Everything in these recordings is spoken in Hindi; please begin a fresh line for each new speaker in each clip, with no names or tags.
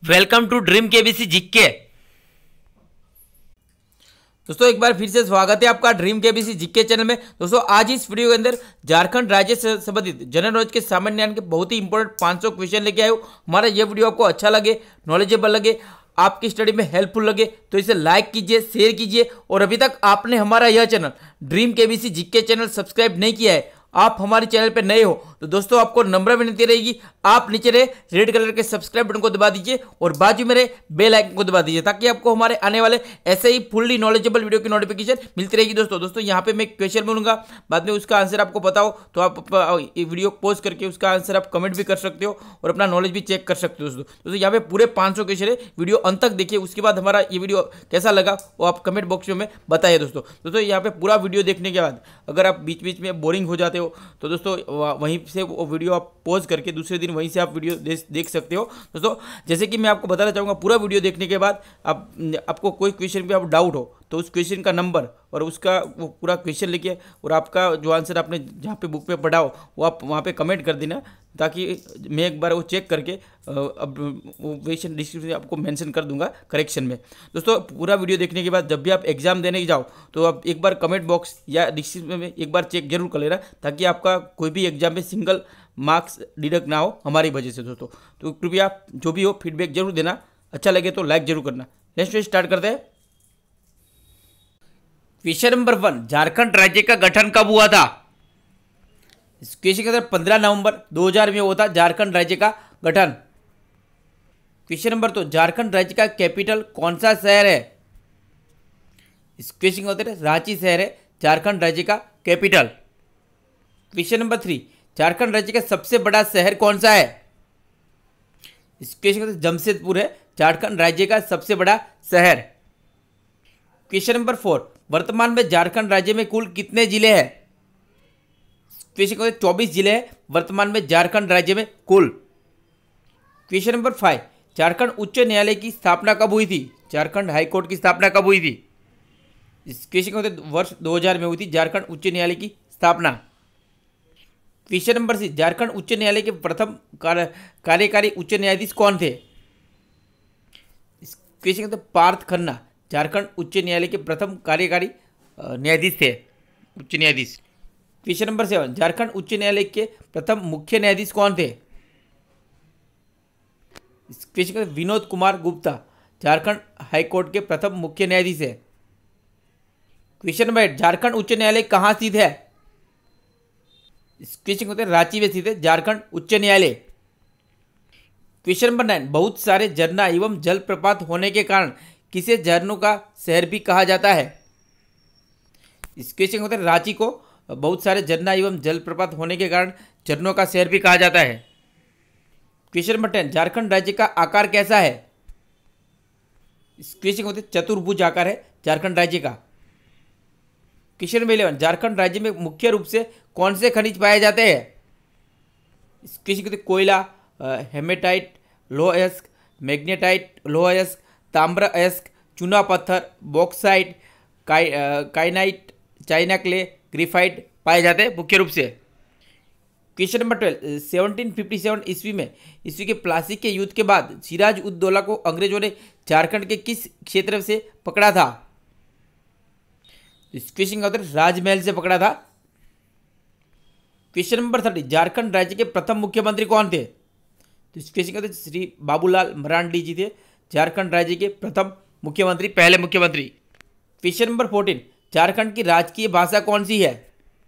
Welcome to dream KBC GK. दोस्तों एक बार फिर से स्वागत है आपका ड्रीम केबीसी जीके चैनल में। दोस्तों आज इस वीडियो के अंदर झारखंड राज्य से संबंधित जनरल नॉलेज के सामान्य ज्ञान के बहुत ही इंपॉर्टेंट 500 क्वेश्चन लेके आए हो। हमारा ये वीडियो आपको अच्छा लगे, नॉलेजेबल लगे, आपकी स्टडी में हेल्पफुल लगे तो इसे लाइक कीजिए, शेयर कीजिए। और अभी तक आपने हमारा यह channel dream KBC GK channel subscribe नहीं किया है, आप हमारे चैनल पर नए हो तो दोस्तों आपको नम्र विनती रहेगी, आप नीचे रहे रेड कलर के सब्सक्राइब बटन को दबा दीजिए और बाजू में रहे बेल आइकन को दबा दीजिए ताकि आपको हमारे आने वाले ऐसे ही फुल्ली नॉलेजेबल वीडियो की नोटिफिकेशन मिलती रहेगी। दोस्तों यहाँ पे मैं क्वेश्चन बोलूंगा, बाद में उसका आंसर आपको पता हो तो आप वीडियो पॉज करके उसका आंसर आप कमेंट भी कर सकते हो और अपना नॉलेज भी चेक कर सकते हो। दोस्तों यहाँ पे पूरे 500 क्वेश्चन है, वीडियो अंत तक देखिए। उसके बाद हमारा ये वीडियो कैसा लगा वो आप कमेंट बॉक्स में बताइए। दोस्तों यहाँ पे पूरा वीडियो देखने के बाद अगर आप बीच बीच में बोरिंग हो जाते हो तो दोस्तों वहीं से वो वीडियो आप पॉज करके दूसरे दिन वहीं से आप वीडियो देख सकते हो। दोस्तों जैसे कि मैं आपको बताना चाहूँगा, पूरा वीडियो देखने के बाद आपको कोई क्वेश्चन पे आप डाउट हो तो उस क्वेश्चन का नंबर और उसका वो पूरा क्वेश्चन लिखिए और आपका जो आंसर आपने जहाँ पे बुक पे पढ़ा हो वो आप वहाँ पे कमेंट कर देना ताकि मैं एक बार वो चेक करके अब वो क्वेश्चन डिस्क्रिप्शन आपको मेंशन कर दूंगा करेक्शन में। दोस्तों पूरा वीडियो देखने के बाद जब भी आप एग्जाम देने जाओ तो आप एक बार कमेंट बॉक्स या डिस्क्रिप्शन में एक बार चेक जरूर कर लेना ताकि आपका कोई भी एग्जाम में सिंगल मार्क्स डिडक्ट ना हो हमारी वजह से। दोस्तों तो कृपया जो भी हो फीडबैक जरूर देना, अच्छा लगे तो लाइक जरूर करना। नेक्स्ट स्टार्ट करते हैं। क्वेश्चन नंबर 1, झारखंड राज्य का गठन कब हुआ था? इस क्वेश्चन के अंदर 15 नवंबर 2000 में हुआ था झारखंड राज्य का गठन। क्वेश्चन नंबर 2, झारखंड राज्य का कैपिटल कौन सा शहर है? इस क्वेश्चन के अंदर रांची शहर है झारखंड राज्य का कैपिटल। क्वेश्चन नंबर 3, झारखंड राज्य का सबसे बड़ा शहर कौन सा है? इस क्वेश्चन के अंदर जमशेदपुर है झारखंड राज्य का सबसे बड़ा शहर। क्वेश्चन नंबर 4, वर्तमान में झारखंड राज्य में कुल कितने जिले हैं? क्वेश्चन नंबर 24 जिले हैं वर्तमान में झारखंड राज्य में कुल। क्वेश्चन नंबर 5, झारखंड उच्च न्यायालय की स्थापना कब हुई थी? झारखंड हाई कोर्ट की स्थापना कब हुई थी? इस क्वेश्चन के अंदर वर्ष 2000 में हुई थी झारखंड उच्च न्यायालय की स्थापना। क्वेश्चन नंबर 6, झारखंड उच्च न्यायालय के प्रथम कार्यकारी उच्च न्यायाधीश कौन थे? इस क्वेश्चन के अंदर पार्थ खन्ना झारखंड उच्च न्यायालय के प्रथम कार्यकारी न्यायाधीश थे, उच्च न्यायाधीश। क्वेश्चन नंबर 7, झारखंड उच्च न्यायालय के प्रथम मुख्य न्यायाधीश कौन थे? इस क्वेश्चन का विनोद कुमार गुप्ता झारखंड हाईकोर्ट के प्रथम मुख्य न्यायाधीश है। क्वेश्चन नंबर 8, झारखंड उच्च न्यायालय कहाँ स्थित है? इस क्वेश्चन का रांची में स्थित है झारखंड उच्च न्यायालय। क्वेश्चन नंबर 9, बहुत सारे झरना एवं जलप्रपात होने के कारण किसे झरनों का शहर भी कहा जाता है? इस क्वेश्चन होता है रांची को बहुत सारे झरना एवं जलप्रपात होने के कारण झरनों का शहर भी कहा जाता है। क्वेश्चन नंबर 10, झारखंड राज्य का आकार कैसा है? इस क्वेश्चन होते चतुर्भुज आकार है झारखंड राज्य का। क्वेश्चन नंबर 11, झारखंड राज्य में मुख्य रूप से कौन से खनिज पाए जाते हैं? इस क्वेश्चन होते कोयला, हेमेटाइट, लोह अयस्क, मैग्नेटाइट, लोह अयस्क, ताम्र अयस्क, चूना पत्थर, bauxite, kyanite, china clay, graphite पाए जाते हैं मुख्य रूप से। क्वेश्चन नंबर 12, 1757 ईस्वी में ईस्वी के प्लासी के युद्ध के बाद सिराज उद दौला को अंग्रेजों ने झारखंड के किस क्षेत्र से पकड़ा था? इस क्वेश्चन का उत्तर राजमहल से पकड़ा था। क्वेश्चन नंबर 30, झारखंड राज्य के प्रथम मुख्यमंत्री कौन थे? तो इस क्वेश्चन का उत्तर श्री बाबूलाल मरांडी जी थे झारखंड राज्य के प्रथम मुख्यमंत्री, पहले मुख्यमंत्री। क्वेश्चन नंबर 14, झारखंड की राजकीय भाषा कौन सी है?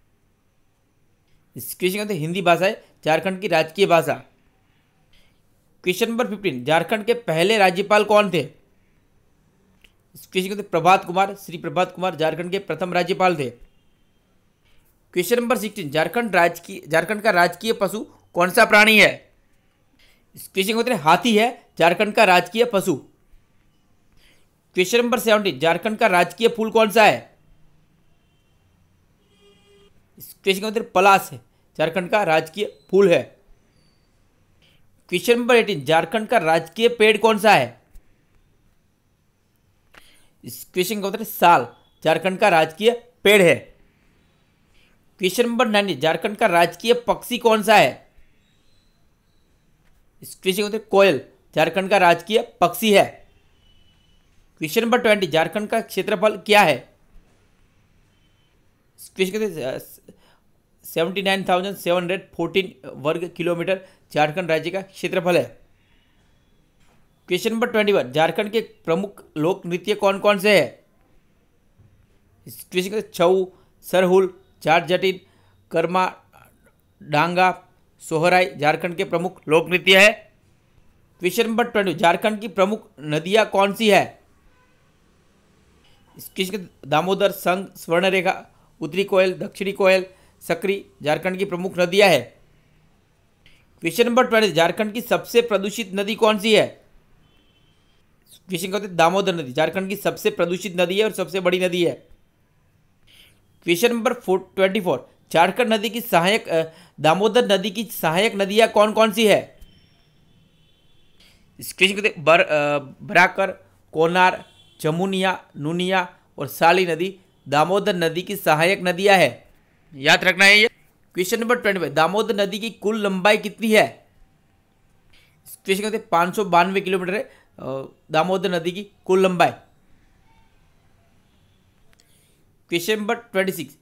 इस क्वेश्चन का हिंदी भाषा है झारखंड की राजकीय भाषा। क्वेश्चन नंबर 15, झारखंड के पहले राज्यपाल कौन थे? इस क्वेश्चन का प्रभात कुमार, श्री प्रभात कुमार झारखंड के प्रथम राज्यपाल थे। क्वेश्चन नंबर 16, झारखंड का राजकीय पशु कौन सा प्राणी है? इस क्वेश्चन का उत्तर हाथी है झारखंड का राजकीय पशु। क्वेश्चन नंबर 17, झारखंड का राजकीय फूल कौन सा है? इस क्वेश्चन का उत्तर पलाश है झारखंड का राजकीय फूल है। क्वेश्चन नंबर 18, झारखंड का राजकीय पेड़ कौन सा है? इस क्वेश्चन का उत्तर साल झारखंड का राजकीय पेड़ है। क्वेश्चन नंबर 19, झारखंड का राजकीय पक्षी कौन सा है? इस क्वेश्चन का उत्तर कोयल झारखंड का राजकीय पक्षी है? क्वेश्चन नंबर 20, झारखंड का क्षेत्रफल क्या है? क्वेश्चन 79,714 वर्ग किलोमीटर झारखंड राज्य का क्षेत्रफल है। क्वेश्चन नंबर 21, झारखंड के प्रमुख लोक नृत्य कौन कौन से है? क्वेश्चन छऊ, सरहुल, जाट जटिन, कर्मा, डांगा, सोहराई झारखंड के प्रमुख लोक नृत्य है। क्वेश्चन नंबर 20, झारखंड की प्रमुख नदियां कौन सी है? क्वेश्चन दामोदर, संग, स्वर्णरेखा, उत्तरी कोयल, दक्षिणी कोयल, सकरी झारखंड की प्रमुख नदियां है। क्वेश्चन नंबर 20, झारखंड की सबसे प्रदूषित नदी कौन सी है? क्वेश्चन कहते हैं दामोदर नदी झारखंड की सबसे प्रदूषित नदी है और सबसे बड़ी नदी है। क्वेश्चन नंबर 24, झारखंड नदी की सहायक दामोदर नदी की सहायक नदियां कौन कौन सी है? क्वेश्चन कहते हैं बराकर, कोनार, जमुनिया, नूनिया और साली नदी दामोदर नदी की सहायक नदियां है। याद रखना है ये। क्वेश्चन नंबर 25, दामोदर नदी की कुल लंबाई कितनी है? क्वेश्चन कहते हैं 592 किलोमीटर है दामोदर नदी की कुल लंबाई। क्वेश्चन नंबर 26,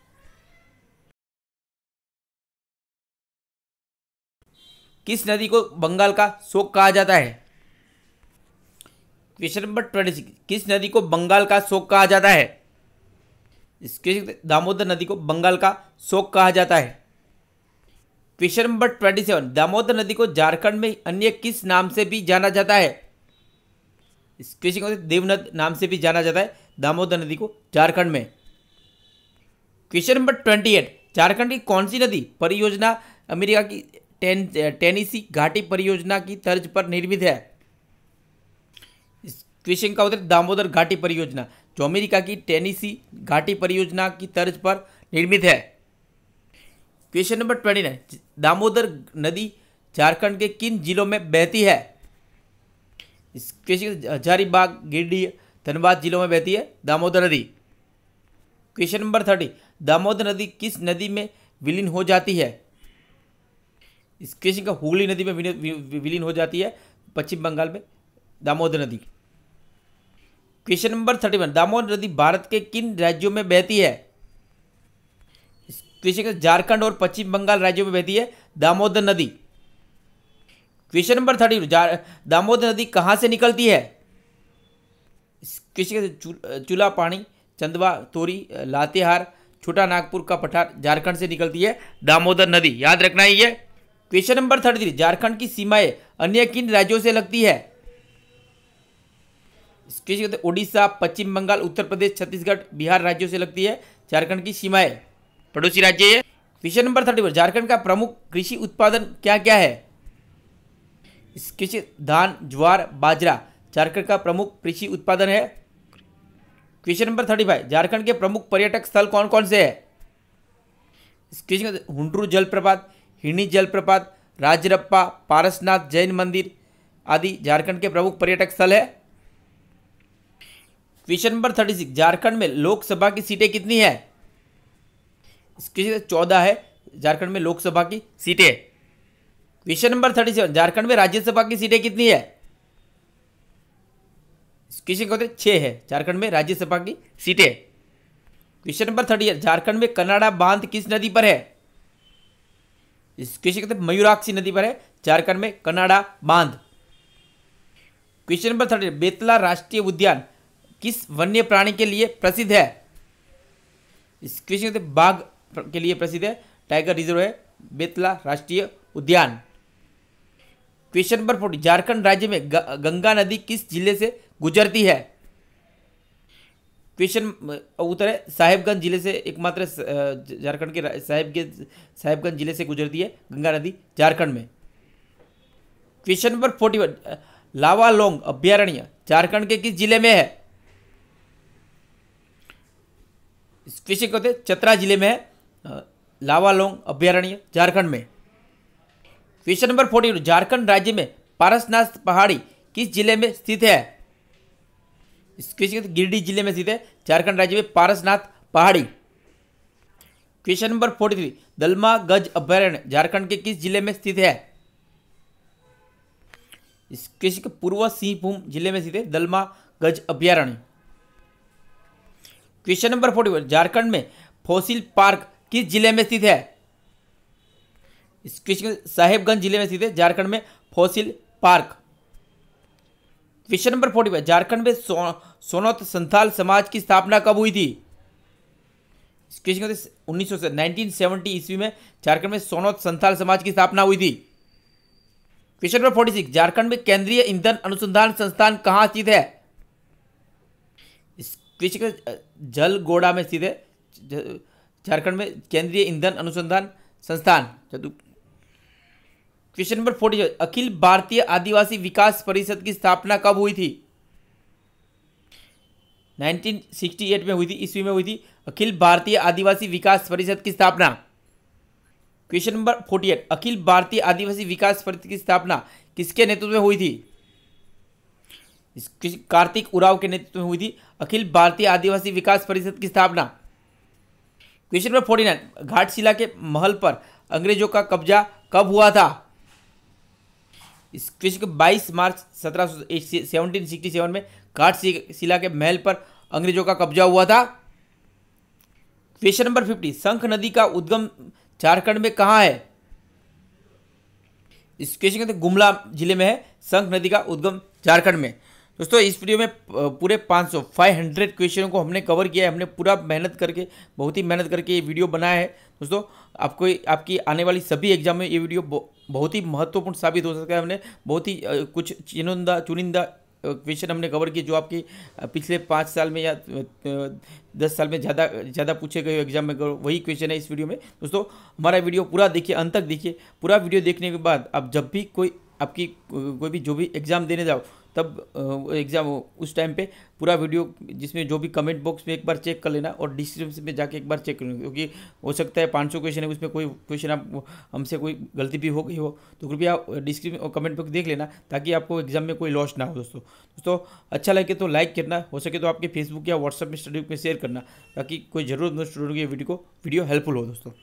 किस नदी को बंगाल का शोक कहा जाता है? क्वेश्चन नंबर 26, किस नदी को बंगाल का शोक कहा जाता है? इसके दामोदर नदी को बंगाल का शोक कहा जाता है। क्वेश्चन नंबर 27, दामोदर नदी को झारखंड में अन्य किस नाम से भी जाना जाता है? इस क्वेश्चन को देवनद नाम से भी जाना जाता है दामोदर नदी को झारखंड में। क्वेश्चन नंबर 28, झारखंड की कौन सी नदी परियोजना अमेरिका की टेनेसी घाटी परियोजना की तर्ज पर निर्मित है? इस क्वेश्चन का उत्तर दामोदर घाटी परियोजना, जो अमेरिका की टेनेसी घाटी परियोजना की तर्ज पर निर्मित है। क्वेश्चन नंबर 29, दामोदर नदी झारखंड के किन जिलों में बहती है? इस क्वेश्चन हजारीबाग, गिरिडीह, धनबाद जिलों में बहती है दामोदर नदी। क्वेश्चन नंबर 30, दामोदर नदी किस नदी में विलीन हो जाती है? इस क्वेश्चन का हुगली नदी में विलीन हो जाती है पश्चिम बंगाल में दामोदर नदी। क्वेश्चन नंबर 31, दामोदर नदी भारत के किन राज्यों में बहती है? इस क्वेश्चन का झारखंड और पश्चिम बंगाल राज्यों में बहती है दामोदर नदी। क्वेश्चन नंबर 32, दामोदर नदी कहाँ से निकलती है? इस क्वेश्चन का चूला पानी, चंदवा, तोरी, लातेहार, छोटा नागपुर का पठार झारखंड से निकलती है दामोदर नदी। याद रखना है ये। क्वेश्चन नंबर 33, झारखंड की सीमाएं अन्य किन राज्यों से लगती है? क्वेश्चन उड़ीसा, पश्चिम बंगाल, उत्तर प्रदेश, छत्तीसगढ़, बिहार राज्यों से लगती है झारखंड की सीमाएं, पड़ोसी राज्य है। क्वेश्चन नंबर 34, झारखंड का प्रमुख कृषि उत्पादन क्या क्या है? कृषि धान, ज्वार, बाजरा झारखंड का प्रमुख कृषि उत्पादन है। क्वेश्चन नंबर 35, झारखंड के प्रमुख पर्यटक स्थल कौन कौन से है? क्वेश्चन हुंड्रू जलप्रपात, हिरनी जलप्रपात, राजरप्पा, पारसनाथ जैन मंदिर आदि झारखंड के प्रमुख पर्यटक स्थल है। क्वेश्चन नंबर 36, झारखंड में लोकसभा की सीटें कितनी है? इसकी 14 है झारखंड में लोकसभा की सीटें। क्वेश्चन नंबर 37, झारखंड में राज्यसभा की सीटें कितनी है? क्वेश्चन कहते हैं 6 है झारखंड में राज्यसभा की सीटें। क्वेश्चन नंबर 38, झारखंड में कनाडा बांध किस नदी पर है? इस क्वेश्चन कहते हैं मयूराक्षी नदी पर है झारखंड में कनाडा बांध। क्वेश्चन नंबर 38, बेतला राष्ट्रीय उद्यान किस वन्य प्राणी के लिए प्रसिद्ध है? इस क्वेश्चन कहते हैं बाघ के लिए प्रसिद्ध है, टाइगर रिजर्व है बेतला राष्ट्रीय उद्यान। क्वेश्चन नंबर 40, झारखंड राज्य में गंगा नदी किस जिले से गुजरती है? क्वेश्चन उत्तर है साहेबगंज जिले से, एकमात्र झारखंड के साहेबगंज जिले से गुजरती है गंगा नदी झारखंड में। क्वेश्चन नंबर 41, लावालोंग अभ्यारण्य झारखंड के किस जिले में है? इस क्वेश्चन कहते हैं चतरा जिले में है लावालोंग अभ्यारण्य झारखंड में। क्वेश्चन नंबर 42, झारखंड राज्य में पारसनाथ पहाड़ी किस जिले में स्थित है? इस क्वेश्चन गिरिडीह जिले में स्थित है झारखंड राज्य में पारसनाथ पहाड़ी। क्वेश्चन नंबर 43, दलमा गज अभ्यारण्य झारखंड के किस जिले में स्थित है? इस कृषि के पूर्व सिंहभूम जिले में स्थित है दलमा गज अभ्यारण्य। क्वेश्चन नंबर 41, झारखंड में फॉसिल पार्क किस जिले में स्थित है? इस क्वेश्चन साहेबगंज जिले में स्थित है झारखंड में fossil park. Question number 45, Jharkhand में सोनौत संथाल समाज की स्थापना कब हुई थी? इस क्वेश्चन 1970 ईस्वी में झारखंड में सोनौत संथाल समाज की स्थापना हुई थी। क्वेश्चन नंबर 46, झारखंड में केंद्रीय ईंधन अनुसंधान संस्थान कहाँ स्थित है? इस क्वेश्चन जलगोड़ा में स्थित है झारखंड में केंद्रीय ईंधन अनुसंधान संस्थान। क्वेश्चन नंबर 47, अखिल भारतीय आदिवासी विकास परिषद की स्थापना कब हुई थी? 1968 में हुई थी, ईस्वी में हुई थी अखिल भारतीय आदिवासी विकास परिषद की स्थापना। क्वेश्चन नंबर 48, अखिल भारतीय आदिवासी विकास परिषद की स्थापना किसके नेतृत्व में हुई थी? कार्तिक उरांव के नेतृत्व में हुई थी अखिल भारतीय आदिवासी विकास परिषद की स्थापना। क्वेश्चन नंबर 49, घाटशिला के महल पर अंग्रेजों का कब्जा कब हुआ था? इस क्वेश्चन 22 मार्च 1767 में घाटशिला के महल पर अंग्रेजों का कब्जा हुआ था। क्वेश्चन नंबर 50, शंख नदी का उद्गम झारखंड में कहाँ है? इस क्वेश्चन के गुमला जिले में है शंख नदी का उद्गम झारखंड में। दोस्तों इस वीडियो में पूरे 500 क्वेश्चनों को हमने कवर किया है। हमने पूरा मेहनत करके, बहुत ही मेहनत करके ये वीडियो बनाया है। दोस्तों आपको आपकी आने वाली सभी एग्जाम में ये वीडियो बहुत ही महत्वपूर्ण साबित हो सकता है। हमने बहुत ही कुछ चुनिंदा क्वेश्चन हमने कवर किए जो आपकी पिछले 5 साल में या 10 साल में ज़्यादा पूछे गए एग्जाम में वही क्वेश्चन है इस वीडियो में। दोस्तों हमारा वीडियो पूरा देखिए, अंत तक देखिए। पूरा वीडियो देखने के बाद आप जब भी कोई भी जो भी एग्ज़ाम देने जाओ तब एग्ज़ाम उस टाइम पे पूरा वीडियो जिसमें जो भी कमेंट बॉक्स में एक बार चेक कर लेना और डिस्क्रिप्शन में जाके एक बार चेक कर लेना, क्योंकि हो सकता है 500 क्वेश्चन है उसमें कोई क्वेश्चन आप हमसे कोई गलती भी हो गई हो तो कृपया डिस्क्रिप्शन और कमेंट बॉक्स देख लेना ताकि आपको एग्जाम में कोई लॉस ना हो। दोस्तों अच्छा लगे तो लाइक करना, हो सके तो आपके फेसबुक या व्हाट्सएप में स्टडी में शेयर करना ताकि कोई ज़रूरतमंद स्टूडेंट की वीडियो हेल्पफुल हो। दोस्तों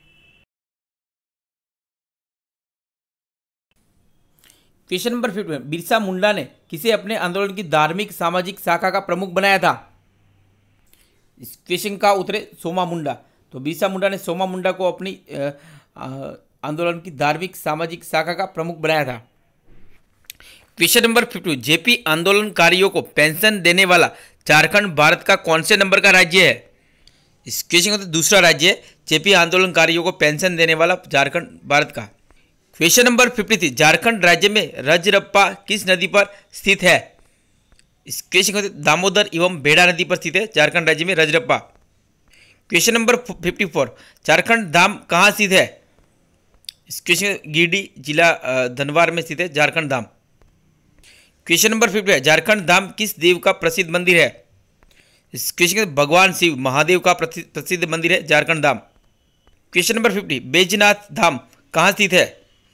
क्वेश्चन नंबर 50, बिरसा मुंडा ने किसे अपने आंदोलन की धार्मिक सामाजिक शाखा का प्रमुख बनाया था? इस क्वेश्चन का उत्तर है सोमा मुंडा। तो बिरसा मुंडा ने सोमा मुंडा को अपनी आंदोलन की धार्मिक सामाजिक शाखा का प्रमुख बनाया था। क्वेश्चन नंबर 52, जेपी आंदोलनकारियों को पेंशन देने वाला झारखंड भारत का कौन से नंबर का राज्य है? इस क्वेश्चन का तो दूसरा राज्य है जेपी आंदोलनकारियों को पेंशन देने वाला झारखंड भारत का। क्वेश्चन नंबर 53, झारखंड राज्य में रजरप्पा किस नदी पर स्थित है? इस क्वेश्चन दामोदर एवं बेड़ा नदी पर स्थित है झारखंड राज्य में रजरप्पा। क्वेश्चन नंबर 54, झारखंड धाम कहाँ स्थित है? इस क्वेश्चन गिरिडीह जिला धनबाद में स्थित है झारखंड धाम। क्वेश्चन नंबर 55, झारखंड धाम किस देव का प्रसिद्ध मंदिर है? इस क्वेश्चन भगवान शिव महादेव का प्रसिद्ध मंदिर है झारखंड धाम। क्वेश्चन नंबर 50, बैजनाथ धाम कहाँ स्थित है?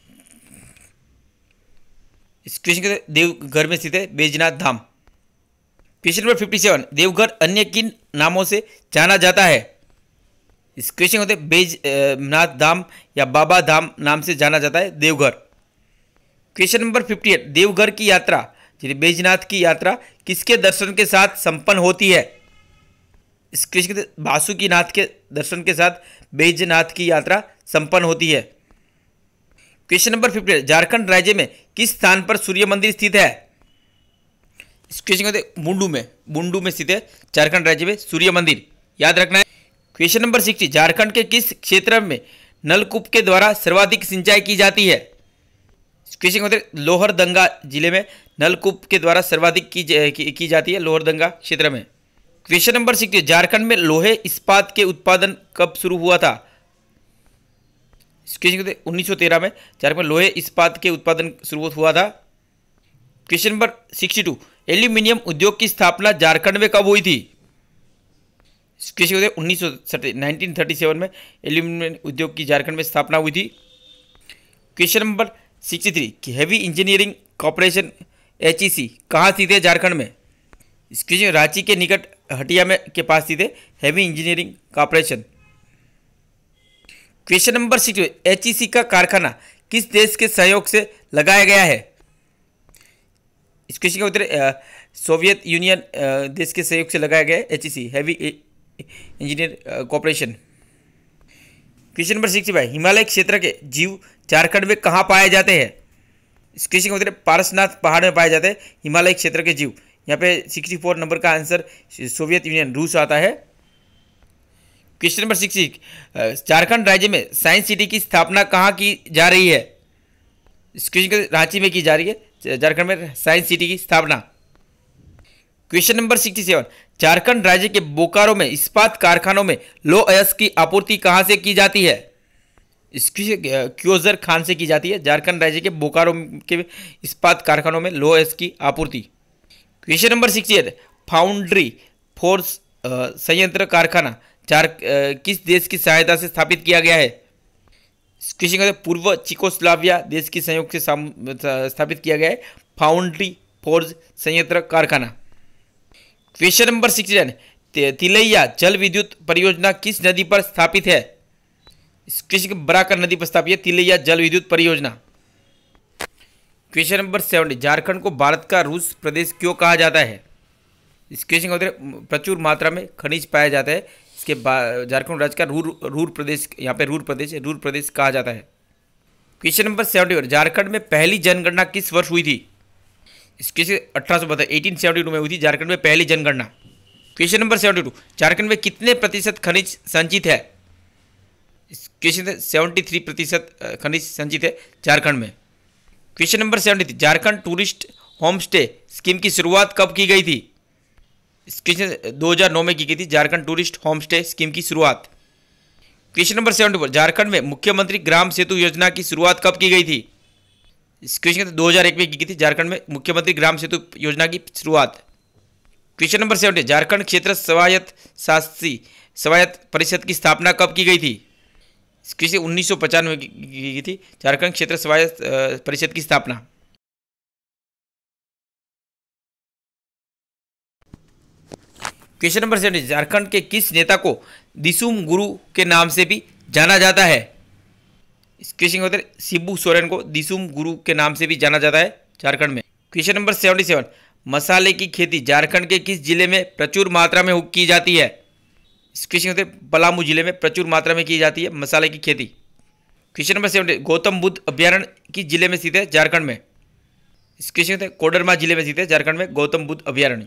इस क्वेश्चन के देवघर में स्थित है बैजनाथ धाम। क्वेश्चन नंबर 57, देवघर अन्य किन नामों से जाना जाता है? इस क्वेश्चन होते बैजनाथ धाम या बाबा धाम नाम से जाना जाता है देवघर। क्वेश्चन नंबर 58, देवघर की यात्रा यानी बैजनाथ की यात्रा किसके दर्शन के साथ संपन्न होती है? इस क्वेश्चन वासुकीनाथ के दर्शन के साथ बैजनाथ की यात्रा संपन्न होती है। क्वेश्चन नंबर 58, झारखंड राज्य में किस स्थान पर सूर्य मंदिर स्थित है? इस क्वेश्चन को बुंडू में स्थित है झारखंड राज्य में सूर्य मंदिर, याद रखना है। क्वेश्चन नंबर 60, झारखंड के किस क्षेत्र में नलकूप के द्वारा सर्वाधिक सिंचाई की जाती है? इस क्वेश्चन को लोहरदंगा जिले में नलकूप के द्वारा सर्वाधिक की जाती है लोहरदंगा क्षेत्र में। क्वेश्चन नंबर 60, झारखंड में लोहे इस्पात के उत्पादन कब शुरू हुआ था? इस क्वेश्चन को 1913 में झारखंड में लोहे इस्पात के उत्पादन शुरू हुआ था। क्वेश्चन नंबर 62, एल्यूमिनियम उद्योग की स्थापना झारखंड में कब हुई थी? इस क्वेश्चन को 1937 में एल्यूमिनियम उद्योग की झारखंड में स्थापना हुई थी। Question number 63, heavy engineering corporation HEC कहाँ स्थित है झारखंड में? इस क्वेश्चन रांची के निकट हटिया में के पास स्थित है heavy engineering corporation. Question number 6, HEC का कारखाना किस देश के सहयोग से लगाया गया है? इस क्वेश्चन का उत्तर सोवियत यूनियन देश के सहयोग से लगाया गया है, HEC heavy engineer corporation. Question number 65, Himalaya क्षेत्र के जीव झारखंड में कहाँ पाए जाते हैं? इस क्वेश्चन का उत्तर पारसनाथ पहाड़ में पाए जाते हैं हिमालय क्षेत्र के जीव। यहाँ पे 64 नंबर का आंसर सोवियत यूनियन रूस आता है। क्वेश्चन नंबर 66, झारखंड राज्य में साइंस सिटी की स्थापना कहाँ की जा रही है? इस क्वेश्चन को रांची में की जा रही है, झारखंड में साइंस सिटी की स्थापना। क्वेश्चन नंबर 67, झारखंड राज्य के बोकारो में इस्पात कारखानों में लौह अयस्क की आपूर्ति कहाँ से की जाती है? इसकी क्योजर खान से की जाती है। झारखंड राज्य के बोकारो के इस्पात कारखानों में लौह अयस्क की आपूर्ति। क्वेश्चन नंबर 68, फाउंड्री फोर्स संयंत्र कारखाना किस देश की सहायता से स्थापित किया गया है? क्वेश्चन का पूर्व चिकोस्लाविया देश की सहयोग से स्थापित किया गया है फाउंड्री फोर्ज संयंत्र कारखाना। क्वेश्चन नंबर 69, तिलैया जल विद्युत परियोजना किस नदी पर स्थापित है? इस क्वेश्चन बराकर नदी पर स्थापित है तिलैया जल विद्युत परियोजना। क्वेश्चन नंबर 70, झारखंड को भारत का रूस प्रदेश क्यों कहा जाता है? इस क्वेश्चन का उत्तर प्रचुर मात्रा में खनिज पाया जाता है, इसके झारखंड राज्य का रूर प्रदेश, यहाँ पे रूर प्रदेश कहा जाता है। क्वेश्चन नंबर 71, झारखंड में पहली जनगणना किस वर्ष हुई थी? इसके 1872 में हुई थी झारखंड में पहली जनगणना। क्वेश्चन नंबर 72, झारखंड में कितने प्रतिशत खनिज संचित है? क्वेश्चन 73% खनिज संचित है झारखंड में। Question number 73, Jharkhand tourist home stay scheme की शुरुआत कब की गई थी? क्वेश्चन 2009 में की गई थी Jharkhand tourist home stay scheme की शुरुआत। क्वेश्चन नंबर 74, झारखंड में मुख्यमंत्री ग्राम सेतु योजना की शुरुआत कब की गई थी? इस क्वेश्चन 2001 में की गई थी झारखंड में मुख्यमंत्री ग्राम सेतु योजना की शुरुआत। क्वेश्चन नंबर 70, झारखंड क्षेत्र स्वायत्त परिषद की स्थापना कब की गई थी? क्वेश्चन 1995 में की गई थी झारखंड क्षेत्र स्वायत्त परिषद की स्थापना। क्वेश्चन नंबर 70, झारखंड के किस नेता को दिसुम गुरु के नाम से भी जाना जाता है? इस क्वेश्चन का उत्तर शिबू सोरेन को दिसुम गुरु के नाम से भी जाना जाता है झारखंड में। क्वेश्चन नंबर 77, मसाले की खेती झारखंड के किस जिले में प्रचुर मात्रा में की जाती है? इस क्वेश्चन का उत्तर पलामू जिले में प्रचुर मात्रा में की जाती है मसाले की खेती। क्वेश्चन नंबर 70, गौतम बुद्ध अभ्यारण्य किस जिले में स्थित है झारखंड में? इस क्वेश्चन का उत्तर कोडरमा जिले में स्थित है झारखंड में गौतम बुद्ध अभ्यारण्य।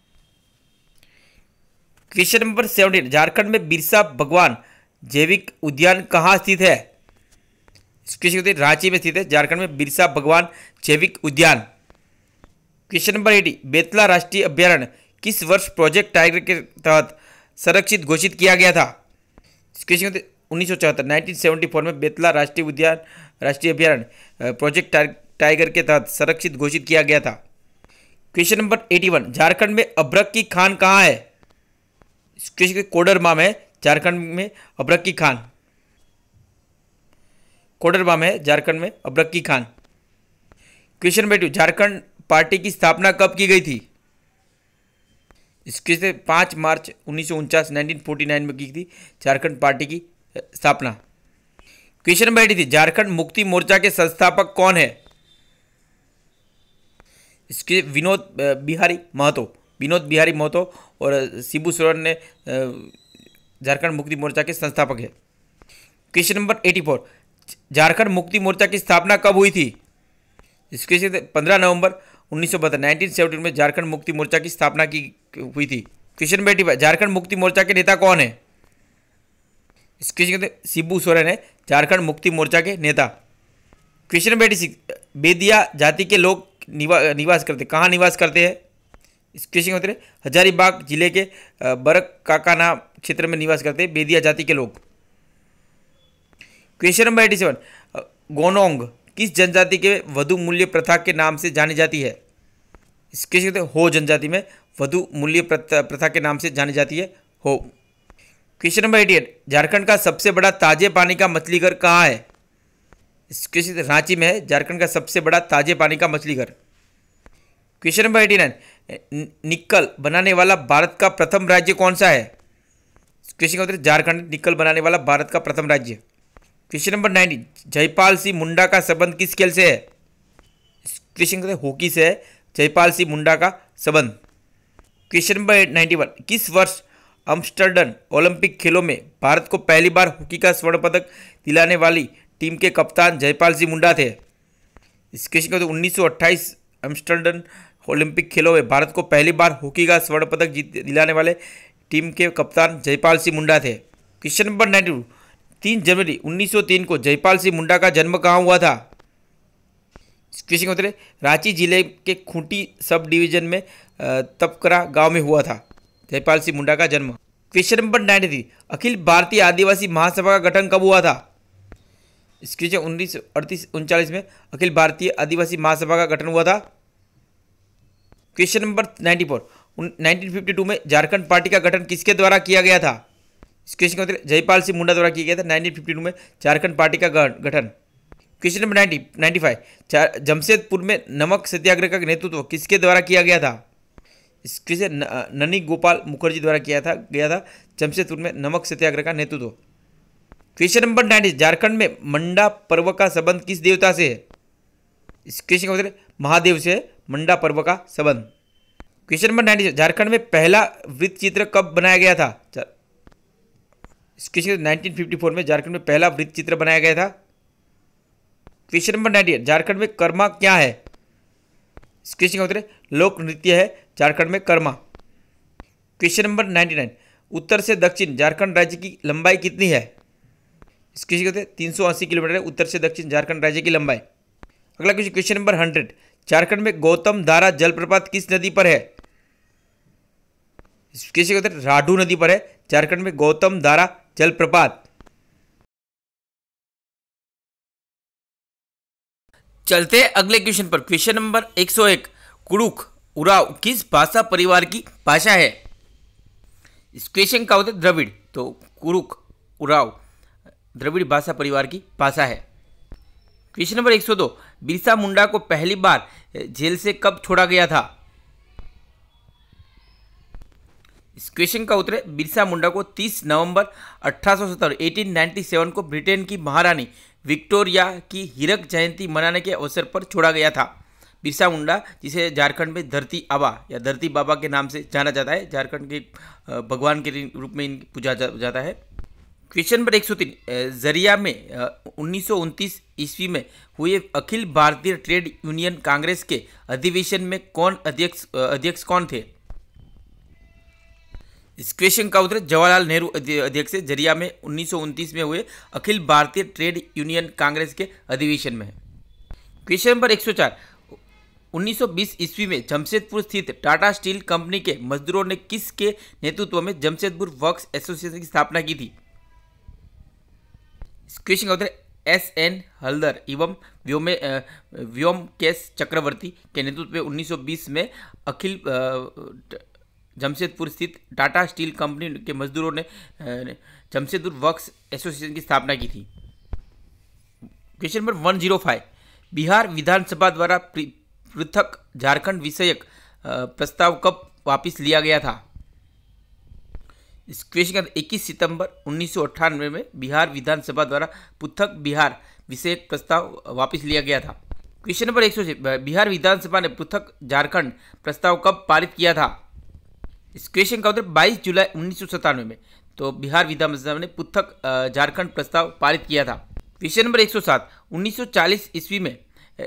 क्वेश्चन नंबर 17, झारखंड में बिरसा भगवान जैविक उद्यान कहाँ स्थित है? इस क्वेश्चन के उत्तर रांची में स्थित है झारखंड में बिरसा भगवान जैविक उद्यान। क्वेश्चन नंबर 80, बेतला राष्ट्रीय अभ्यारण्य किस वर्ष प्रोजेक्ट टाइगर के तहत संरक्षित घोषित किया गया था? इस क्वेश्चन के उत्तर 1974 में बेतला राष्ट्रीय अभ्यारण्य प्रोजेक्ट टाइगर के तहत संरक्षित घोषित किया गया था। क्वेश्चन नंबर 81, झारखंड में अभ्रक की खान कहाँ है? इस क्वेश्चन के कोडरमा में झारखंड में अभ्रक की खान, कोडरमा में झारखंड में अभ्रक की खान। क्वेश्चन नंबर 2, झारखंड पार्टी की स्थापना कब की गई थी? इसके से 5 मार्च 1949 में की थी झारखंड पार्टी की स्थापना। क्वेश्चन नंबर 83, झारखंड मुक्ति मोर्चा के संस्थापक कौन है? इसके विनोद बिहारी महतो और शिबू सोरेन ने झारखंड मुक्ति मोर्चा के संस्थापक है। क्वेश्चन नंबर 84, झारखंड मुक्ति मोर्चा की स्थापना कब हुई थी? इसके 15 नवंबर 1972 में झारखंड मुक्ति मोर्चा की स्थापना की हुई थी। क्वेश्चन नंबर 85, झारखंड मुक्ति मोर्चा के नेता कौन है? इसके शिबू सोरेन है झारखंड मुक्ति मोर्चा के नेता। क्वेश्चन नंबर 86, बेदिया जाति के लोग निवास करते कहाँ निवास करते हैं? इस क्वेश्चन का उत्तर हजारीबाग जिले के बरक काकाना क्षेत्र में निवास करते हैं बेदिया जाति के लोग। क्वेश्चन नंबर 87, गोनोंग किस जनजाति के वधु मूल्य प्रथा के नाम से जानी जाती है? इस क्वेश्चन का हो जनजाति में वधु मूल्य प्रथा के नाम से जानी जाती है हो। क्वेश्चन नंबर 88, झारखंड का सबसे बड़ा ताजे पानी का मछली घर कहाँ है? इस क्वेश्चन रांची में है झारखंड का सबसे बड़ा ताजे पानी का मछली घर। क्वेश्चन नंबर 89, निक्कल बनाने वाला भारत का प्रथम राज्य कौन सा है? क्वेश्चन का उत्तर झारखंड निक्कल बनाने वाला भारत का प्रथम राज्य। क्वेश्चन नंबर 90, जयपाल सिंह मुंडा का संबंध किस खेल से है? क्वेश्चन का हॉकी से है जयपाल सिंह मुंडा का संबंध। क्वेश्चन नंबर 91, किस वर्ष एम्स्टर्डम ओलंपिक खेलों में भारत को पहली बार हॉकी का स्वर्ण पदक दिलाने वाली टीम के कप्तान जयपाल सिंह मुंडा थे? इस क्वेश्चन का तो 1928 एम्स्टर्डम ओलंपिक खेलों में भारत को पहली बार हॉकी का स्वर्ण पदक दिलाने वाले टीम के कप्तान जयपाल सिंह मुंडा थे। क्वेश्चन नंबर 92, 3 जनवरी 1903 को जयपाल सिंह मुंडा का जन्म कहाँ हुआ था? इस क्वेश्चन का उत्तर है रांची जिले के खूंटी सब डिवीजन में तपकरा गांव में हुआ था जयपाल सिंह मुंडा का जन्म। क्वेश्चन नंबर 93, अखिल भारतीय आदिवासी महासभा का गठन कब हुआ था? इस क्वेश्चन 1938-39 में अखिल भारतीय आदिवासी महासभा का गठन हुआ था। क्वेश्चन नंबर 94, 1952 में झारखंड पार्टी का गठन किसके द्वारा किया गया था? इस क्वेश्चन का उत्तर जयपाल सिंह मुंडा द्वारा किया गया था 1952 में झारखंड पार्टी का गठन। क्वेश्चन नंबर 95, जमशेदपुर में नमक सत्याग्रह का नेतृत्व किसके द्वारा किया गया था? इस क्वेश्चन ननी गोपाल मुखर्जी द्वारा किया था जमशेदपुर में नमक सत्याग्रह का नेतृत्व। क्वेश्चन नंबर 90, झारखंड में मंडा पर्व का संबंध किस देवता से है? इस क्वेश्चन का उत्तर महादेव से मंडा पर्व का संबंध। क्वेश्चन नंबर 96, झारखंड में पहला वृत्त चित्र कब बनाया गया था? इस क्वेश्चन 1954 में झारखंड में पहला वृत्त चित्र बनाया गया था। क्वेश्चन नंबर 98, झारखंड में कर्मा क्या है? इस क्वेश्चन का उत्तर लोक नृत्य है झारखंड में कर्मा। क्वेश्चन नंबर 99, उत्तर से दक्षिण झारखंड राज्य की लंबाई कितनी है? इस क्वेश्चन का उत्तर 380 किलोमीटर है उत्तर से दक्षिण झारखंड राज्य की लंबाई। अगला क्वेश्चन नंबर 100, झारखंड में गौतम धारा जलप्रपात किस नदी पर है? इस क्वेश्चन का उत्तर राढ़ू नदी पर है झारखंड में गौतम धारा जलप्रपात। चलते हैं अगले क्वेश्चन पर। क्वेश्चन नंबर 101, कुड़ुक उराव किस भाषा परिवार की भाषा है? इस क्वेश्चन का उत्तर द्रविड़। तो कुड़ुक उराव द्रविड़ भाषा परिवार की भाषा है। क्वेश्चन नंबर 102, बिरसा मुंडा को पहली बार जेल से कब छोड़ा गया था? इस क्वेश्चन का उत्तर है बिरसा मुंडा को 30 नवंबर 1897 को ब्रिटेन की महारानी विक्टोरिया की हीरक जयंती मनाने के अवसर पर छोड़ा गया था। बिरसा मुंडा, जिसे झारखंड में धरती आबा या धरती बाबा के नाम से जाना जाता है, झारखंड के भगवान के रूप में इनकी पूजा जाता है। क्वेश्चन नंबर 103, जरिया में 1929 ईस्वी में हुए अखिल भारतीय ट्रेड यूनियन कांग्रेस के अधिवेशन में अध्यक्ष कौन थे? इस क्वेश्चन का उत्तर जवाहरलाल नेहरू अध्यक्ष है जरिया में 1929 में हुए अखिल भारतीय ट्रेड यूनियन कांग्रेस के अधिवेशन में। क्वेश्चन नंबर 104, 1920 ईस्वी में जमशेदपुर स्थित टाटा स्टील कंपनी के मजदूरों ने किसके नेतृत्व में जमशेदपुर वर्क्स एसोसिएशन की स्थापना की थी? इस क्वेश्चन का उत्तर SN हल्दर एवं व्योमकेश चक्रवर्ती के नेतृत्व में 1920 में अखिल जमशेदपुर स्थित टाटा स्टील कंपनी के मजदूरों ने जमशेदपुर वर्क्स एसोसिएशन की स्थापना की थी। क्वेश्चन नंबर 105, बिहार विधानसभा द्वारा पृथक झारखंड विषयक प्रस्ताव कब वापस लिया गया था? इस क्वेश्चन का 21 सितंबर 1998 में बिहार विधानसभा द्वारा पृथक बिहार विषयक प्रस्ताव वापस लिया गया था। क्वेश्चन नंबर 106, बिहार विधानसभा ने पृथक झारखंड प्रस्ताव कब पारित किया था? इस क्वेश्चन का उत्तर 22 जुलाई 1997 में तो बिहार विधानसभा ने पृथक झारखंड प्रस्ताव पारित किया था। क्वेश्चन नंबर 107, 1940 ईस्वी में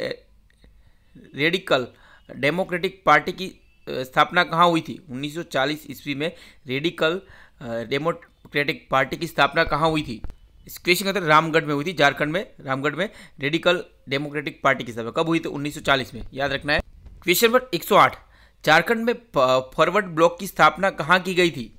रेडिकल डेमोक्रेटिक पार्टी की स्थापना कहाँ हुई थी? 1940 ईस्वी में रेडिकल डेमोक्रेटिक पार्टी की स्थापना कहाँ हुई थी? इस क्वेश्चन का उत्तर रामगढ़ में हुई थी, झारखंड में रामगढ़ में रेडिकल डेमोक्रेटिक पार्टी की स्थापना कब हुई थी? 1940 में, याद रखना है। क्वेश्चन नंबर 108, झारखंड में फॉरवर्ड ब्लॉक की स्थापना कहाँ की गई थी?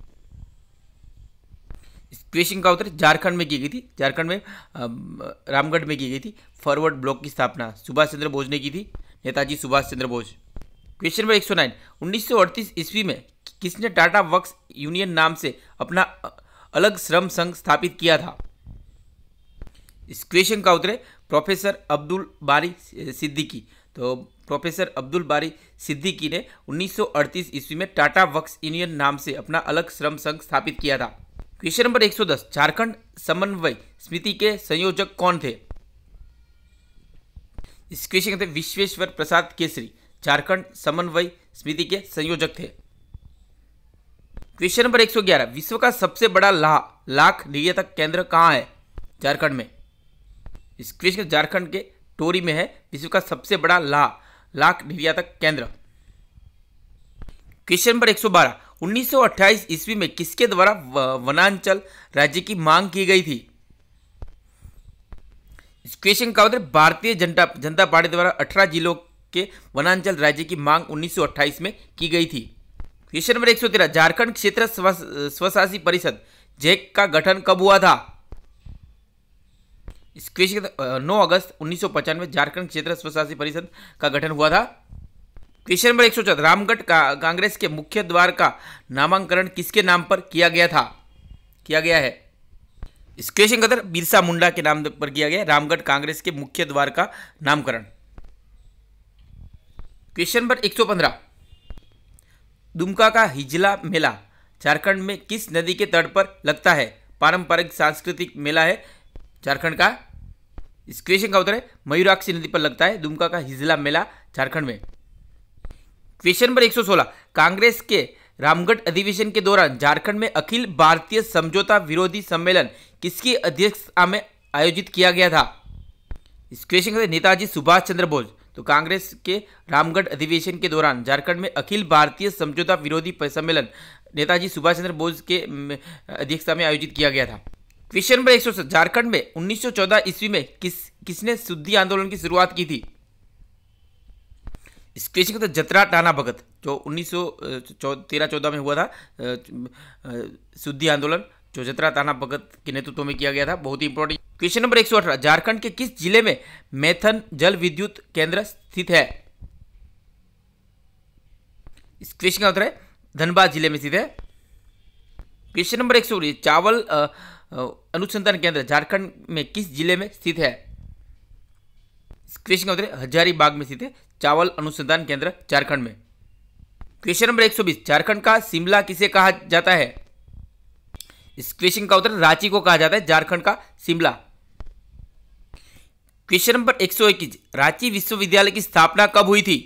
इस क्वेश्चन का उत्तर झारखंड में की गई थी, झारखंड में रामगढ़ में की गई थी फॉरवर्ड ब्लॉक की स्थापना सुभाष चंद्र बोस ने की थी, नेताजी सुभाष चंद्र बोस। क्वेश्चन नंबर 109, 1938 ईस्वी में किसने टाटा वर्क्स यूनियन नाम से अपना अलग श्रम संघ स्थापित किया था? इस क्वेश्चन का उत्तर है प्रोफेसर अब्दुल बारी सिद्दीकी। तो प्रोफेसर अब्दुल बारी सिद्दीकी ने 1938 ईस्वी में टाटा वर्क्स यूनियन नाम से अपना अलग श्रम संघ स्थापित किया था। क्वेश्चन नंबर 110, झारखंड समन्वय समिति के संयोजक कौन थे? इस क्वेश्चन के विश्वेश्वर प्रसाद केसरी झारखंड समन्वय समिति के संयोजक थे। क्वेश्चन नंबर 111, विश्व का सबसे बड़ा लाख निर्यातक केंद्र कहाँ है? झारखंड में। इस क्वेश्चन झारखंड के टोरी में है विश्व का सबसे बड़ा लाख निर्यातक केंद्र। क्वेश्चन नंबर 112, 1928 ईस्वी में किसके द्वारा वनांचल राज्य की मांग की गई थी? इस क्वेश्चन का उत्तर भारतीय जनता पार्टी द्वारा 18 जिलों के वनांचल राज्य की मांग 1928 में की गई थी। क्वेश्चन नंबर 113, झारखंड क्षेत्र स्वशासी परिषद जैक का गठन कब हुआ था? इस क्वेश्चन 9 अगस्त 1995 झारखंड क्षेत्र स्वशासी परिषद का गठन हुआ था। क्वेश्चन नंबर 114, रामगढ़ कांग्रेस के मुख्य द्वार का नामकरण किसके नाम पर किया गया है? इस क्वेश्चन का उत्तर बिरसा मुंडा के नाम पर किया गया रामगढ़ कांग्रेस के मुख्य द्वार का नामकरण। क्वेश्चन नंबर 115, दुमका का हिजला मेला झारखंड में किस नदी के तट पर लगता है? पारंपरिक सांस्कृतिक मेला है झारखंड का। इस क्वेश्चन का उत्तर है मयूराक्षी नदी पर लगता है दुमका का हिजला मेला झारखंड में। क्वेश्चन नंबर 116, कांग्रेस के रामगढ़ अधिवेशन के दौरान झारखंड में अखिल भारतीय समझौता विरोधी सम्मेलन किसकी अध्यक्षता में आयोजित किया गया था? इस क्वेश्चन का नेताजी सुभाष चंद्र बोस। तो कांग्रेस के रामगढ़ अधिवेशन के दौरान झारखंड में अखिल भारतीय समझौता विरोधी सम्मेलन नेताजी सुभाष चंद्र बोस के अध्यक्षता में आयोजित किया गया था। क्वेश्चन नंबर 107, झारखंड में 1914 ईस्वी में किसने शुद्धि आंदोलन की शुरुआत की थी? इस क्वेश्चन का तो जतरा टाना भगत, जो 1913-14 में हुआ था शुद्धि आंदोलन, जो जतरा टाना भगत के नेतृत्व में किया गया था, बहुत ही इंपॉर्टेंट। क्वेश्चन नंबर 118, झारखंड के किस जिले में मैथन जल विद्युत केंद्र स्थित है? इस क्वेश्चन का उत्तर है धनबाद जिले में स्थित है। क्वेश्चन नंबर 119, चावल अनुसंधान केंद्र झारखंड में किस जिले में स्थित है? इस क्वेश्चन का उत्तर है हजारीबाग में स्थित है चावल अनुसंधान केंद्र झारखंड में। क्वेश्चन नंबर 120, झारखंड का शिमला किसे कहा जाता है? इस क्वेश्चन का उत्तर रांची को कहा जाता है झारखंड का शिमला। क्वेश्चन नंबर 121, रांची विश्वविद्यालय की स्थापना कब हुई थी?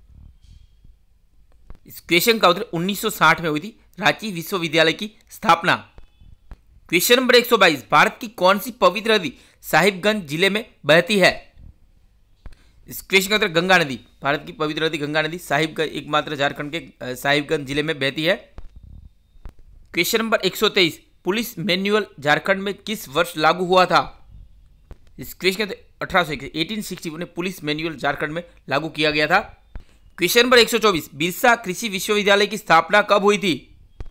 इस क्वेश्चन का उत्तर 1960 में हुई थी रांची विश्वविद्यालय की स्थापना। क्वेश्चन नंबर 122, भारत की कौन सी पवित्र नदी साहिबगंज जिले में बहती है? इस क्वेश्चन का उत्तर गंगा नदी। भारत की पवित्र नदी गंगा नदी साहिबगंज एकमात्र झारखंड के साहिबगंज जिले में बहती है। Question number 123, police manual Jharkhand में किस वर्ष लागू हुआ था? इस क्वेश्चन का 1861 में पुलिस मैनुअल झारखंड में लागू किया गया था। क्वेश्चन नंबर 124, बिरसा कृषि विश्वविद्यालय की स्थापना कब हुई थी?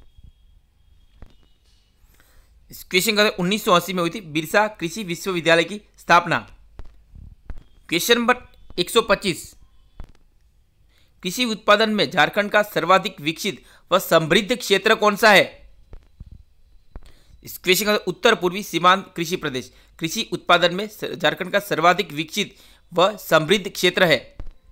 इस क्वेश्चन का 1980 में हुई थी बिरसा कृषि विश्वविद्यालय की स्थापना। क्वेश्चन नंबर 125, कृषि उत्पादन में झारखंड का सर्वाधिक विकसित व समृद्ध क्षेत्र कौन सा है? इस क्वेश्चन का उत्तर पूर्वी सीमांत कृषि प्रदेश कृषि उत्पादन में झारखंड का सर्वाधिक विकसित व समृद्ध क्षेत्र है।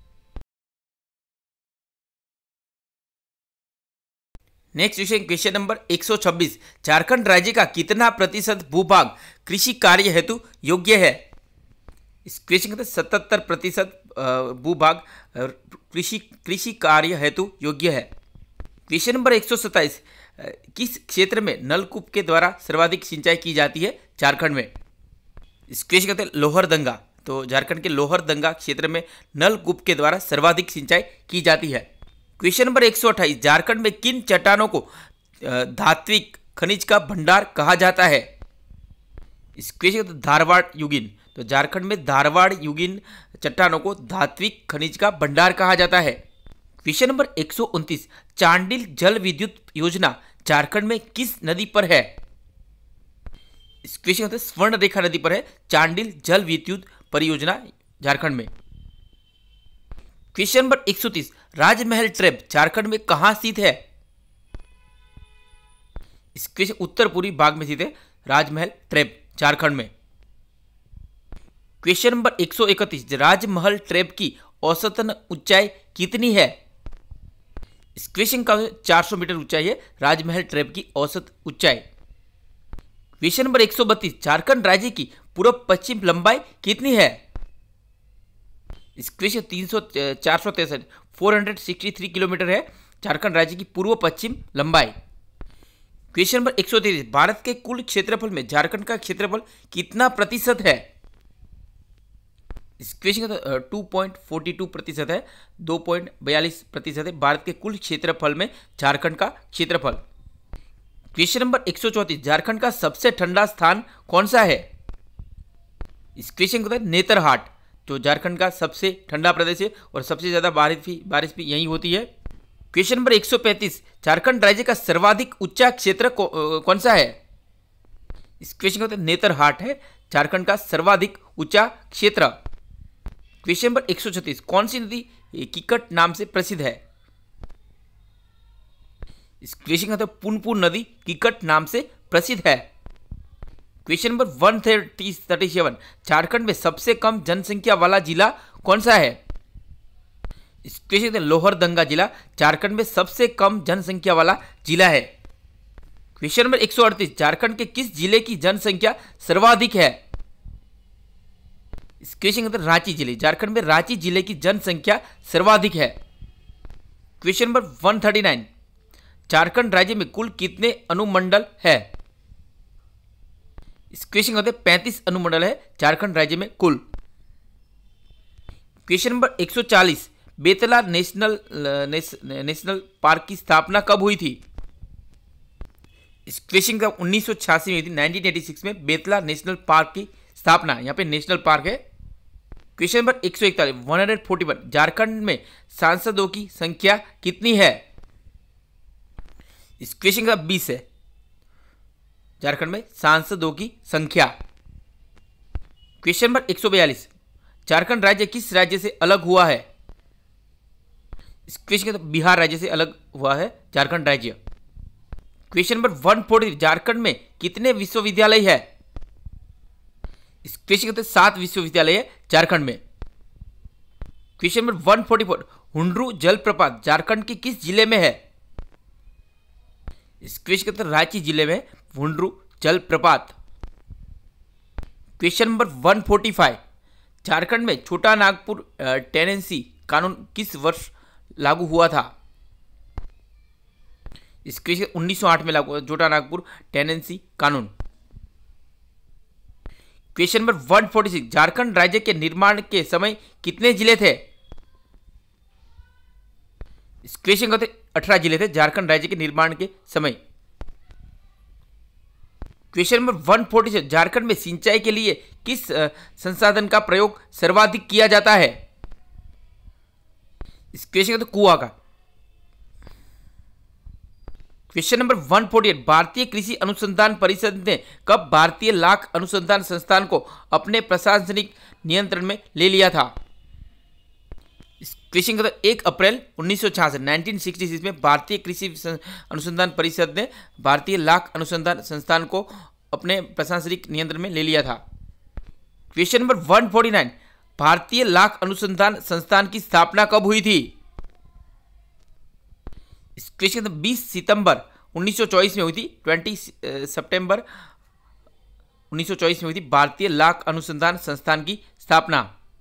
नेक्स्ट क्वेश्चन नंबर 126, झारखंड राज्य का कितना प्रतिशत भूभाग कृषि कार्य हेतु योग्य है? इस क्वेश्चन का 77% भूभाग कृषि कार्य हेतु योग्य है। क्वेश्चन नंबर 127, किस क्षेत्र में नलकूप के द्वारा सर्वाधिक सिंचाई की जाती है झारखंड में? इस क्वेश्चन कहते हैं लोहरदंगा। तो झारखंड के लोहरदंगा क्षेत्र में नलकूप के द्वारा सर्वाधिक सिंचाई की जाती है। क्वेश्चन नंबर 128, झारखंड में किन चट्टानों को धात्विक खनिज का भंडार कहा जाता है? इस क्वेश्चन धारवाड़ युगीन। तो झारखंड में धारवाड़ युगीन चट्टानों को धात्विक खनिज का भंडार कहा जाता है। क्वेश्चन नंबर 129, चांडिल जल विद्युत योजना झारखंड में किस नदी पर है? इस क्वेश्चन का स्वर्ण रेखा नदी पर है चांडिल जल विद्युत परियोजना झारखंड में। क्वेश्चन नंबर 130, राजमहल ट्रैप झारखंड में कहां स्थित है? इस क्वेश्चन उत्तर पूर्वी भाग में स्थित है राजमहल ट्रैप झारखंड में। क्वेश्चन नंबर 131, राजमहल ट्रैप की औसतन ऊंचाई कितनी है? इस क्वेश्चन का 400 मीटर ऊंचाई है राजमहल ट्रैप की औसत ऊंचाई। क्वेश्चन नंबर 132, झारखंड राज्य की पूर्व पश्चिम लंबाई कितनी है? इस क्वेश्चन 463 463 किलोमीटर है झारखंड राज्य की पूर्व पश्चिम लंबाई। क्वेश्चन नंबर 133 भारत के कुल क्षेत्रफल में झारखंड का क्षेत्रफल कितना प्रतिशत है? इस क्वेश्चन का 2.42% है, 2.42% है भारत के कुल क्षेत्रफल में झारखंड का क्षेत्रफल। क्वेश्चन नंबर 134 झारखंड का सबसे ठंडा स्थान कौन सा है? इस क्वेश्चन का नेतरहाट, जो झारखंड का सबसे ठंडा प्रदेश है और सबसे ज्यादा बारिश भी यहीं होती है। क्वेश्चन नंबर 135 झारखंड राज्य का सर्वाधिक ऊंचा क्षेत्र कौन सा है? इस क्वेश्चन का नेतरहाट है झारखंड का सर्वाधिक ऊंचा क्षेत्र। क्वेश्चन नंबर 136 कौन सी नदी किकट नाम से प्रसिद्ध है? इस क्वेश्चन का पुनपुन नदी किकट नाम से प्रसिद्ध है। क्वेश्चन नंबर 137 झारखंड में सबसे कम जनसंख्या वाला जिला कौन सा है? इस क्वेश्चन का लोहरदंगा जिला झारखंड में सबसे कम जनसंख्या वाला जिला है। क्वेश्चन नंबर 138 झारखंड के किस जिले की जनसंख्या सर्वाधिक है? इस क्वेश्चन का रांची जिले, झारखंड में रांची जिले की जनसंख्या सर्वाधिक है। क्वेश्चन नंबर 139 झारखंड राज्य में कुल कितने अनुमंडल है? इस क्वेश्चन का 35 अनुमंडल है झारखंड राज्य में कुल। Question number 140 Betla national park की स्थापना कब हुई थी? इस क्वेश्चन का 1986 में हुई थी, 1986 में बेतला नेशनल पार्क की स्थापना, यहाँ पे नेशनल पार्क है। क्वेश्चन नंबर 141 झारखंड में सांसदों की संख्या कितनी है? इस क्वेश्चन का 20 है झारखंड में सांसदों की संख्या। क्वेश्चन नंबर 142 झारखंड राज्य किस राज्य से अलग हुआ है? इस क्वेश्चन का बिहार राज्य से अलग हुआ है झारखंड राज्य। क्वेश्चन नंबर 140 झारखंड में कितने विश्वविद्यालय है? इस क्वेश्चन का 7 विश्वविद्यालय है झारखंड में। क्वेश्चन नंबर 144 हुंड्रू जलप्रपात झारखंड के किस जिले में है? इस क्वेश्चन का रांची जिले में हुंड्रू जलप्रपात। क्वेश्चन नंबर 145 झारखंड में छोटा नागपुर टेनेंसी कानून किस वर्ष लागू हुआ था? इस क्वेश्चन 1908 में लागू हुआ छोटा नागपुर टेनेंसी कानून। क्वेश्चन नंबर 146 झारखंड राज्य के निर्माण के समय कितने जिले थे? इस क्वेश्चन का 18 जिले थे झारखंड राज्य के निर्माण के समय। क्वेश्चन नंबर 146 झारखंड में सिंचाई के लिए किस संसाधन का प्रयोग सर्वाधिक किया जाता है? इस क्वेश्चन का कुआं का। क्वेश्चन नंबर 148 भारतीय कृषि अनुसंधान परिषद ने कब भारतीय लाख अनुसंधान संस्थान को अपने प्रशासनिक नियंत्रण में ले लिया था? इस क्वेश्चन का 1 अप्रैल 1966 1966 में भारतीय कृषि अनुसंधान परिषद ने भारतीय लाख अनुसंधान संस्थान को अपने प्रशासनिक नियंत्रण में ले लिया था। क्वेश्चन नंबर 149 भारतीय लाख अनुसंधान संस्थान की स्थापना कब हुई थी? इस क्वेश्चन 20 सितंबर 1924 में हुई थी, 20 सितंबर 1924 में हुई थी भारतीय लाख अनुसंधान संस्थान की स्थापना।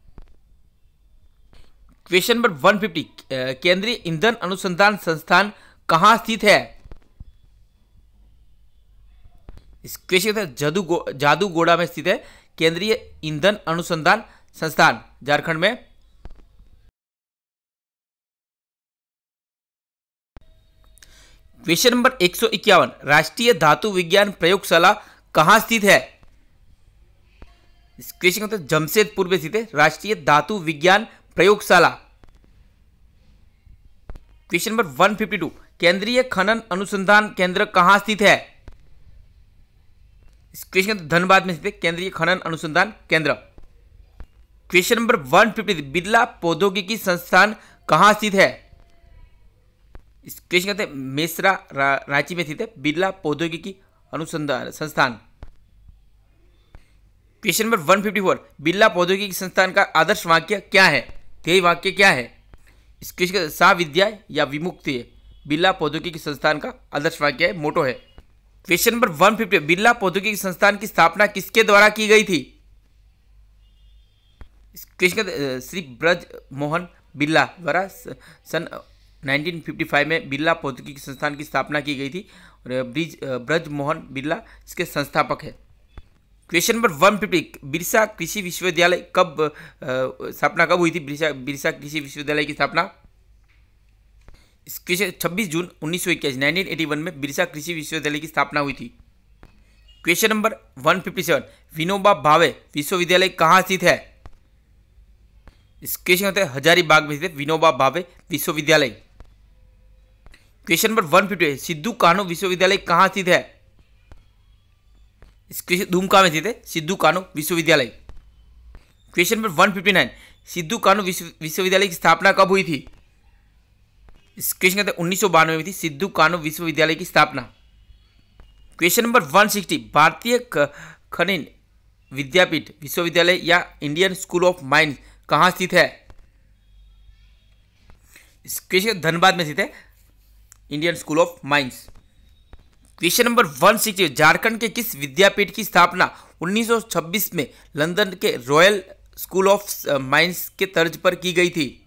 क्वेश्चन नंबर 150 केंद्रीय ईंधन अनुसंधान संस्थान कहाँ स्थित है? इस क्वेश्चन जादूगोड़ा में स्थित है केंद्रीय ईंधन अनुसंधान संस्थान झारखंड में। क्वेश्चन नंबर 151 राष्ट्रीय धातु विज्ञान प्रयोगशाला कहाँ स्थित है? इस क्वेश्चन का जमशेदपुर में स्थित है राष्ट्रीय धातु विज्ञान प्रयोगशाला। क्वेश्चन नंबर 152 केंद्रीय खनन अनुसंधान केंद्र कहाँ स्थित है? इस क्वेश्चन धनबाद में स्थित है केंद्रीय खनन अनुसंधान केंद्र। क्वेश्चन नंबर 150 बिरला प्रौद्योगिकी संस्थान कहाँ स्थित है? इस क्वेश्चन कहते हैं मेसरा रांची में स्थित है बिरला प्रौद्योगिकी अनुसंधान संस्थान। क्वेश्चन नंबर 154 बिरला प्रौद्योगिकी संस्थान का आदर्श वाक्य क्या है? ध्येय वाक्य क्या है? इस क्वेश्चन सा विद्या या विमुक्ति है बिरला प्रौद्योगिकी संस्थान का आदर्श वाक्य है, मोटो है। क्वेश्चन नंबर 150 बिरला प्रौद्योगिकी संस्थान की स्थापना किसके द्वारा की गई थी? क्वेश्चन का श्री ब्रज मोहन बिरला द्वारा सन 1955 में बिरला प्रौद्योगिकी संस्थान की स्थापना की गई थी और ब्रज मोहन बिरला इसके संस्थापक है। क्वेश्चन नंबर 150, बिरसा कृषि विश्वविद्यालय कब स्थापना कब हुई थी? बिरसा कृषि विश्वविद्यालय की स्थापना क्वेश्चन 26 जून 1981 1981 में बिरसा कृषि विश्वविद्यालय की स्थापना हुई थी। क्वेश्चन नंबर 157, विनोबा भावे विश्वविद्यालय कहाँ स्थित है? इस क्वेश्चन होता है हजारीबाग में स्थित विनोबा भावे विश्वविद्यालय। क्वेश्चन नंबर 158, सिद्धू कान्हू विश्वविद्यालय कहाँ स्थित है? इस क्वेश्चन दुमका में स्थित है सिद्धू कान्हू विश्वविद्यालय। क्वेश्चन नंबर 159, सिद्धू कान्हू विश्वविद्यालय की स्थापना कब हुई थी? इस क्वेश्चन कहते हैं 1992 में हुई थी सिद्धू कान्हू विश्वविद्यालय की स्थापना। क्वेश्चन नंबर 160, भारतीय खनिज विद्यापीठ विश्वविद्यालय या इंडियन स्कूल ऑफ माइंस कहाँ स्थित है? इस क्वेश्चन धनबाद में स्थित है Indian school of mines. Question number 160, Jharkhand के किस विद्यापीठ की स्थापना 1926 में लंदन के रॉयल स्कूल ऑफ माइंस के तर्ज पर की गई थी?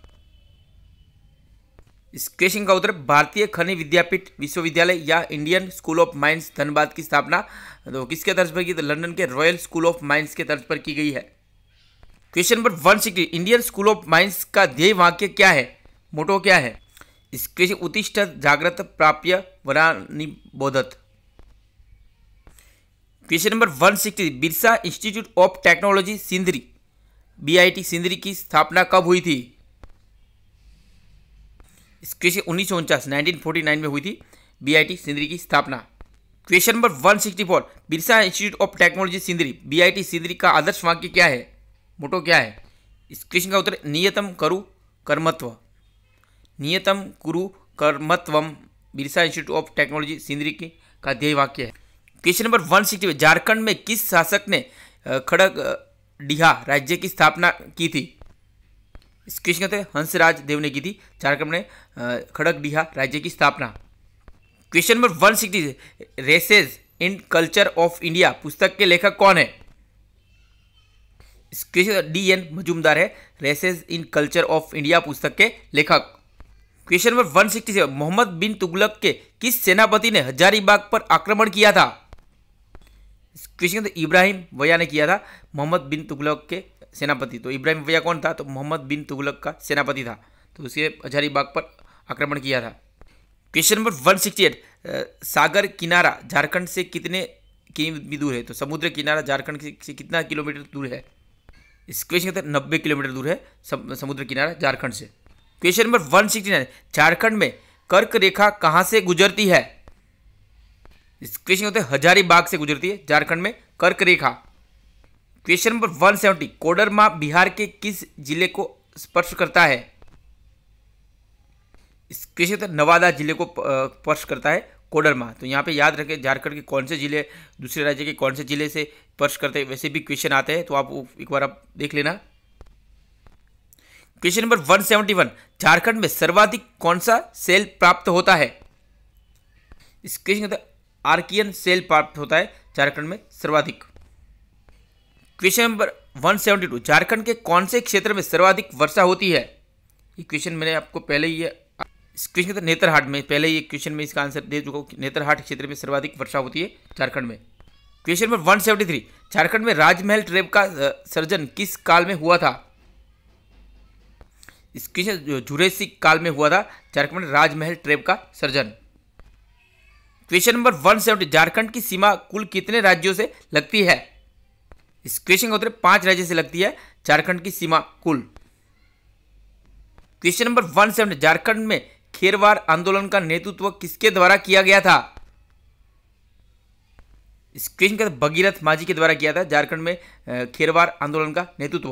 इस क्वेश्चन का उत्तर भारतीय खनिज विद्यापीठ विश्वविद्यालय या Indian school of mines Dhanbad की स्थापना तो किसके तर्ज पर की? तो लंदन के रॉयल स्कूल ऑफ माइंस के तर्ज पर की गई है। Question number 160, Indian school of mines का ध्येय वाक्य क्या है? मोटो क्या है? इस क्वेश्चन उत्तिष्ठ जागृत प्राप्य वरानिबोधत। Question number 160, Birsa institute of technology Sindri BIT Sindri की स्थापना कब हुई थी? इस क्वेश्चन 1949 में हुई थी BIT सिंदरी की स्थापना। Question number 164, Birsa institute of technology Sindri BIT Sindri का आदर्श वाक्य क्या है? मोटो क्या है? इस क्वेश्चन का उत्तर नियतम करु कर्मत्व। नियतम कुरु कर्मत्वम Birsa institute of technology Sindri की का ध्येय वाक्य है। क्वेश्चन नंबर 160, झारखंड में किस शासक ने खड़गडिहा राज्य की स्थापना की थी? इस क्वेश्चन कहते हैं हंसराज देव ने की थी झारखंड में खड़गडिहा राज्य की स्थापना। Question number 160, races in culture of India पुस्तक के लेखक कौन है? इस क्वेश्चन DN मजूमदार है races in culture of India पुस्तक के लेखक। क्वेश्चन नंबर 167, मोहम्मद बिन तुगलक के किस सेनापति ने हजारीबाग पर आक्रमण किया था? इस क्वेश्चन इब्राहिम वया ने किया था मोहम्मद बिन तुगलक के सेनापति। तो इब्राहिम वया कौन था? तो मोहम्मद बिन तुगलक का सेनापति था, तो उसने हजारीबाग पर आक्रमण किया था। क्वेश्चन नंबर 168, सागर किनारा झारखंड से कितने किमी दूर है? तो समुद्र किनारा झारखंड से कितना किलोमीटर दूर है? इस क्वेश्चन के 90 किलोमीटर दूर है समुद्र किनारा झारखंड से। क्वेश्चन नंबर 169, झारखंड में कर्क रेखा कहाँ से गुजरती है? इस क्वेश्चन होते हैं हजारीबाग से गुजरती है झारखंड में कर्क रेखा। क्वेश्चन नंबर 170, कोडरमा बिहार के किस जिले को स्पर्श करता है? इस क्वेश्चन होते हैं नवादा जिले को स्पर्श करता है कोडरमा। तो यहाँ पे याद रखें झारखंड के कौन से जिले दूसरे राज्य के कौन से जिले से स्पर्श करते हैं, वैसे भी क्वेश्चन आते हैं, तो आप एक बार आप देख लेना। क्वेश्चन नंबर 171, झारखंड में सर्वाधिक कौन सा सेल प्राप्त होता है? इस क्वेश्चन का आर्कियन सेल प्राप्त होता है झारखंड में सर्वाधिक। क्वेश्चन नंबर 172, झारखंड के कौन से क्षेत्र में सर्वाधिक वर्षा होती है? ये क्वेश्चन मैंने आपको पहले ही इस क्वेश्चन का नेतरहाट में पहले ही क्वेश्चन में इसका आंसर दे चुका हूँ। नेतरहाट क्षेत्र में सर्वाधिक वर्षा होती है झारखंड में। क्वेश्चन नंबर 173, झारखंड में राजमहल ट्रेप का सर्जन किस काल में हुआ था? इस क्वेश्चन जुरेसिक काल में हुआ था झारखंड में राजमहल ट्रेप का सर्जन। क्वेश्चन नंबर 170, झारखंड की सीमा कुल कितने राज्यों से लगती है? इस क्वेश्चन का उत्तर 5 राज्य से लगती है झारखंड की सीमा कुल। क्वेश्चन नंबर 170, झारखंड में खेरवार आंदोलन का नेतृत्व किसके द्वारा किया गया था? इस क्वेश्चन का भगीरथ माझी के द्वारा किया था झारखंड में खेरवार आंदोलन का नेतृत्व।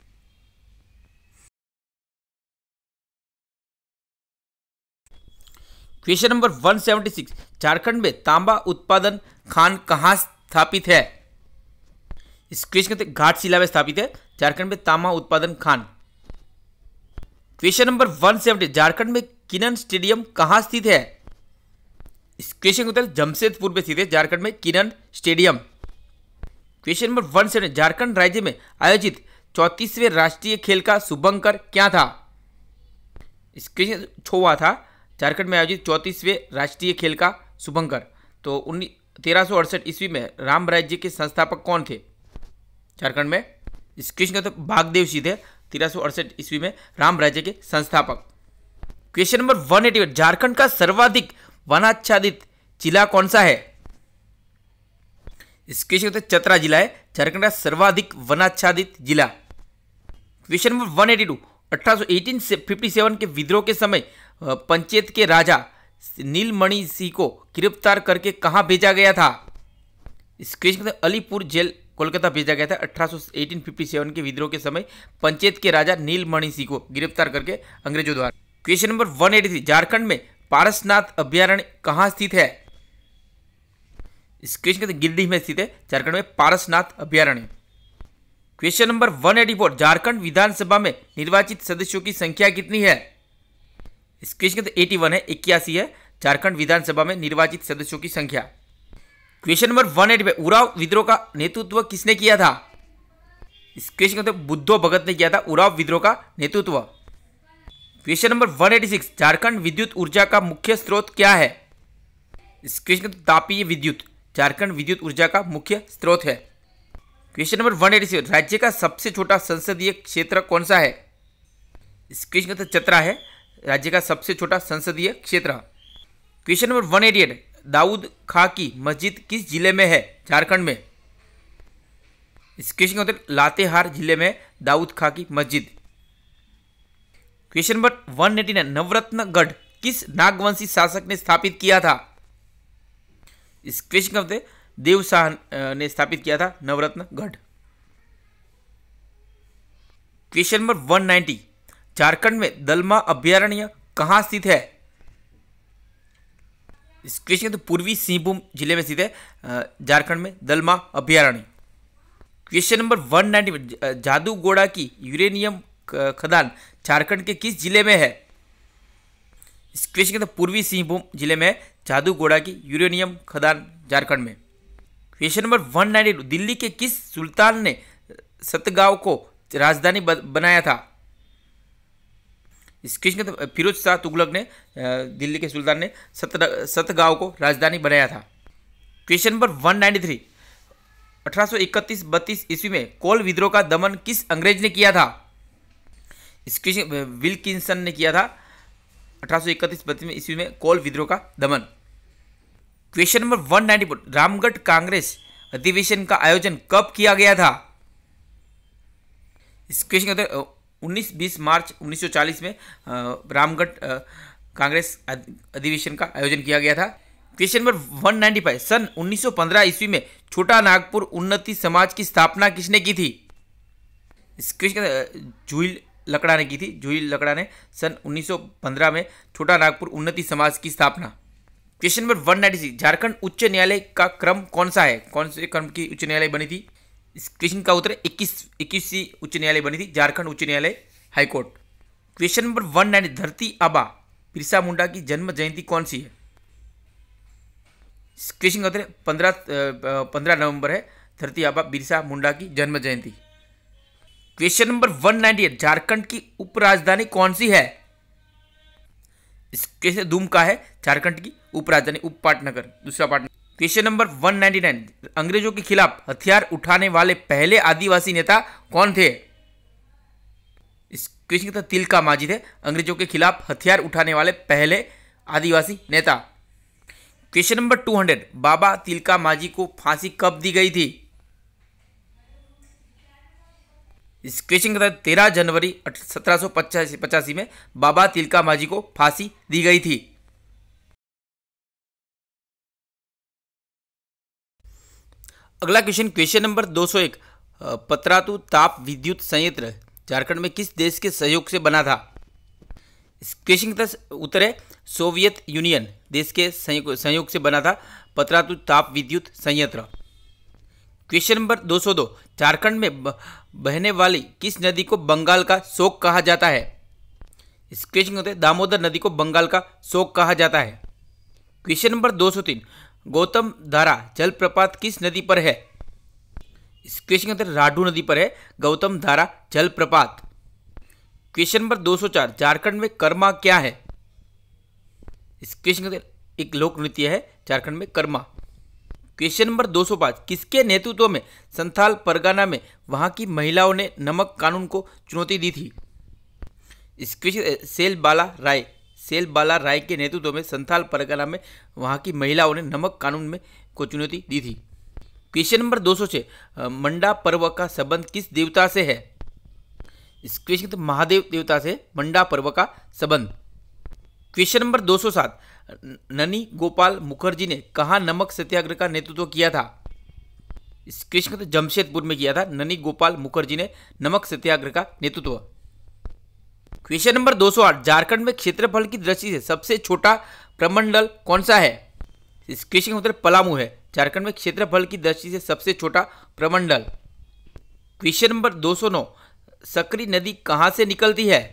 क्वेश्चन नंबर 176, झारखंड में तांबा उत्पादन खान कहाँ स्थापित है? इस क्वेश्चन के घाटशिला में स्थापित है झारखंड में तांबा उत्पादन खान। क्वेश्चन नंबर 170, झारखंड में किनन स्टेडियम कहाँ स्थित है? इस क्वेश्चन का उत्तर जमशेदपुर में स्थित है झारखंड में Keenan stadium. Question number 170, Jharkhand राज्य में आयोजित 34वें राष्ट्रीय खेल का शुभंकर क्या था? इसके छवा था झारखंड में आयोजित 34वें राष्ट्रीय खेल का शुभंकर। तो 1368 ईस्वी में राम राज्य के संस्थापक कौन थे झारखंड में? इसके तो भागदेव सिंह थे 1368 ईस्वी में राम राज्य के संस्थापक। क्वेश्चन नंबर 188, झारखंड का सर्वाधिक वनाच्छादित जिला कौन सा है? इसके चतरा जिला है झारखंड का सर्वाधिक वनाच्छादित जिला। क्वेश्चन नंबर 182, 1857 के विद्रोह के समय पंचायत के राजा नीलमणि सिंह को गिरफ्तार करके कहां भेजा गया था? इसके अलीपुर जेल कोलकाता भेजा गया था। 1857 के विद्रोह के समय पंचायत के राजा नीलमणि सिंह को गिरफ्तार करके अंग्रेजों द्वारा। क्वेश्चन नंबर 183, झारखंड में पारसनाथ अभ्यारण्य कहां स्थित है? इस क्वेश्चन गिरिडीह में स्थित है झारखंड में पारसनाथ अभ्यारण्य। क्वेश्चन नंबर 184, झारखंड विधानसभा में निर्वाचित सदस्यों की संख्या कितनी है? इस क्वेश्चन 81 है, 81 है झारखंड विधानसभा में निर्वाचित सदस्यों की संख्या। क्वेश्चन नंबर 185, उराव विद्रोह का नेतृत्व किसने किया था? इस क्वेश्चन बुद्धो भगत ने किया था उराव विद्रोह का नेतृत्व। क्वेश्चन नंबर 186, झारखंड विद्युत ऊर्जा का मुख्य स्रोत क्या है? इस क्वेश्चन तापीय विद्युत झारखंड विद्युत ऊर्जा का मुख्य स्रोत है। क्वेश्चन नंबर 187, राज्य का सबसे छोटा संसदीय क्षेत्र कौन सा है? इस क्वेश्चन चतरा है राज्य का सबसे छोटा संसदीय क्षेत्र। क्वेश्चन नंबर 188, दाऊद खां की मस्जिद किस जिले में है झारखंड में? इस क्वेश्चन लातेहार जिले में दाऊद खां की मस्जिद। क्वेश्चन नंबर 189, नवरत्नगढ़ किस नागवंशी शासक ने स्थापित किया था? इस क्वेश्चन देवशाह ने स्थापित किया था नवरत्नगढ़। क्वेश्चन नंबर 190, झारखंड में दलमा अभ्यारण्य कहां स्थित है? इस क्वेश्चन पूर्वी सिंहभूम जिले में स्थित है झारखंड में दलमा अभ्यारण्य। क्वेश्चन नंबर 190, जादूगोड़ा की यूरेनियम खदान झारखंड के किस जिले में है? इस क्वेश्चन पूर्वी सिंहभूम जिले में जादूगोड़ा की यूरेनियम खदान झारखंड में। क्वेश्चन नंबर 192, दिल्ली के किस सुल्तान ने सतगांव को राजधानी बनाया था? इस क्वेश्चन फिरोज शाह तुगलक ने दिल्ली के सुल्तान ने सतगांव को राजधानी बनाया था। क्वेश्चन नंबर 193, 1831-32 ईस्वी में कोल विद्रोह का दमन किस अंग्रेज ने किया था? इस क्वेश्चन विल्किंसन ने किया था 1831-32 ईस्वी में कोल विद्रोह का दमन। क्वेश्चन नंबर 194, रामगढ़ कांग्रेस अधिवेशन का आयोजन कब किया गया था? इस क्वेश्चन 19-20 मार्च 1940 में रामगढ़ कांग्रेस अधिवेशन का आयोजन किया गया था। क्वेश्चन नंबर 195, सन 1915 ईस्वी में छोटा नागपुर उन्नति समाज की स्थापना किसने की थी? इस क्वेश्चन झूल लकड़ा ने की थी। झूल लकड़ा ने सन 1915 में छोटा नागपुर उन्नति समाज की स्थापना। क्वेश्चन नंबर 196, झारखंड उच्च न्यायालय का क्रम कौन सा है? कौन से क्रम की उच्च न्यायालय बनी थी? इस क्वेश्चन का उत्तर 21वीं उच्च न्यायालय बनी थी झारखंड उच्च न्यायालय हाईकोर्ट। क्वेश्चन नंबर 190, धरती आबा बिरसा मुंडा की जन्म जयंती कौन सी है? इस क्वेश्चन का उत्तर 15 नवंबर है धरती आबा बिरसा मुंडा की जन्म जयंती। क्वेश्चन नंबर 198, झारखंड की उपराजधानी कौन सी है? इस क्वेश्चन दुमका है झारखंड की उपराजधानी, उप पाटनगर दूसरा पाटनगर। क्वेश्चन नंबर 199, अंग्रेजों के खिलाफ हथियार उठाने वाले पहले आदिवासी नेता कौन थे? इस क्वेश्चन का तिलका मांझी थे अंग्रेजों के खिलाफ हथियार उठाने वाले पहले आदिवासी नेता। क्वेश्चन नंबर 200, बाबा तिलका मांझी को फांसी कब दी गई थी? इस क्वेश्चन का 13 जनवरी 1785 में बाबा तिलका मांझी को फांसी दी गई थी। अगला क्वेश्चन, क्वेश्चन नंबर 201, पतरातू ताप विद्युत संयंत्र झारखंड में किस देश के सहयोग से बना था? इस क्वेश्चन का उत्तर है सोवियत यूनियन देश के सहयोग से बना था पतरातू ताप विद्युत संयंत्र। क्वेश्चन नंबर 202, झारखंड में बहने वाली किस नदी को बंगाल का शोक कहा जाता है? इस क्वेश्चन होते दामोदर नदी को बंगाल का शोक कहा जाता है। क्वेश्चन नंबर 203, गौतम धारा जलप्रपात किस नदी पर है? इस क्वेश्चन के अंदर राडू नदी पर है गौतम धारा जलप्रपात। क्वेश्चन नंबर 204, झारखंड में कर्मा क्या है? इस क्वेश्चन के अंदर एक लोक नृत्य है झारखंड में कर्मा। क्वेश्चन नंबर 205, किसके नेतृत्व में संथाल परगना में वहां की महिलाओं ने नमक कानून को चुनौती दी थी? इस क्वेश्चन सेल बाला राय के नेतृत्व में संथाल परगना में वहां की महिलाओं ने नमक कानून में को चुनौती दी थी। क्वेश्चन नंबर 206, मंडा पर्व का संबंध किस देवता से है? इस क्वेश्चन तो महादेव देवता से मंडा पर्व का संबंध। क्वेश्चन नंबर 207, ननी गोपाल मुखर्जी ने कहाँ नमक सत्याग्रह का नेतृत्व किया था? इस क्वेश्चन तो जमशेदपुर में किया था ननी गोपाल मुखर्जी ने नमक सत्याग्रह का नेतृत्व। क्वेश्चन नंबर 208, झारखंड में क्षेत्रफल की दृष्टि से सबसे छोटा प्रमंडल कौन सा है? इस क्वेश्चन का उत्तर पलामू है, झारखंड में क्षेत्रफल की दृष्टि से सबसे छोटा प्रमंडल। क्वेश्चन नंबर 209, सकरी नदी कहां से निकलती है?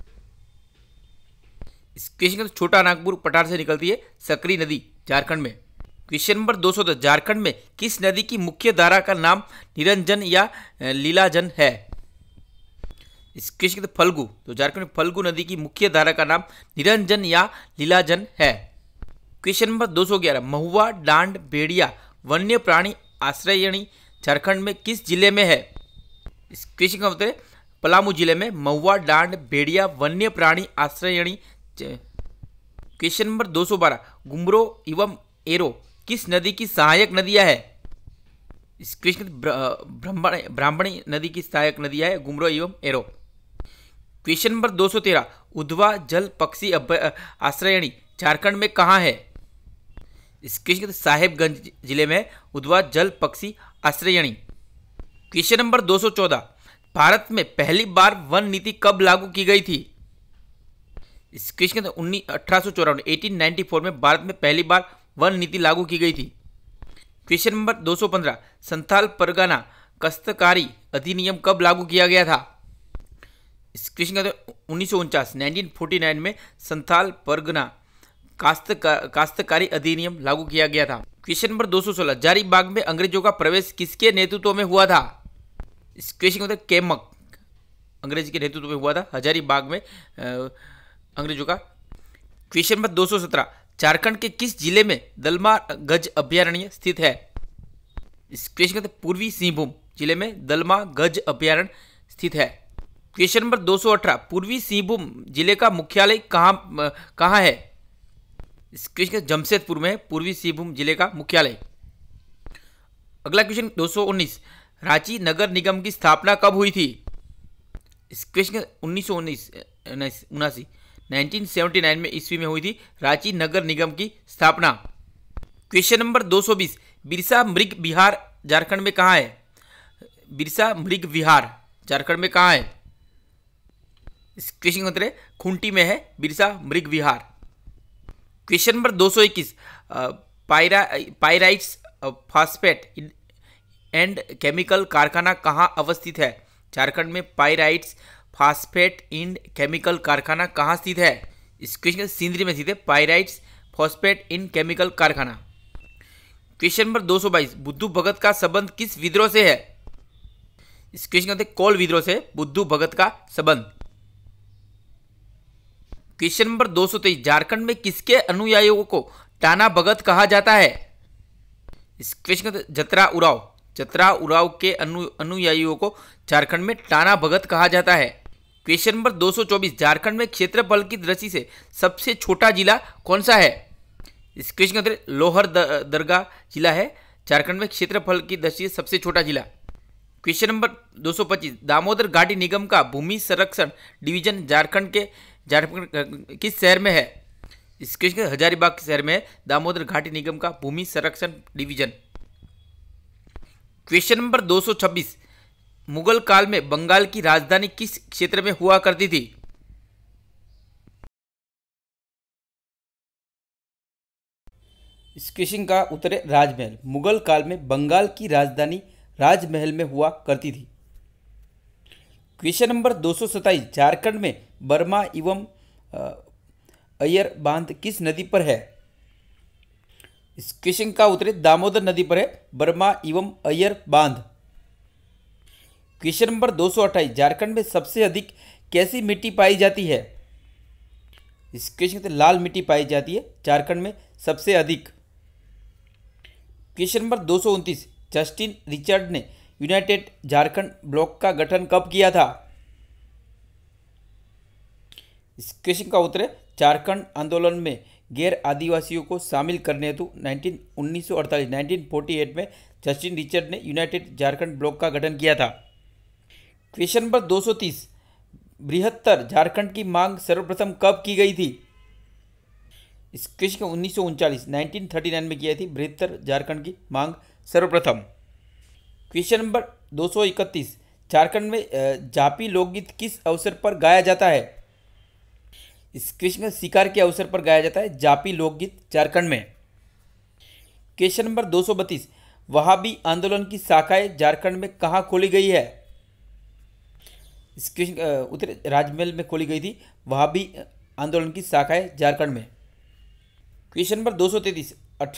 इस क्वेश्चन का छोटा नागपुर पठार से निकलती है सकरी नदी झारखंड में। क्वेश्चन नंबर 210, झारखंड में किस नदी की मुख्य धारा का नाम निरंजन या लीलाजन है? इस क्वेश्चन का फल्गु, तो झारखंड में फल्गु नदी की मुख्य धारा का नाम निरंजन या लीलाजन है। क्वेश्चन नंबर 211, महुआ डांड भेड़िया वन्य प्राणी आश्रयणी झारखंड में किस जिले में है? इस क्वेश्चन का उत्तर पलामू जिले में महुआ डांड भेड़िया वन्य प्राणी आश्रयणी। क्वेश्चन नंबर 212, गुमरो एवं एरो किस नदी की सहायक नदियां है? इस क्वेश्चन ब्राह्मणी नदी की सहायक नदियां है गुमरो एवं एरो। क्वेश्चन नंबर 213, उधवा जल पक्षी आश्रयणी झारखंड में कहाँ है? इस क्वेश्चन साहेबगंज जिले में उधवा जल पक्षी आश्रयणी। क्वेश्चन नंबर 214, भारत में पहली बार वन नीति कब लागू की गई थी? इस क्वेश्चन 1894 1894 में भारत में पहली बार वन नीति लागू की गई थी। क्वेश्चन नंबर 215, संथाल परगना काश्तकारी अधिनियम कब लागू किया गया था? इस क्वेश्चन का 1949 में संथाल परगना काश्तकारी अधिनियम लागू किया गया था। क्वेश्चन नंबर 216, हजारीबाग में अंग्रेजों का प्रवेश किसके नेतृत्व में हुआ था? इस क्वेश्चन का केमक अंग्रेज के नेतृत्व में हुआ था हजारीबाग में अंग्रेजों का। क्वेश्चन नंबर 217, झारखंड के किस जिले में दलमा गज अभयारण्य स्थित है? इस क्वेश्चन का पूर्वी सिंहभूम जिले में दलमा गज अभयारण्य स्थित है। क्वेश्चन नंबर 218, पूर्वी सिंहभूम जिले का मुख्यालय कहाँ है? इस क्वेश्चन जमशेदपुर में पूर्वी सिंहभूम जिले का मुख्यालय। अगला क्वेश्चन 219, रांची नगर निगम की स्थापना कब हुई थी? इस क्वेश्चन 1979 में ईस्वी में हुई थी रांची नगर निगम की स्थापना। क्वेश्चन नंबर 220, बिरसा मृग विहार झारखंड में कहाँ है? बिरसा मृग विहार झारखंड में कहाँ है? इस क्वेश्चन का उत्तर है खूंटी में है Birsa Mrig Vihar. Question number 221, pyrites phosphate and chemical कारखाना कहाँ अवस्थित है? झारखंड में पाइराइट्स फॉस्फेट एंड केमिकल कारखाना कहाँ स्थित है? इस क्वेश्चन सिंदरी में स्थित है पाइराइट्स फॉस्फेट एंड केमिकल कारखाना। क्वेश्चन नंबर 222, बुद्धू भगत का संबंध किस विद्रोह से है? इस क्वेश्चन का कोल विद्रोह से बुद्धू भगत का संबंध। क्वेश्चन नंबर 223, झारखंड में किसके अनुयायियों को टाना भगत कहा जाता है? इस क्वेश्चन का जतरा उराव के अनुयायियों को झारखंड में टाना भगत कहा जाता है। क्वेश्चन नंबर 224, झारखंड में क्षेत्रफल की दृष्टि से सबसे छोटा जिला कौन सा है? इस क्वेश्चन का लोहर दरगा जिला है झारखंड में क्षेत्रफल की दृष्टि से सबसे छोटा जिला। क्वेश्चन नंबर 225, दामोदर घाटी निगम का भूमि संरक्षण डिवीजन झारखंड किस शहर में है? इस क्वेश्चन हजारीबाग शहर में है दामोदर घाटी निगम का भूमि संरक्षण डिवीजन। क्वेश्चन नंबर 226, मुगल काल में बंगाल की राजधानी किस क्षेत्र में हुआ करती थी? इस क्वेश्चन का उत्तर है राजमहल। मुगल काल में बंगाल की राजधानी राजमहल में हुआ करती थी। क्वेश्चन नंबर 227, झारखंड में बर्मा एवं अय्यर बांध किस नदी पर है? इस क्वेश्चन का उत्तर दामोदर नदी पर है बर्मा एवं अय्यर बांध। क्वेश्चन नंबर 228, झारखंड में सबसे अधिक कैसी मिट्टी पाई जाती है? इस क्वेश्चन में लाल मिट्टी पाई जाती है झारखंड में सबसे अधिक। क्वेश्चन नंबर 229, जस्टिन रिचर्ड ने यूनाइटेड झारखंड ब्लॉक का गठन कब किया था? इस क्वेश्चन का उत्तर है झारखंड आंदोलन में गैर आदिवासियों को शामिल करने हेतु 1948 में जस्टिन रिचर्ड ने यूनाइटेड झारखंड ब्लॉक का गठन किया था। क्वेश्चन नंबर 230, बृहत्तर झारखंड की मांग सर्वप्रथम कब की गई थी? इस क्वेश्चन को 1939 में किया थी बृहत्तर झारखंड की मांग सर्वप्रथम। क्वेश्चन नंबर 231, झारखंड में जापी लोकगीत किस अवसर पर गाया जाता है? इस क्वेश्चन में शिकार के अवसर पर गाया जाता है जापी लोकगीत झारखंड में। क्वेश्चन नंबर 232, वहाबी आंदोलन की शाखाएं झारखंड में कहाँ खोली गई है? इस क्वेश्चन उत्तर राजमहल में खोली गई थी वहाबी आंदोलन की शाखाएं झारखंड में। क्वेश्चन नंबर 233,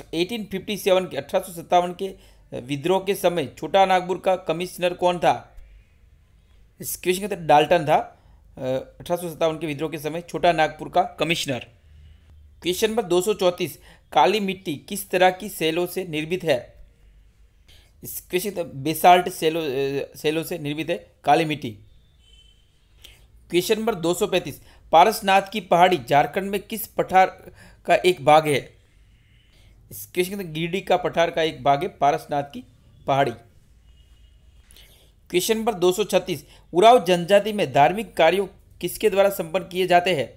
1857 के विद्रोह के समय छोटा नागपुर का कमिश्नर कौन था? इस क्वेश्चन का डाल्टन था 1857 के विद्रोह के समय छोटा नागपुर का कमिश्नर। क्वेश्चन नंबर 234, काली मिट्टी किस तरह की सेलों से निर्मित है? इस क्वेश्चन बेसाल्ट सेलों से निर्मित है काली मिट्टी। क्वेश्चन नंबर 235, पारसनाथ की पहाड़ी झारखंड में किस पठार का एक भाग है? इस क्वेश्चन गिरिडीह का पठार का एक भाग है पारसनाथ की पहाड़ी। क्वेश्चन नंबर 236, उरांव जनजाति में धार्मिक कार्यों किसके द्वारा संपन्न किए जाते हैं?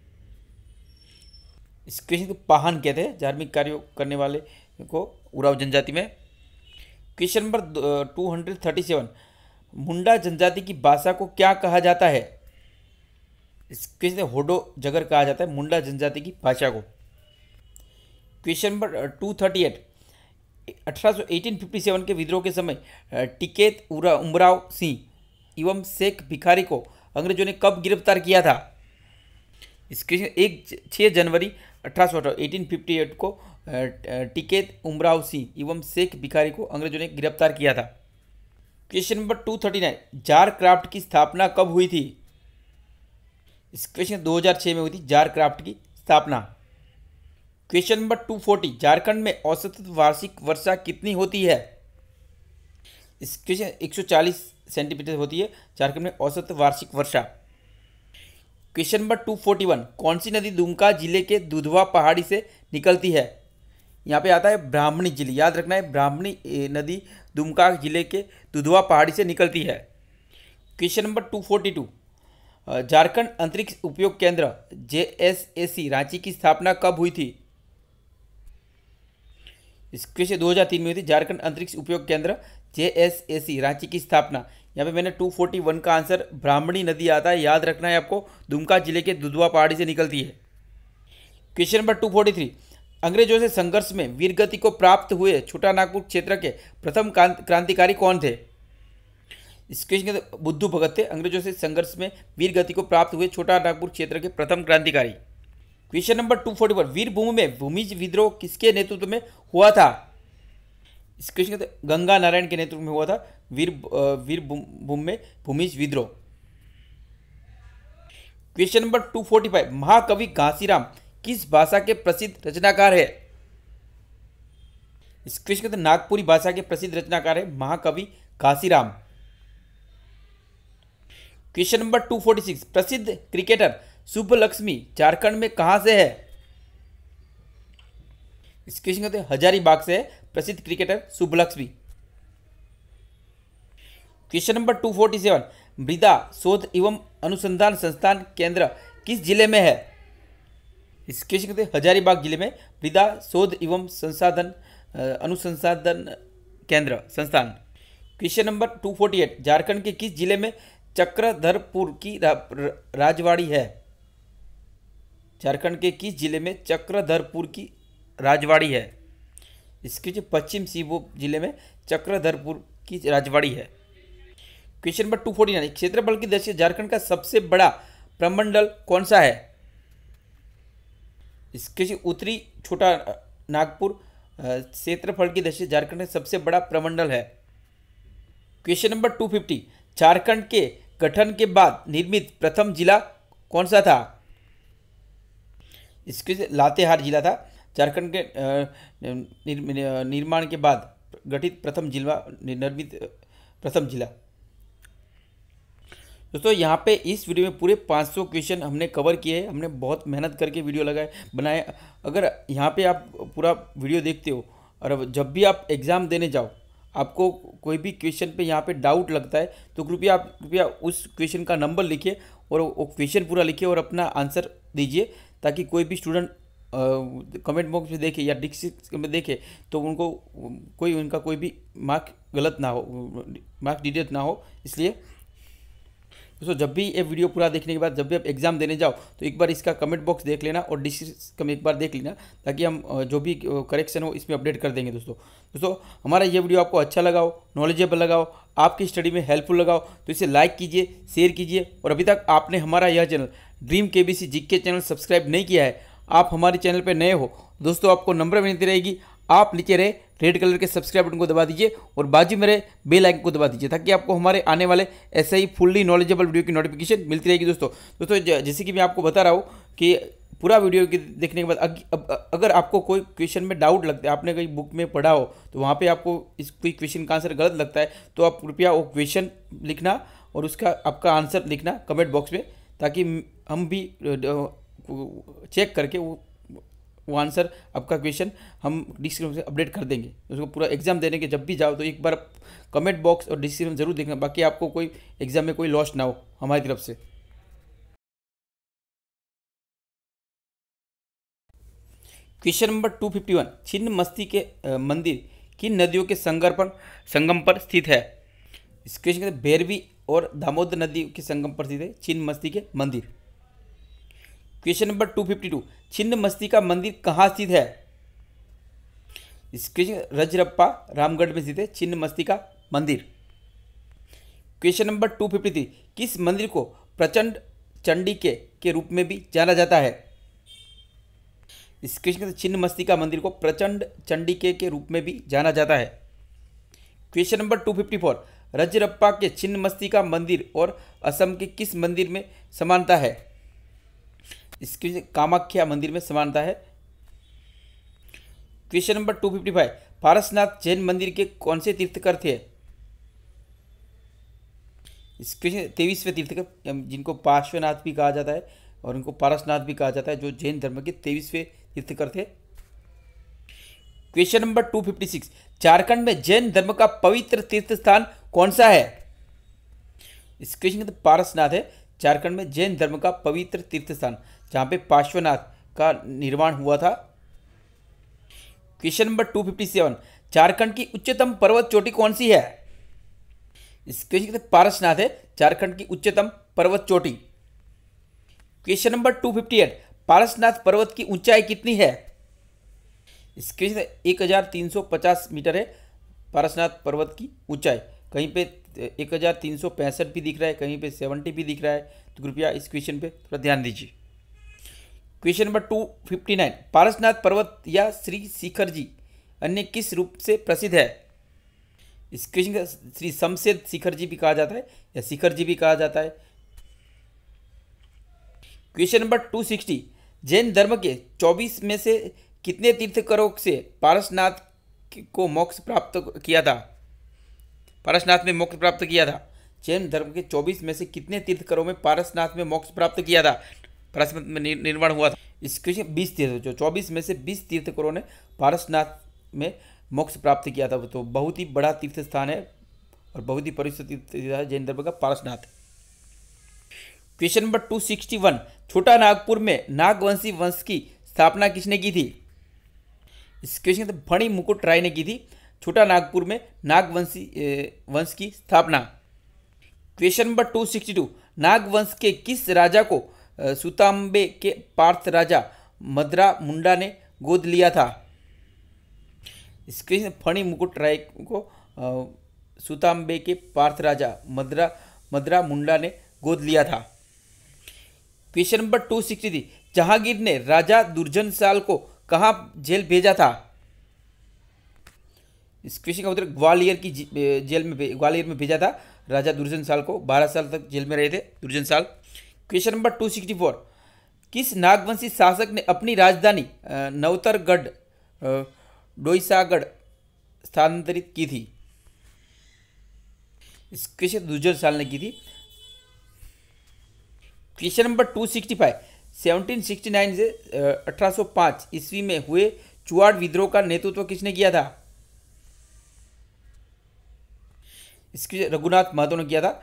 इस क्वेश्चन को पाहन कहते हैं धार्मिक कार्यों करने वाले को उरांव जनजाति में। क्वेश्चन नंबर 237, मुंडा जनजाति की भाषा को क्या कहा जाता है? इस क्वेश्चन होडो जगर कहा जाता है मुंडा जनजाति की भाषा को। क्वेश्चन नंबर 238, 1857 के विद्रोह के समय टिकैत उमराव सिंह एवं शेख भिखारी को अंग्रेजों ने कब गिरफ्तार किया था? इस क्वेश्चन 6 जनवरी 1858 को टिकैत उमराव सिंह एवं शेख भिखारी को अंग्रेजों ने गिरफ्तार किया था। क्वेश्चन नंबर 239, जार क्राफ्ट की स्थापना कब हुई थी? इस क्वेश्चन 2006 में हुई थी जार क्राफ्ट की स्थापना। क्वेश्चन नंबर 240, झारखंड में औसत वार्षिक वर्षा कितनी होती है? इस क्वेश्चन 140 सेंटीमीटर होती है झारखंड में औसत वार्षिक वर्षा। क्वेश्चन नंबर 241, कौन सी नदी दुमका जिले के दुधवा पहाड़ी से निकलती है? यहाँ पे आता है ब्राह्मणी जिले, याद रखना है ब्राह्मणी नदी दुमका जिले के दुधवा पहाड़ी से निकलती है। क्वेश्चन नंबर 242, झारखंड अंतरिक्ष उपयोग केंद्र JSAC रांची की स्थापना कब हुई थी? इस क्वेश्चन 2003 में हुई थी झारखंड अंतरिक्ष उपयोग केंद्र JSAC रांची की स्थापना। यहाँ पे मैंने 241 का आंसर ब्राह्मणी नदी आता है, याद रखना है आपको, दुमका जिले के दुधवा पहाड़ी से निकलती है। क्वेश्चन नंबर 243, अंग्रेजों से संघर्ष में वीरगति को प्राप्त हुए छोटा नागपुर क्षेत्र के प्रथम क्रांतिकारी कौन थे? इस क्वेश्चन के बुद्धू भगत थे अंग्रेजों से संघर्ष में वीरगति को प्राप्त हुए छोटा नागपुर क्षेत्र के प्रथम क्रांतिकारी। क्वेश्चन नंबर 241, वीरभूमि में भूमिज विद्रोह किसके नेतृत्व में हुआ था? इस क्वेश्चन गंगा नारायण के नेतृत्व में हुआ था वीरभूमि में भूमिज विद्रोह। क्वेश्चन नंबर 245, महाकवि घासीराम किस भाषा के प्रसिद्ध रचनाकार है? इस क्वेश्चन नागपुरी भाषा के प्रसिद्ध रचनाकार है महाकवि घासीराम। क्वेश्चन नंबर 246, प्रसिद्ध क्रिकेटर सुब्बलक्ष्मी झारखंड में कहां से है? इस क्वेश्चन का हजारीबाग से है प्रसिद्ध क्रिकेटर सुब्बलक्ष्मी। क्वेश्चन नंबर 247, मृदा शोध एवं अनुसंधान संस्थान केंद्र किस जिले में है? इस क्वेश्चन का हजारीबाग जिले में मृदा शोध एवं अनुसंधान केंद्र संस्थान। क्वेश्चन नंबर 248, झारखंड के किस जिले में चक्रधरपुर की राजवाड़ी है? झारखंड के किस जिले में चक्रधरपुर की राजवाड़ी है? इसके जो पश्चिम सिंहभूम जिले में चक्रधरपुर की राजवाड़ी है। क्वेश्चन नंबर 249, क्षेत्रफल की दृष्टि से झारखंड का सबसे बड़ा प्रमंडल कौन सा है? इसके उत्तरी छोटा नागपुर क्षेत्रफल की दृष्टि से झारखंड का सबसे बड़ा प्रमंडल है। क्वेश्चन नंबर 250, झारखंड के गठन के बाद निर्मित प्रथम जिला कौन सा था? इसके लातेहार जिला था। झारखंड के निर्माण के बाद गठित प्रथम जिला, निर्मित प्रथम जिला। दोस्तों यहाँ पे इस वीडियो में पूरे 500 क्वेश्चन हमने कवर किए हैं। हमने बहुत मेहनत करके वीडियो बनाए। अगर यहाँ पे आप पूरा वीडियो देखते हो और जब भी आप एग्ज़ाम देने जाओ, आपको कोई भी क्वेश्चन पे यहाँ पे डाउट लगता है तो कृपया उस क्वेश्चन का नंबर लिखिए और वो क्वेश्चन पूरा लिखिए और अपना आंसर दीजिए, ताकि कोई भी स्टूडेंट कमेंट बॉक्स में देखे या डिस्क्रिप्शन में देखे तो उनको उनका कोई भी मार्क गलत ना हो, मार्क डिडक्ट ना हो। इसलिए दोस्तों जब भी ये वीडियो पूरा देखने के बाद जब भी आप एग्ज़ाम देने जाओ तो एक बार इसका कमेंट बॉक्स देख लेना और डिस्क्रिप्शन में एक बार देख लेना, ताकि हम जो भी करेक्शन हो इसमें अपडेट कर देंगे। दोस्तों हमारा ये वीडियो आपको अच्छा लगा हो, नॉलेजेबल लगा हो, आपकी स्टडी में हेल्पफुल लगा हो तो इसे लाइक कीजिए, शेयर कीजिए। और अभी तक आपने हमारा यह channel dream KBC GK channel subscribe नहीं किया है, आप हमारे चैनल पर नए हो दोस्तों, आपको नंबर मिलती रहेगी, आप नीचे रहे रेड कलर के सब्सक्राइब बटन को दबा दीजिए और बाजू में रहे बेल आइकन को दबा दीजिए, ताकि आपको हमारे आने वाले ऐसे ही फुल्ली नॉलेजेबल वीडियो की नोटिफिकेशन मिलती रहेगी। दोस्तों जैसे कि मैं आपको बता रहा हूँ कि पूरा वीडियो देखने के बाद अगर आपको कोई क्वेश्चन में डाउट लगता है, आपने कहीं बुक में पढ़ा हो तो वहाँ पे आपको इस कोई क्वेश्चन का आंसर गलत लगता है तो आप कृपया वो क्वेश्चन लिखना और उसका आपका आंसर लिखना कमेंट बॉक्स में, ताकि हम भी चेक करके वो आंसर आपका क्वेश्चन हम डिस्क्रिप्शन से अपडेट कर देंगे। उसको पूरा एग्जाम देने के जब भी जाओ तो एक बार कमेंट बॉक्स और डिस्क्रिप्शन जरूर देखना, बाकी आपको कोई एग्जाम में कोई लॉस ना हो हमारी तरफ से। क्वेश्चन नंबर 251, छिन्नमस्ती के मंदिर किन नदियों के संगम पर स्थित है? इस क्वेश्चन के भैरवी और दामोदर नदी के संगम पर स्थित है छिन्नमस्ती के मंदिर। क्वेश्चन नंबर 252, छिन्नमस्ती का मंदिर कहाँ स्थित है? इस क्वेश्चन रजरप्पा रामगढ़ में स्थित है छिन्नमस्ती का मंदिर। क्वेश्चन नंबर 253, किस मंदिर को प्रचंड चंडिके के रूप में भी जाना जाता है? इस क्वेश्चन छिन्नमस्ती का मंदिर को प्रचंड चंडिके के रूप में भी जाना जाता है। क्वेश्चन नंबर 254, रजरप्पा के छिन्नमस्ती का मंदिर और असम के किस मंदिर में समानता है? इसके कामाख्या मंदिर में समानता है। क्वेश्चन नंबर 255, पारसनाथ जैन मंदिर के कौन से तीर्थकर थे? इस क्वेश्चन 23वें तीर्थकर, जिनको पार्श्वनाथ भी कहा जाता है और उनको पारसनाथ भी कहा जाता है, जो जैन धर्म के 23वें तीर्थकर थे। क्वेश्चन नंबर 256, झारखंड में जैन धर्म का पवित्र तीर्थ स्थान कौन सा है? इस क्वेश्चन पारसनाथ है झारखंड में जैन धर्म का पवित्र तीर्थ स्थान, जहां पे पार्श्वनाथ का निर्माण हुआ था। क्वेश्चन नंबर 257, झारखंड की उच्चतम पर्वत चोटी कौन सी है? इस क्वेश्चन पारसनाथ है झारखंड की उच्चतम पर्वत चोटी। क्वेश्चन नंबर 258, पारसनाथ पर्वत की ऊंचाई कितनी है? इस क्वेश्चन 1350 मीटर है पारसनाथ पर्वत की ऊंचाई। कहीं पे 1365 भी दिख रहा है, कहीं पे 70 भी दिख रहा है, तो कृपया इस क्वेश्चन पे थोड़ा ध्यान दीजिए। क्वेश्चन नंबर 259, पारसनाथ पर्वत या श्री शिखर जी अन्य किस रूप से प्रसिद्ध है? इस क्वेश्चन का श्री शमशेर शिखर जी भी कहा जाता है या शिखर जी भी कहा जाता है। क्वेश्चन नंबर 260, जैन धर्म के 24 में से कितने तीर्थंकरों से पारसनाथ को मोक्ष प्राप्त किया था? पारसनाथ में मोक्ष प्राप्त किया था। जैन धर्म के 24 में से कितने तीर्थंकरों में पारसनाथ में मोक्ष प्राप्त किया था, पारसनाथ में निर्माण हुआ था? इस क्वेश्चन 20 तीर्थ, जो 24 में से 20 तीर्थंकरों ने पारसनाथ में मोक्ष प्राप्त किया था। तो बहुत ही बड़ा तीर्थ स्थान है और बहुत ही पवित्र तीर्थ है जैन धर्म का पारसनाथ। क्वेश्चन नंबर 261, छोटा नागपुर में नागवंशी वंश की स्थापना किसने की थी? इस क्वेश्चन फणी मुकुट राय ने की थी छोटा नागपुर में नागवंशी वंश की स्थापना। क्वेश्चन नंबर 262, नागवंश के किस राजा को सुताम्बे के पार्थ राजा मदरा मुंडा ने गोद लिया था? इस क्वेश्चन फणी मुकुट राय को सुताम्बे के पार्थ राजा मदरा मुंडा ने गोद लिया था। क्वेश्चन नंबर 263, जहांगीर ने राजा दुर्जनशाल को कहाँ जेल भेजा था? इस क्वेश्चन का उत्तर ग्वालियर की जेल में ग्वालियर में भेजा था राजा दुर्जनशाल को, 12 साल तक जेल में रहे थे दुर्जनशाल। क्वेश्चन नंबर 264, किस नागवंशी शासक ने अपनी राजधानी नवतरगढ़ डोईसागढ़ स्थानांतरित की थी? इस क्वेश्चन दुर्जनशाल ने की थी। क्वेश्चन नंबर 265, 1769 से 1805 ईस्वी में हुए चुआड़ विद्रोह का नेतृत्व किसने किया था? इसके रघुनाथ महतो ने किया था।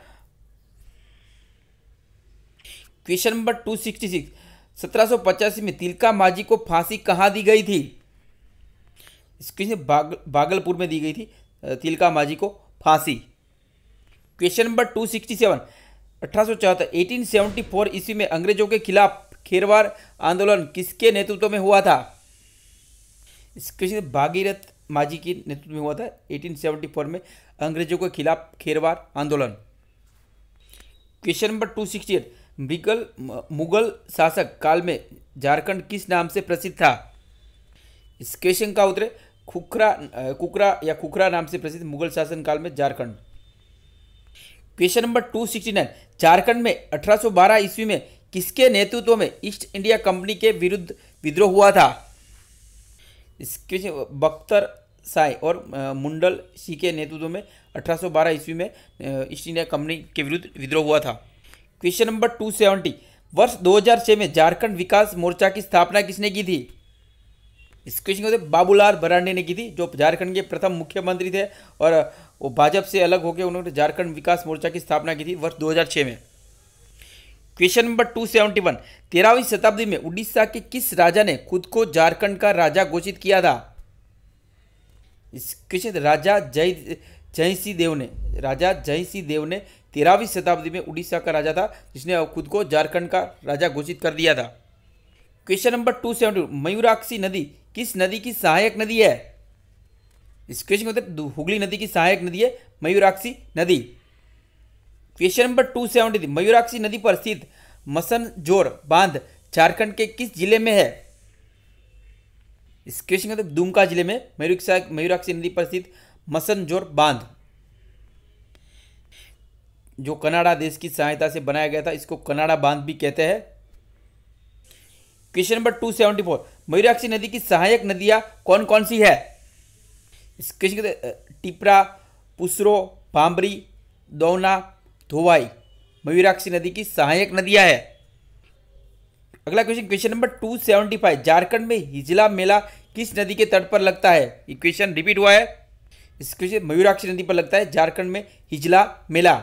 क्वेश्चन नंबर 266, 1785 में तिलका माझी को फांसी कहाँ दी गई थी? इसके भागलपुर में दी गई थी तिलका माझी को फांसी। क्वेश्चन नंबर 267, 1874 1874 ईस्वी में अंग्रेजों के खिलाफ खेरवार आंदोलन किसके नेतृत्व में हुआ था? इसके भागीरथ माझी के नेतृत्व में हुआ था 1874 में अंग्रेजों के खिलाफ खेरवार आंदोलन। क्वेश्चन नंबर 268, मुगल शासक काल में झारखंड किस नाम से प्रसिद्ध था? इस क्वेश्चन का उत्तर खुखरा नाम से प्रसिद्ध मुगल शासन काल में झारखंड। क्वेश्चन नंबर 269, झारखंड में 1812 ईस्वी में किसके नेतृत्व में ईस्ट इंडिया कंपनी के विरुद्ध विद्रोह हुआ था? इसके बख्तर साई और मुंडल सिंह के नेतृत्व में 1812 ईस्वी में ईस्ट इंडिया कंपनी के विरुद्ध विद्रोह हुआ था। क्वेश्चन नंबर 270, वर्ष 2006 में झारखंड विकास मोर्चा की स्थापना किसने की थी? इस क्वेश्चन को बाबूलाल मरांडी ने की थी, जो झारखंड के प्रथम मुख्यमंत्री थे और वो भाजपा से अलग होकर उन्होंने झारखंड विकास मोर्चा की स्थापना की थी वर्ष 2006 में। क्वेश्चन नंबर 271, 13वीं शताब्दी में उड़ीसा के किस राजा ने खुद को झारखंड का राजा घोषित किया था? इस क्वेश्चन राजा जयसिंह देव ने 13वीं शताब्दी में उड़ीसा का राजा था जिसने खुद को झारखंड का राजा घोषित कर दिया था। क्वेश्चन नंबर 272, मयूराक्षी नदी किस नदी की सहायक नदी है? इस क्वेश्चन का उत्तर हुगली नदी की सहायक नदी है मयूराक्षी नदी। क्वेश्चन नंबर 273, मयूराक्षी नदी पर स्थित मसनजोर बांध झारखंड के किस जिले में है? इस क्वेश्चन का उत्तर दुमका जिले में मयूराक्षी नदी पर स्थित मसनजोर बांध, जो कनाडा देश की सहायता से बनाया गया था, इसको कनाडा बांध भी कहते हैं। क्वेश्चन नंबर 274, मयूराक्षी नदी की सहायक नदियां कौन कौन सी है? इस क्वेश्चन के टिपरा, पुसरो, भांबरी, दौना, धोवाई मयूराक्षी नदी की सहायक नदियां है। अगला क्वेश्चन, क्वेश्चन नंबर 275, झारखंड में हिजला मेला किस नदी के तट पर लगता है? ये क्वेश्चन रिपीट हुआ है। इस क्वेश्चन मयूराक्षी नदी पर लगता है झारखंड में हिजला मेला।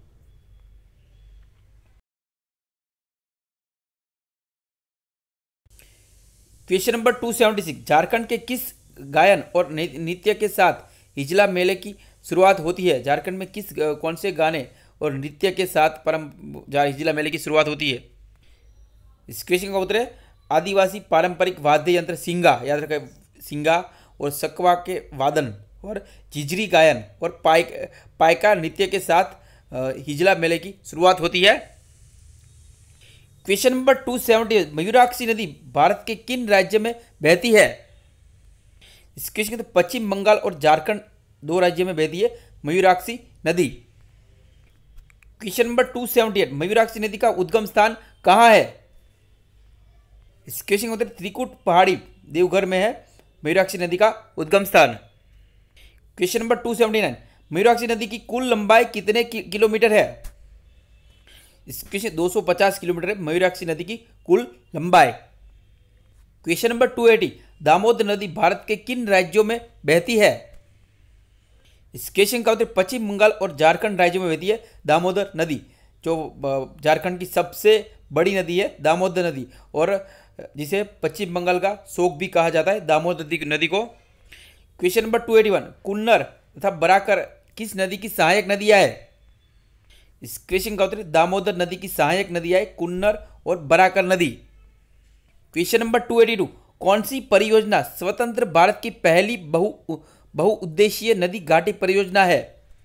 क्वेश्चन नंबर 276, झारखंड के किस गायन और नृत्य के साथ हिजला मेले की शुरुआत होती है? झारखंड में किस कौन से गाने और नृत्य के साथ हिजला मेले की शुरुआत होती है? इस क्वेश्चन का उत्तर है आदिवासी पारंपरिक वाद्य यंत्र सिंगा, याद रखें सिंगा, और सकवा के वादन और झिझरी गायन और पायका नृत्य के साथ हिजला मेले की शुरुआत होती है। क्वेश्चन नंबर 270, मयूराक्षी नदी भारत के किन राज्य में बहती है? इस क्वेश्चन के पश्चिम बंगाल और झारखंड दो राज्यों में बहती है मयूराक्षी नदी। क्वेश्चन नंबर 278, मयूराक्षी नदी का उद्गम स्थान कहाँ है? इस क्वेश्चन का उत्तर त्रिकुट पहाड़ी देवघर में है मयूराक्षी नदी का उद्गम स्थान। क्वेश्चन नंबर 279, मयूराक्षी नदी की कुल लंबाई कितने किलोमीटर है? इस क्वेश्चन 250 किलोमीटर है मयूराक्षी नदी की कुल लंबाई। क्वेश्चन नंबर 280, दामोदर नदी भारत के किन राज्यों में बहती है? इस क्वेश्चन का उत्तर पश्चिम बंगाल और झारखंड राज्यों में बहती है दामोदर नदी, जो झारखंड की सबसे बड़ी नदी है दामोदर नदी, और जिसे पश्चिम बंगाल का शोक भी कहा जाता है दामोदर नदी को। क्वेश्चन नंबर 281, कुन्नर तथा बराकर किस नदी की सहायक नदियां है? इस क्वेश्चन का उत्तर दामोदर नदी की सहायक नदियां है कुन्नर और बराकर नदी। क्वेश्चन नंबर 282, कौन सी परियोजना स्वतंत्र भारत की पहली बहुउद्देशीय नदी घाटी परियोजना है?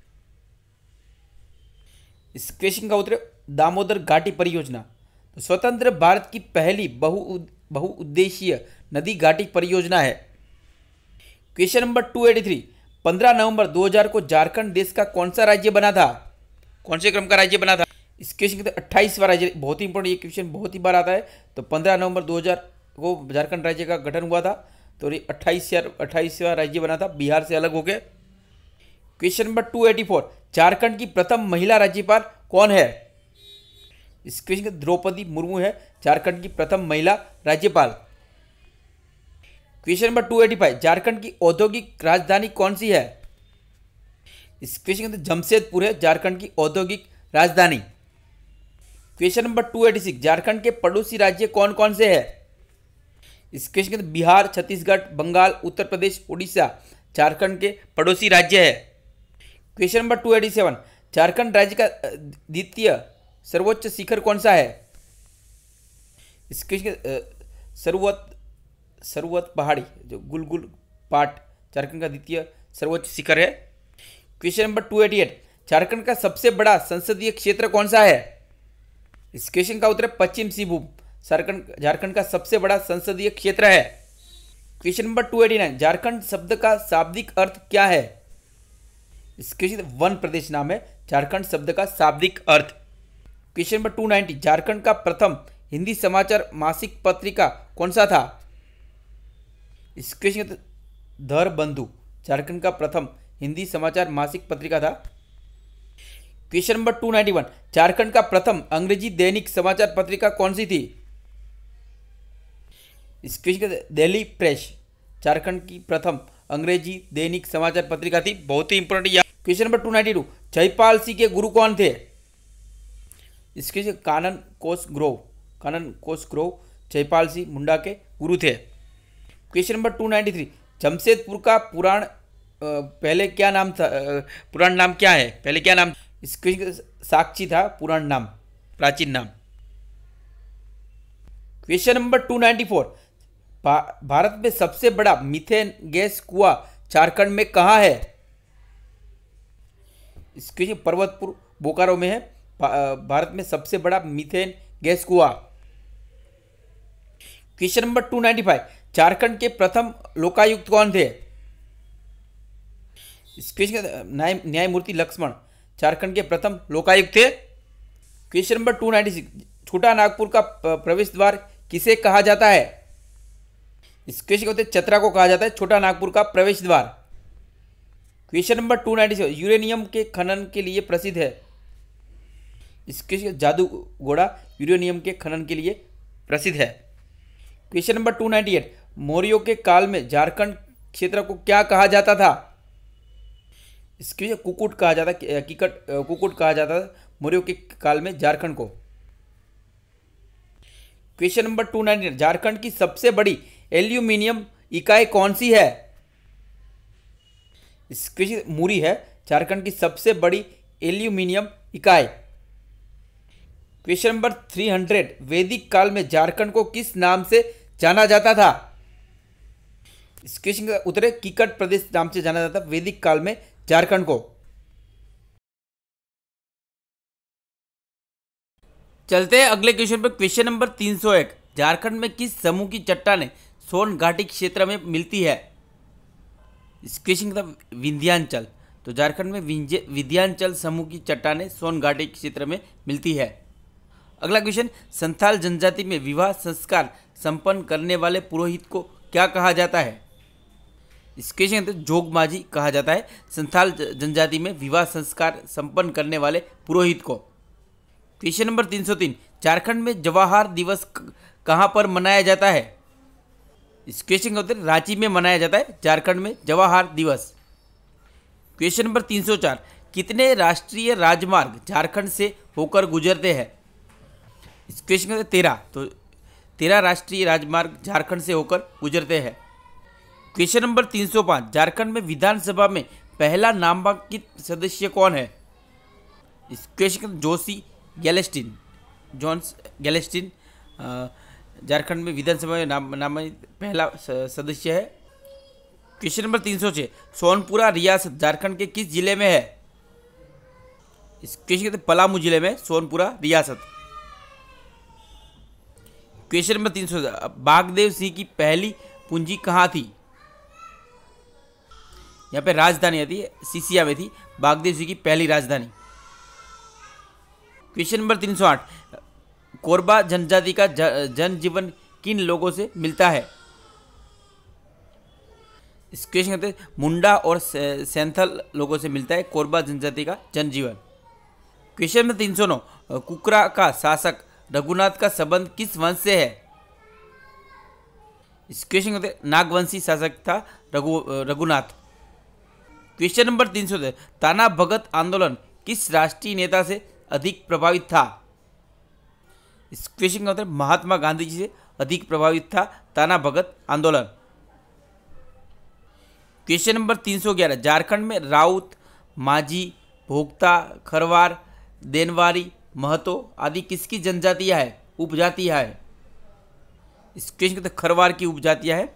इस क्वेश्चन का उत्तर दामोदर घाटी परियोजना। तो स्वतंत्र भारत की पहली बहुउद्देशीय नदी घाटी परियोजना है। क्वेश्चन नंबर 283, 15 नवंबर 2000 को झारखंड देश का कौन सा राज्य बना था? कौन से क्रम का राज्य बना था? इस क्वेश्चन के 28वां राज्य, बहुत ही इंपॉर्टेंट, ये क्वेश्चन बहुत ही बार आता है। तो 15 नवंबर 2000 को झारखंड राज्य का गठन हुआ था। तो ये 28वां राज्य बना था बिहार से अलग होकर। क्वेश्चन नंबर 284, झारखंड की प्रथम महिला राज्यपाल कौन है? इस क्वेश्चन का द्रौपदी मुर्मू है झारखंड की प्रथम महिला राज्यपाल। क्वेश्चन नंबर 285, झारखंड की औद्योगिक राजधानी कौन सी है? इस क्वेश्चन के अंदर जमशेदपुर है झारखंड की औद्योगिक राजधानी। क्वेश्चन नंबर 286, झारखंड के पड़ोसी राज्य कौन कौन से है? इस क्वेश्चन के अंदर बिहार, छत्तीसगढ़, बंगाल, उत्तर प्रदेश, उड़ीसा झारखंड के पड़ोसी राज्य है। क्वेश्चन नंबर 287, झारखंड राज्य का द्वितीय सर्वोच्च शिखर कौन सा है? इस क्वेश्चन सर्वोच्च पहाड़ी जो गुलगुल पाट झारखंड का द्वितीय सर्वोच्च शिखर है। क्वेश्चन नंबर 288, झारखंड का सबसे बड़ा संसदीय क्षेत्र कौन सा है? इस क्वेश्चन का उत्तर है पश्चिम सिंहभूम झारखंड का सबसे बड़ा संसदीय क्षेत्र है। क्वेश्चन नंबर 289, झारखंड शब्द का शाब्दिक अर्थ क्या है? इस क्वेश्चन वन प्रदेश नाम है झारखंड शब्द का शाब्दिक अर्थ। क्वेश्चन नंबर 290, झारखंड का प्रथम हिंदी समाचार मासिक पत्रिका कौन सा था? इस क्वेश्चन धर बंधु झारखंड का प्रथम हिंदी समाचार मासिक पत्रिका था। क्वेश्चन नंबर 291, झारखंड का प्रथम अंग्रेजी दैनिक समाचार पत्रिका कौन सी थी? इस क्वेश्चन दिल्ली प्रेस झारखंड की प्रथम अंग्रेजी दैनिक समाचार पत्रिका थी। बहुत ही important. Question number 292, Jaipal Singh के गुरु कौन थे? इसके कानन कोसग्रोव जयपाल सिंह मुंडा के गुरु थे। क्वेश्चन नंबर 293, जमशेदपुर का पहले क्या नाम था? पुराण नाम क्या है? पहले क्या नाम? इसके साक्षी था पुराण नाम, प्राचीन नाम। क्वेश्चन नंबर 294, भारत में सबसे बड़ा मीथेन गैस कुआं झारखंड में कहाँ है? इसके पर्वतपुर बोकारो में है भारत में सबसे बड़ा मीथेन गैस कुआं। क्वेश्चन नंबर 295, झारखंड के प्रथम लोकायुक्त कौन थे? इस क्वेश्चन न्यायमूर्ति लक्ष्मण झारखंड के प्रथम लोकायुक्त थे। क्वेश्चन नंबर 296, छोटा नागपुर का प्रवेश द्वार किसे कहा जाता है? इस क्वेश्चन को चतरा को कहा जाता है छोटा नागपुर का प्रवेश द्वार। क्वेश्चन नंबर 297, यूरेनियम के खनन के लिए प्रसिद्ध है। इस क्वेश्चन जादूगोड़ा यूरेनियम के खनन के लिए प्रसिद्ध है। क्वेश्चन नंबर 298, मौर्यों के काल में झारखंड क्षेत्र को क्या कहा जाता था? इसके कुकुट कहा जाता, कुकुट कहा जाता था मौर्यों के काल में झारखंड को। क्वेश्चन नंबर 299, झारखंड की सबसे बड़ी एल्यूमिनियम इकाई कौन सी है? इस क्वेश्चन मुरी है झारखंड की सबसे बड़ी एल्यूमिनियम इकाई। क्वेश्चन नंबर 300, वैदिक काल में झारखंड को किस नाम से जाना जाता था? इस क्वेश्चन का उत्तर है किकट प्रदेश नाम से जाना जाता वैदिक काल में झारखंड को। चलते हैं अगले क्वेश्चन पर। क्वेश्चन नंबर 301, झारखंड में किस समूह की चट्टानें सोन घाटी क्षेत्र में मिलती है? इस क्वेश्चन का विंध्याचल। तो झारखंड में विंध्याचल समूह की चट्टानें सोन घाटी क्षेत्र में मिलती है। अगला क्वेश्चन, संथाल जनजाति में विवाह संस्कार संपन्न करने वाले पुरोहित को क्या कहा जाता है? इस क्वेश्चन के अंदर जोग माझी कहा जाता है संथाल जनजाति में विवाह संस्कार संपन्न करने वाले पुरोहित को। क्वेश्चन नंबर 303, झारखंड में जवाहर दिवस कहाँ पर मनाया जाता है? इस क्वेश्चन का उत्तर रांची में मनाया जाता है झारखंड में जवाहर दिवस। क्वेश्चन नंबर 304, कितने राष्ट्रीय राजमार्ग झारखंड से होकर गुजरते हैं? इस क्वेश्चन का 13, तो 13 राष्ट्रीय राजमार्ग झारखंड से होकर गुजरते हैं। क्वेश्चन नंबर 305, झारखंड में विधानसभा में पहला नामांकित सदस्य कौन है? इस question Joshi Gallistein, Johns Gallistein Jharkhand में विधानसभा में नामांकित पहला सदस्य है। क्वेश्चन नंबर 306, सोनपुरा रियासत झारखंड के किस जिले में है? इस क्वेश्चन पलामू जिले में सोनपुरा रियासत। क्वेश्चन नंबर 307, बागदेव सिंह की पहली पूंजी कहाँ थी? यहाँ पे राजधानी आती है, सीसिया में थी बागदेव सिंह की पहली राजधानी। क्वेश्चन नंबर 308, कोरबा जनजाति का जनजीवन किन लोगों से मिलता है? इस क्वेश्चन कहते हैं मुंडा और सैंथल लोगों से मिलता है कोरबा जनजाति का जनजीवन। क्वेश्चन नंबर 309, कुकरा का शासक रघुनाथ का संबंध किस वंश से है? इस क्वेश्चन कहते हैं नागवंशी शासक था रघुनाथ। क्वेश्चन नंबर 310, ताना भगत आंदोलन किस राष्ट्रीय नेता से अधिक प्रभावित था? इस क्वेश्चन का उत्तर महात्मा गांधी जी से अधिक प्रभावित था ताना भगत आंदोलन। क्वेश्चन नंबर 311, झारखंड में राउत, माझी, भोक्ता, खरवार, देनवारी, महतो आदि किसकी जनजातियां है, उपजातियां है? इस क्वेश्चन का खरवार की उपजातियां है।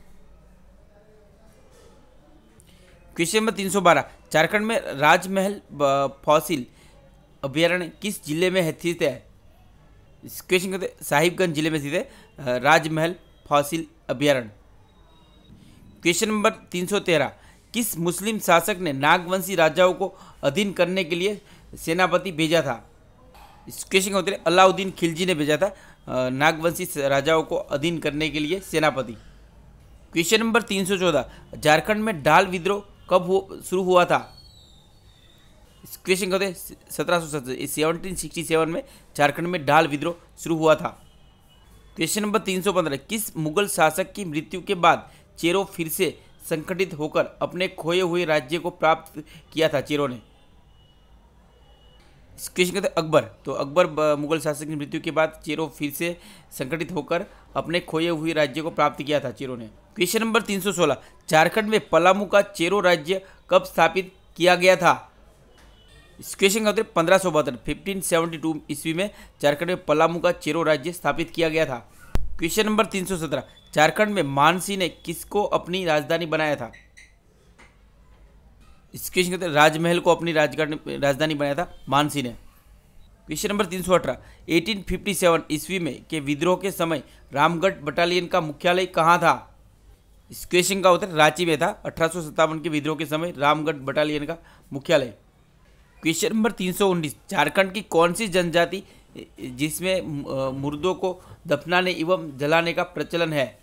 क्वेश्चन नंबर 312, झारखंड में राजमहल फॉसिल अभ्यारण्य किस जिले में स्थित है? इस क्वेश्चन कहते हैं साहिबगंज जिले में स्थित है राजमहल फॉसिल अभ्यारण्य। क्वेश्चन नंबर 313, किस मुस्लिम शासक ने नागवंशी राजाओं को अधीन करने के लिए सेनापति भेजा था? इस क्वेश्चन का उत्तर अलाउद्दीन खिलजी ने भेजा था नागवंशी राजाओं को अधीन करने के लिए सेनापति। क्वेश्चन नंबर 314, झारखंड में डाल विद्रोह कब शुरू हुआ था? इस क्वेश्चन कहते हैं 1767 में झारखंड में डाल विद्रोह शुरू हुआ था। क्वेश्चन नंबर 315, किस मुगल शासक की मृत्यु के बाद चेरो फिर से संगठित होकर अपने खोए हुए राज्य को प्राप्त किया था? चेरो ने। इस क्वेश्चन कहते हैं अकबर। तो अकबर मुगल शासक की मृत्यु के बाद चेरो फिर से संगठित होकर अपने खोए हुए राज्य को प्राप्त किया था चेरो ने। क्वेश्चन नंबर 316, झारखंड में पलामू का चेरो राज्य कब स्थापित किया गया था? इस क्वेश्चन का उत्तर 1572 1572 ईस्वी में झारखंड में पलामू का चेरो राज्य स्थापित किया गया था। क्वेश्चन नंबर 317, झारखंड में मानसी ने किसको अपनी राजधानी बनाया था? इस क्वेश्चन कहते हैं राजमहल को अपनी राजधानी बनाया था मानसी ने। क्वेश्चन नंबर 318, 1857 ईस्वी में के विद्रोह के समय रामगढ़ बटालियन का मुख्यालय कहाँ था? इस क्वेश्चन का उत्तर रांची में था। 1857 के विद्रोह के समय रामगढ़ बटालियन का मुख्यालय। क्वेश्चन नंबर 319, झारखंड की कौन सी जनजाति जिसमें मुर्दों को दफनाने एवं जलाने का प्रचलन है?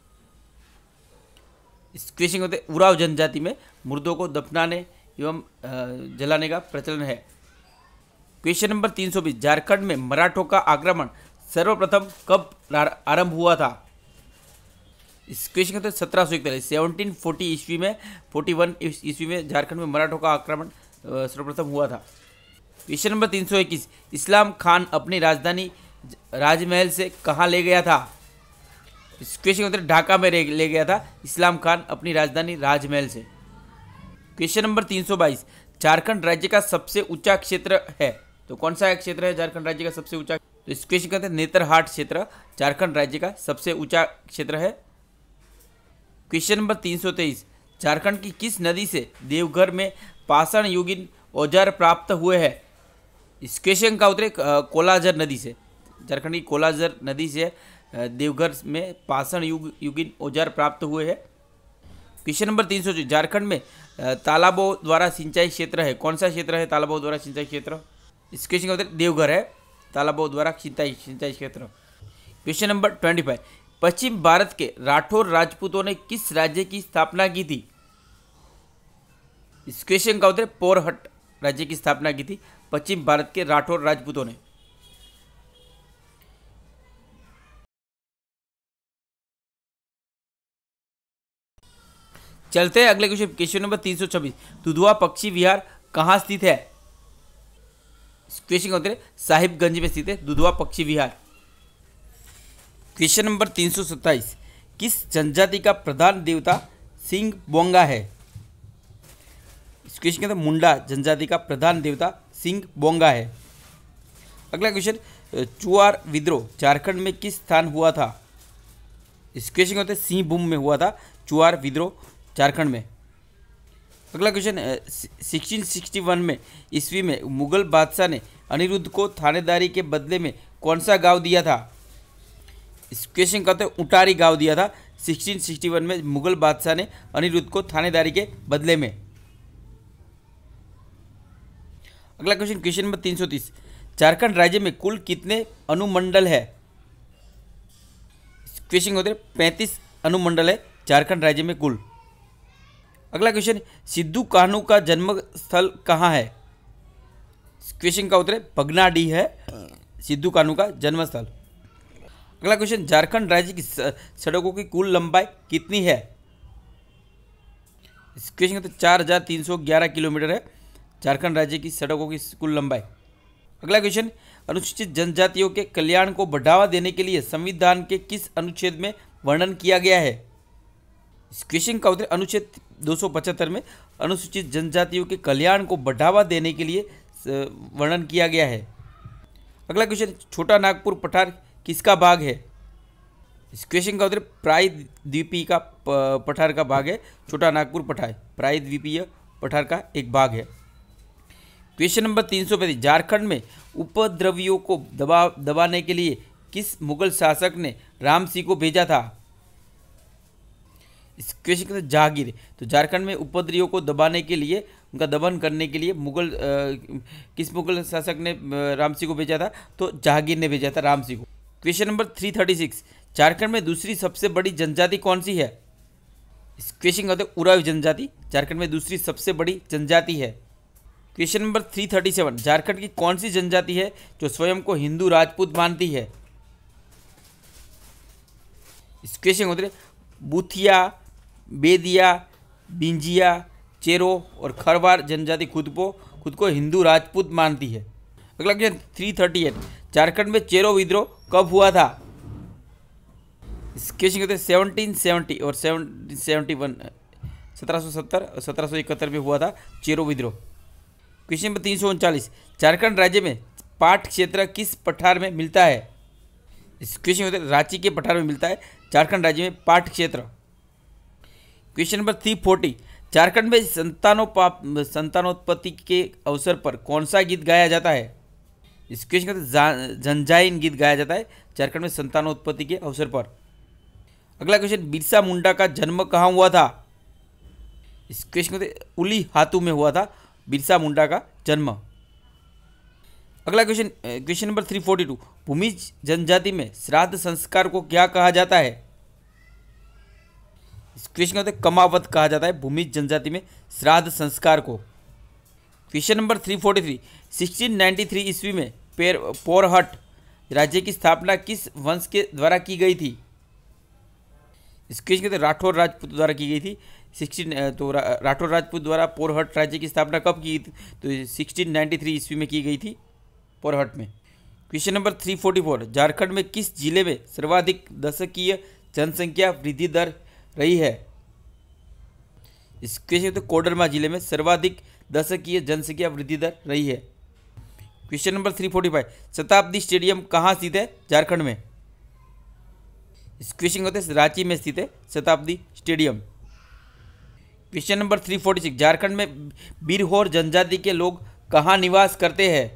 इस क्वेश्चन होते उराव जनजाति में मुर्दों को दफनाने एवं जलाने का प्रचलन है। क्वेश्चन नंबर 320, झारखंड में मराठों का आक्रमण सर्वप्रथम कब आरंभ हुआ था? इस क्वेश्चन होते 1741 1740 ईस्वी में 41 ईस्वी में झारखंड में मराठों का आक्रमण सर्वप्रथम हुआ था। क्वेश्चन नंबर 321, इस्लाम खान अपनी राजधानी राजमहल से कहाँ ले गया था? इस क्वेश्चन का उत्तर ढाका में ले गया था इस्लाम खान अपनी राजधानी राजमहल से। क्वेश्चन नंबर 322, झारखंड राज्य का सबसे ऊंचा क्षेत्र है, तो कौन सा क्षेत्र है झारखंड राज्य का सबसे ऊंचा? तो इस क्वेश्चन का उत्तर नेतरहाट क्षेत्र झारखंड राज्य का सबसे ऊंचा क्षेत्र है। क्वेश्चन नंबर 323, झारखंड की किस नदी से देवघर में पाषाण युगीन औजार प्राप्त हुए हैं? इस क्वेश्चन का उत्तर कोलाजर नदी से, झारखंड की कोलाजर नदी से देवघर में पाषाण युगीन औजार प्राप्त हुए हैं। क्वेश्चन नंबर 324, झारखंड में तालाबों द्वारा सिंचाई क्षेत्र है, कौन सा क्षेत्र है तालाबों द्वारा सिंचाई क्षेत्र? इस क्वेश्चन का उत्तर देवघर है तालाबों द्वारा सिंचाई क्षेत्र। क्वेश्चन नंबर 25, पश्चिम भारत के राठौर राजपूतों ने किस राज्य की स्थापना की थी? इस क्वेश्चन का उत्तर पोरहट राज्य की स्थापना की थी पश्चिम भारत के राठौर राजपूतों ने। चलते हैं अगले क्वेश्चन। क्वेश्चन नंबर 326, दुधवा पक्षी विहार कहाँ स्थित है? इस क्वेश्चन का उत्तर साहिबगंज में स्थित है दुधवा पक्षी विहार। क्वेश्चन नंबर 327, किस जनजाति का प्रधान देवता सिंह बोंगा है? इस क्वेश्चन के अंदर मुंडा जनजाति का प्रधान देवता सिंह बोंगा है। अगला क्वेश्चन, चुआर विद्रोह झारखंड में किस स्थान हुआ था? इस क्वेश्चन के अंदर सिंहभूम में हुआ था चुआर विद्रोह झारखंड में। अगला क्वेश्चन, 1661 में ईस्वी में मुगल बादशाह ने अनिरुद्ध को थानेदारी के बदले में कौन सा गांव दिया था? इस क्वेश्चन का उत्तर उटारी गांव दिया था 1661 में मुगल बादशाह ने अनिरुद्ध को थानेदारी के बदले में। अगला क्वेश्चन, क्वेश्चन नंबर 330, झारखंड राज्य में कुल कितने अनुमंडल है? क्वेश्चन होते हैं 35 अनुमंडल है झारखंड राज्य में कुल। अगला क्वेश्चन, सिद्धू कान्हू का जन्म स्थल कहाँ है? क्वेश्चन का उत्तर है भगनाडीह है सिद्धू कान्हू का जन्म स्थल। अगला क्वेश्चन, झारखंड राज्य की सड़कों की कुल लंबाई कितनी है? इस क्वेश्चन का 4311 किलोमीटर है झारखंड राज्य की सड़कों की कुल लंबाई। अगला क्वेश्चन, अनुसूचित जनजातियों के कल्याण को बढ़ावा देने के लिए संविधान के किस अनुच्छेद में वर्णन किया गया है? इस क्वेश्चन का उत्तर अनुच्छेद 275 में अनुसूचित जनजातियों के कल्याण को बढ़ावा देने के लिए वर्णन किया गया है। अगला क्वेश्चन, छोटा नागपुर पठार किसका भाग है? इस क्वेश्चन का उत्तर प्रायद्वीपीय का पठार का भाग है। छोटा नागपुर पठार प्रायद्वीपीय पठार का एक भाग है। क्वेश्चन नंबर 335, झारखंड में उपद्रवियों को दबाने के लिए किस मुगल शासक ने राम सिंह को भेजा था? इस क्वेश्चन का जहांगीर। तो झारखंड में उपद्रवियों को दबाने के लिए, उनका दमन करने के लिए किस मुगल शासक ने राम सिंह को भेजा था? तो जहांगीर ने भेजा था राम सिंह को। क्वेश्चन नंबर 336, झारखंड में दूसरी सबसे बड़ी जनजाति कौन सी है? इस क्वेश्चन का उत्तर उरांव जनजाति झारखंड में दूसरी सबसे बड़ी जनजाति है। क्वेश्चन नंबर 337, झारखंड की कौन सी जनजाति है जो स्वयं को हिंदू राजपूत मानती है? इस क्वेश्चन का उत्तर बुथिया, बेदिया, बिंजिया, चेरो और खरवार जनजाति खुद को हिंदू राजपूत मानती है। अगला क्वेश्चन 338, झारखंड में चेरो विद्रोह कब हुआ था? इस क्वेश्चन के 1770 और 1771 1770 और 1771 में हुआ था चेरो विद्रोह। क्वेश्चन नंबर 339, झारखंड राज्य में पाट क्षेत्र किस पठार में मिलता है? इस क्वेश्चन के रांची के पठार में मिलता है झारखंड राज्य में पाट क्षेत्र। क्वेश्चन नंबर 340, झारखंड में संतानोत्पत्ति के अवसर पर कौन सा गीत गाया जाता है? इस क्वेश्चन का झंझाइन गीत गाया जाता है झारखंड में संतानोत्पत्ति के अवसर पर। अगला क्वेश्चन, बिरसा मुंडा का जन्म कहाँ हुआ था? इस क्वेश्चन का उली हातू में हुआ था बिरसा मुंडा का जन्म। अगला क्वेश्चन, क्वेश्चन नंबर 342, भूमिज जनजाति में श्राद्ध संस्कार को क्या कहा जाता है? इस क्वेश्चन का कमावत कहा जाता है भूमिज जनजाति में श्राद्ध संस्कार को। क्वेश्चन नंबर 343, 1693 ईस्वी में पोरहट राज्य की स्थापना किस वंश के द्वारा की गई थी? इस क्वेश्चन के राठौर राजपूत द्वारा की गई थी। राठौर राजपूत द्वारा पोरहट राज्य की स्थापना कब की थी? तो 1693 ईस्वी में की गई थी पोरहट में। क्वेश्चन नंबर 344, झारखंड में किस जिले में सर्वाधिक दशकीय जनसंख्या वृद्धि दर रही है? इस क्वेश्चन तो कोडरमा जिले में सर्वाधिक दशकीय जनसंख्या वृद्धि दर रही है। क्वेश्चन नंबर 345, शताब्दी स्टेडियम कहाँ स्थित है झारखंड में? इस क्वेश्चन होते हैं रांची में स्थित है शताब्दी स्टेडियम। क्वेश्चन नंबर 346, झारखंड में बिरहोर जनजाति के लोग कहाँ निवास करते हैं?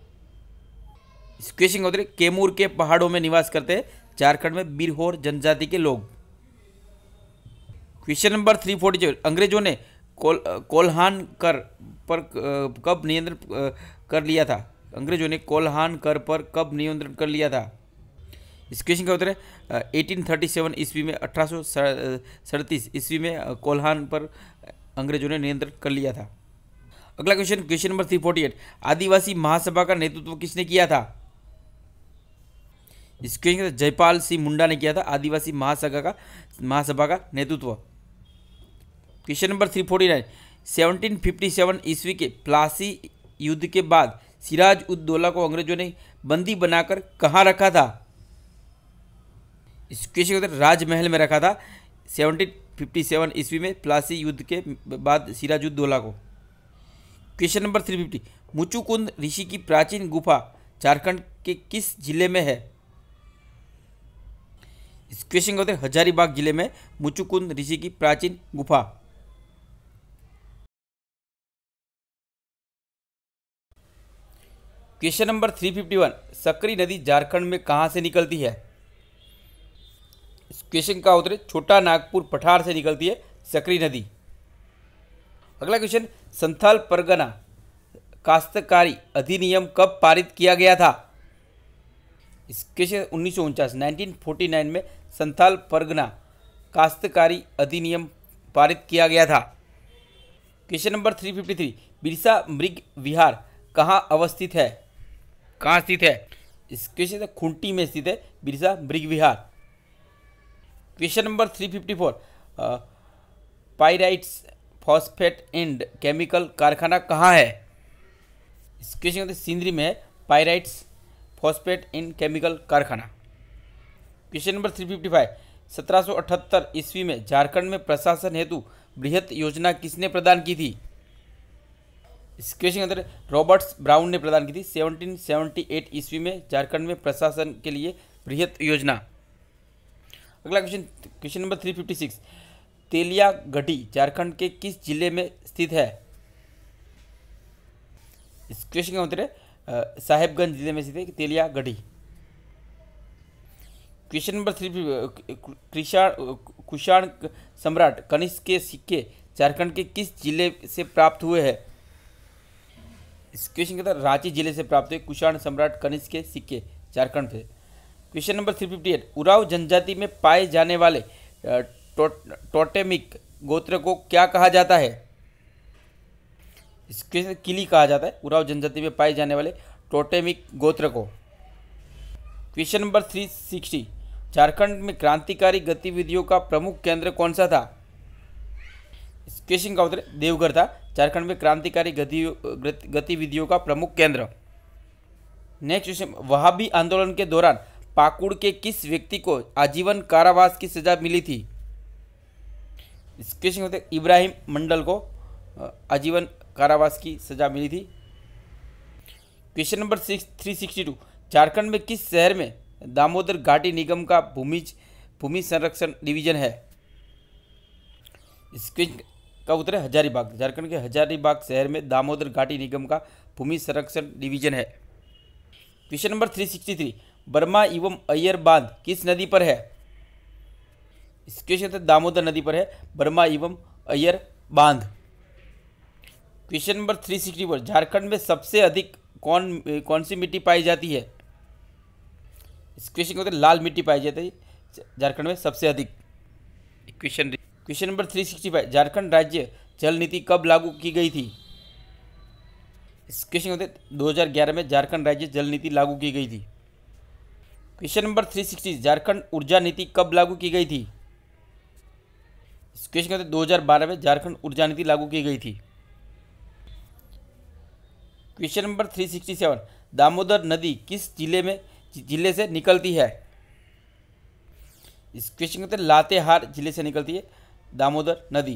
इस क्वेश्चन होते हैं कैमूर के पहाड़ों में निवास करते हैं झारखंड में बिरहोर जनजाति के लोग। क्वेश्चन नंबर 347, अंग्रेजों ने कोल्हान कर पर कब नियंत्रण कर लिया था? अंग्रेजों ने कोल्हान कर पर कब नियंत्रण कर लिया था? इस क्वेश्चन का उत्तर है 1837 ईस्वी में, 1837 ईस्वी में कोल्हान पर अंग्रेजों ने नियंत्रण कर लिया था। अगला question, question number 348, Adivasi Mahasabha का नेतृत्व किसने किया था? इस क्वेश्चन जयपाल सिंह मुंडा ने किया था आदिवासी महासभा का नेतृत्व। क्वेश्चन नंबर 349, 1757 ईस्वी के प्लासी युद्ध के बाद सिराज उद दौला को अंग्रेजों ने बंदी बनाकर कहाँ रखा था? इस क्वेश्चन के राजमहल में रखा था 1757 ईस्वी में प्लासी युद्ध के बाद सिराज उद दौला को। क्वेश्चन नंबर 350, मुचुकुंद ऋषि की प्राचीन गुफा झारखंड के किस जिले में है? इस क्वेश्चन का उत्तर हजारीबाग जिले में मुचुकुंद ऋषि की प्राचीन गुफा। क्वेश्चन नंबर 351, सकरी नदी झारखंड में कहाँ से निकलती है? इस क्वेश्चन का उत्तर छोटा नागपुर पठार से निकलती है सकरी नदी। अगला क्वेश्चन, संथाल परगना काश्तकारी अधिनियम कब पारित किया गया था? इसके 1949 1949 में संथाल परगना काश्तकारी अधिनियम पारित किया गया था। क्वेश्चन नंबर 353, बिरसा मृग विहार कहाँ अवस्थित है? कहाँ स्थित है? इसके खूंटी में स्थित है Birsa Mrig Vihar. Question number 354, pyrites phosphate and chemical कारखाना कहाँ है? इसके सिंदरी में है पाइराइट्स फॉस्फेट एंड केमिकल कारखाना। क्वेश्चन नंबर 355, 1778 ईस्वी में झारखंड में प्रशासन हेतु बृहत योजना किसने प्रदान की थी? इस क्वेश्चन के अंदर रॉबर्ट्स ब्राउन ने प्रदान की थी 1778 ईस्वी में झारखंड में प्रशासन के लिए बृहत योजना। अगला question, question number 356, Teliagarhi Jharkhand के किस जिले में स्थित है? इस क्वेश्चन का उत्तर है साहेबगंज जिले में स्थित है तेलियागढ़ी। क्वेश्चन नंबर 3, कुषाण सम्राट कनिष्क के सिक्के झारखंड के किस जिले से प्राप्त हुए हैं? इस क्वेश्चन के अंदर रांची जिले से प्राप्त हुए कुषाण सम्राट कनिष्क के सिक्के झारखंड से। क्वेश्चन नंबर 358, उराव जनजाति में पाए जाने वाले टोटेमिक गोत्र को क्या कहा जाता है? इसके किली कहा जाता है उराव जनजाति में पाए जाने वाले टोटेमिक गोत्र को। क्वेश्चन नंबर 360, झारखंड में क्रांतिकारी गतिविधियों का प्रमुख केंद्र कौन सा था? इस क्वेश्चन का उत्तर देवघर था झारखंड में क्रांतिकारी गतिविधियों का प्रमुख केंद्र। नेक्स्ट क्वेश्चन, वहाबी आंदोलन के दौरान पाकुड़ के किस व्यक्ति को आजीवन कारावास की सजा मिली थी? इस क्वेश्चन का उत्तर इब्राहिम मंडल को आजीवन कारावास की सजा मिली थी। क्वेश्चन नंबर 362, झारखंड में किस शहर में दामोदर घाटी निगम का भूमि संरक्षण डिवीजन है? इस क्वेश्चन का उत्तर है हजारीबाग। झारखंड के हजारीबाग शहर में दामोदर घाटी निगम का भूमि संरक्षण डिवीजन है। क्वेश्चन नंबर 363, बर्मा एवं अय्यर बांध किस नदी पर है? इस क्वेश्चन दामोदर नदी पर है बर्मा एवं अय्यर बांध। क्वेश्चन नंबर 364, झारखंड में सबसे अधिक कौन सी मिट्टी पाई जाती है? इस क्वेश्चन के उत्तर लाल मिट्टी पाई जाती है झारखंड में सबसे अधिक। क्वेश्चन नंबर 365, झारखंड राज्य जल नीति कब लागू की गई थी? इस क्वेश्चन के उत्तर 2011 में झारखंड राज्य जल नीति लागू की गई थी। क्वेश्चन नंबर 360, झारखंड ऊर्जा नीति कब लागू की गई थी? इस क्वेश्चन के उत्तर 2012 में झारखंड ऊर्जा नीति लागू की गई थी। क्वेश्चन नंबर 367, दामोदर नदी किस जिले से निकलती है? इस क्वेश्चन के उत्तर लातेहार जिले से निकलती है दामोदर नदी।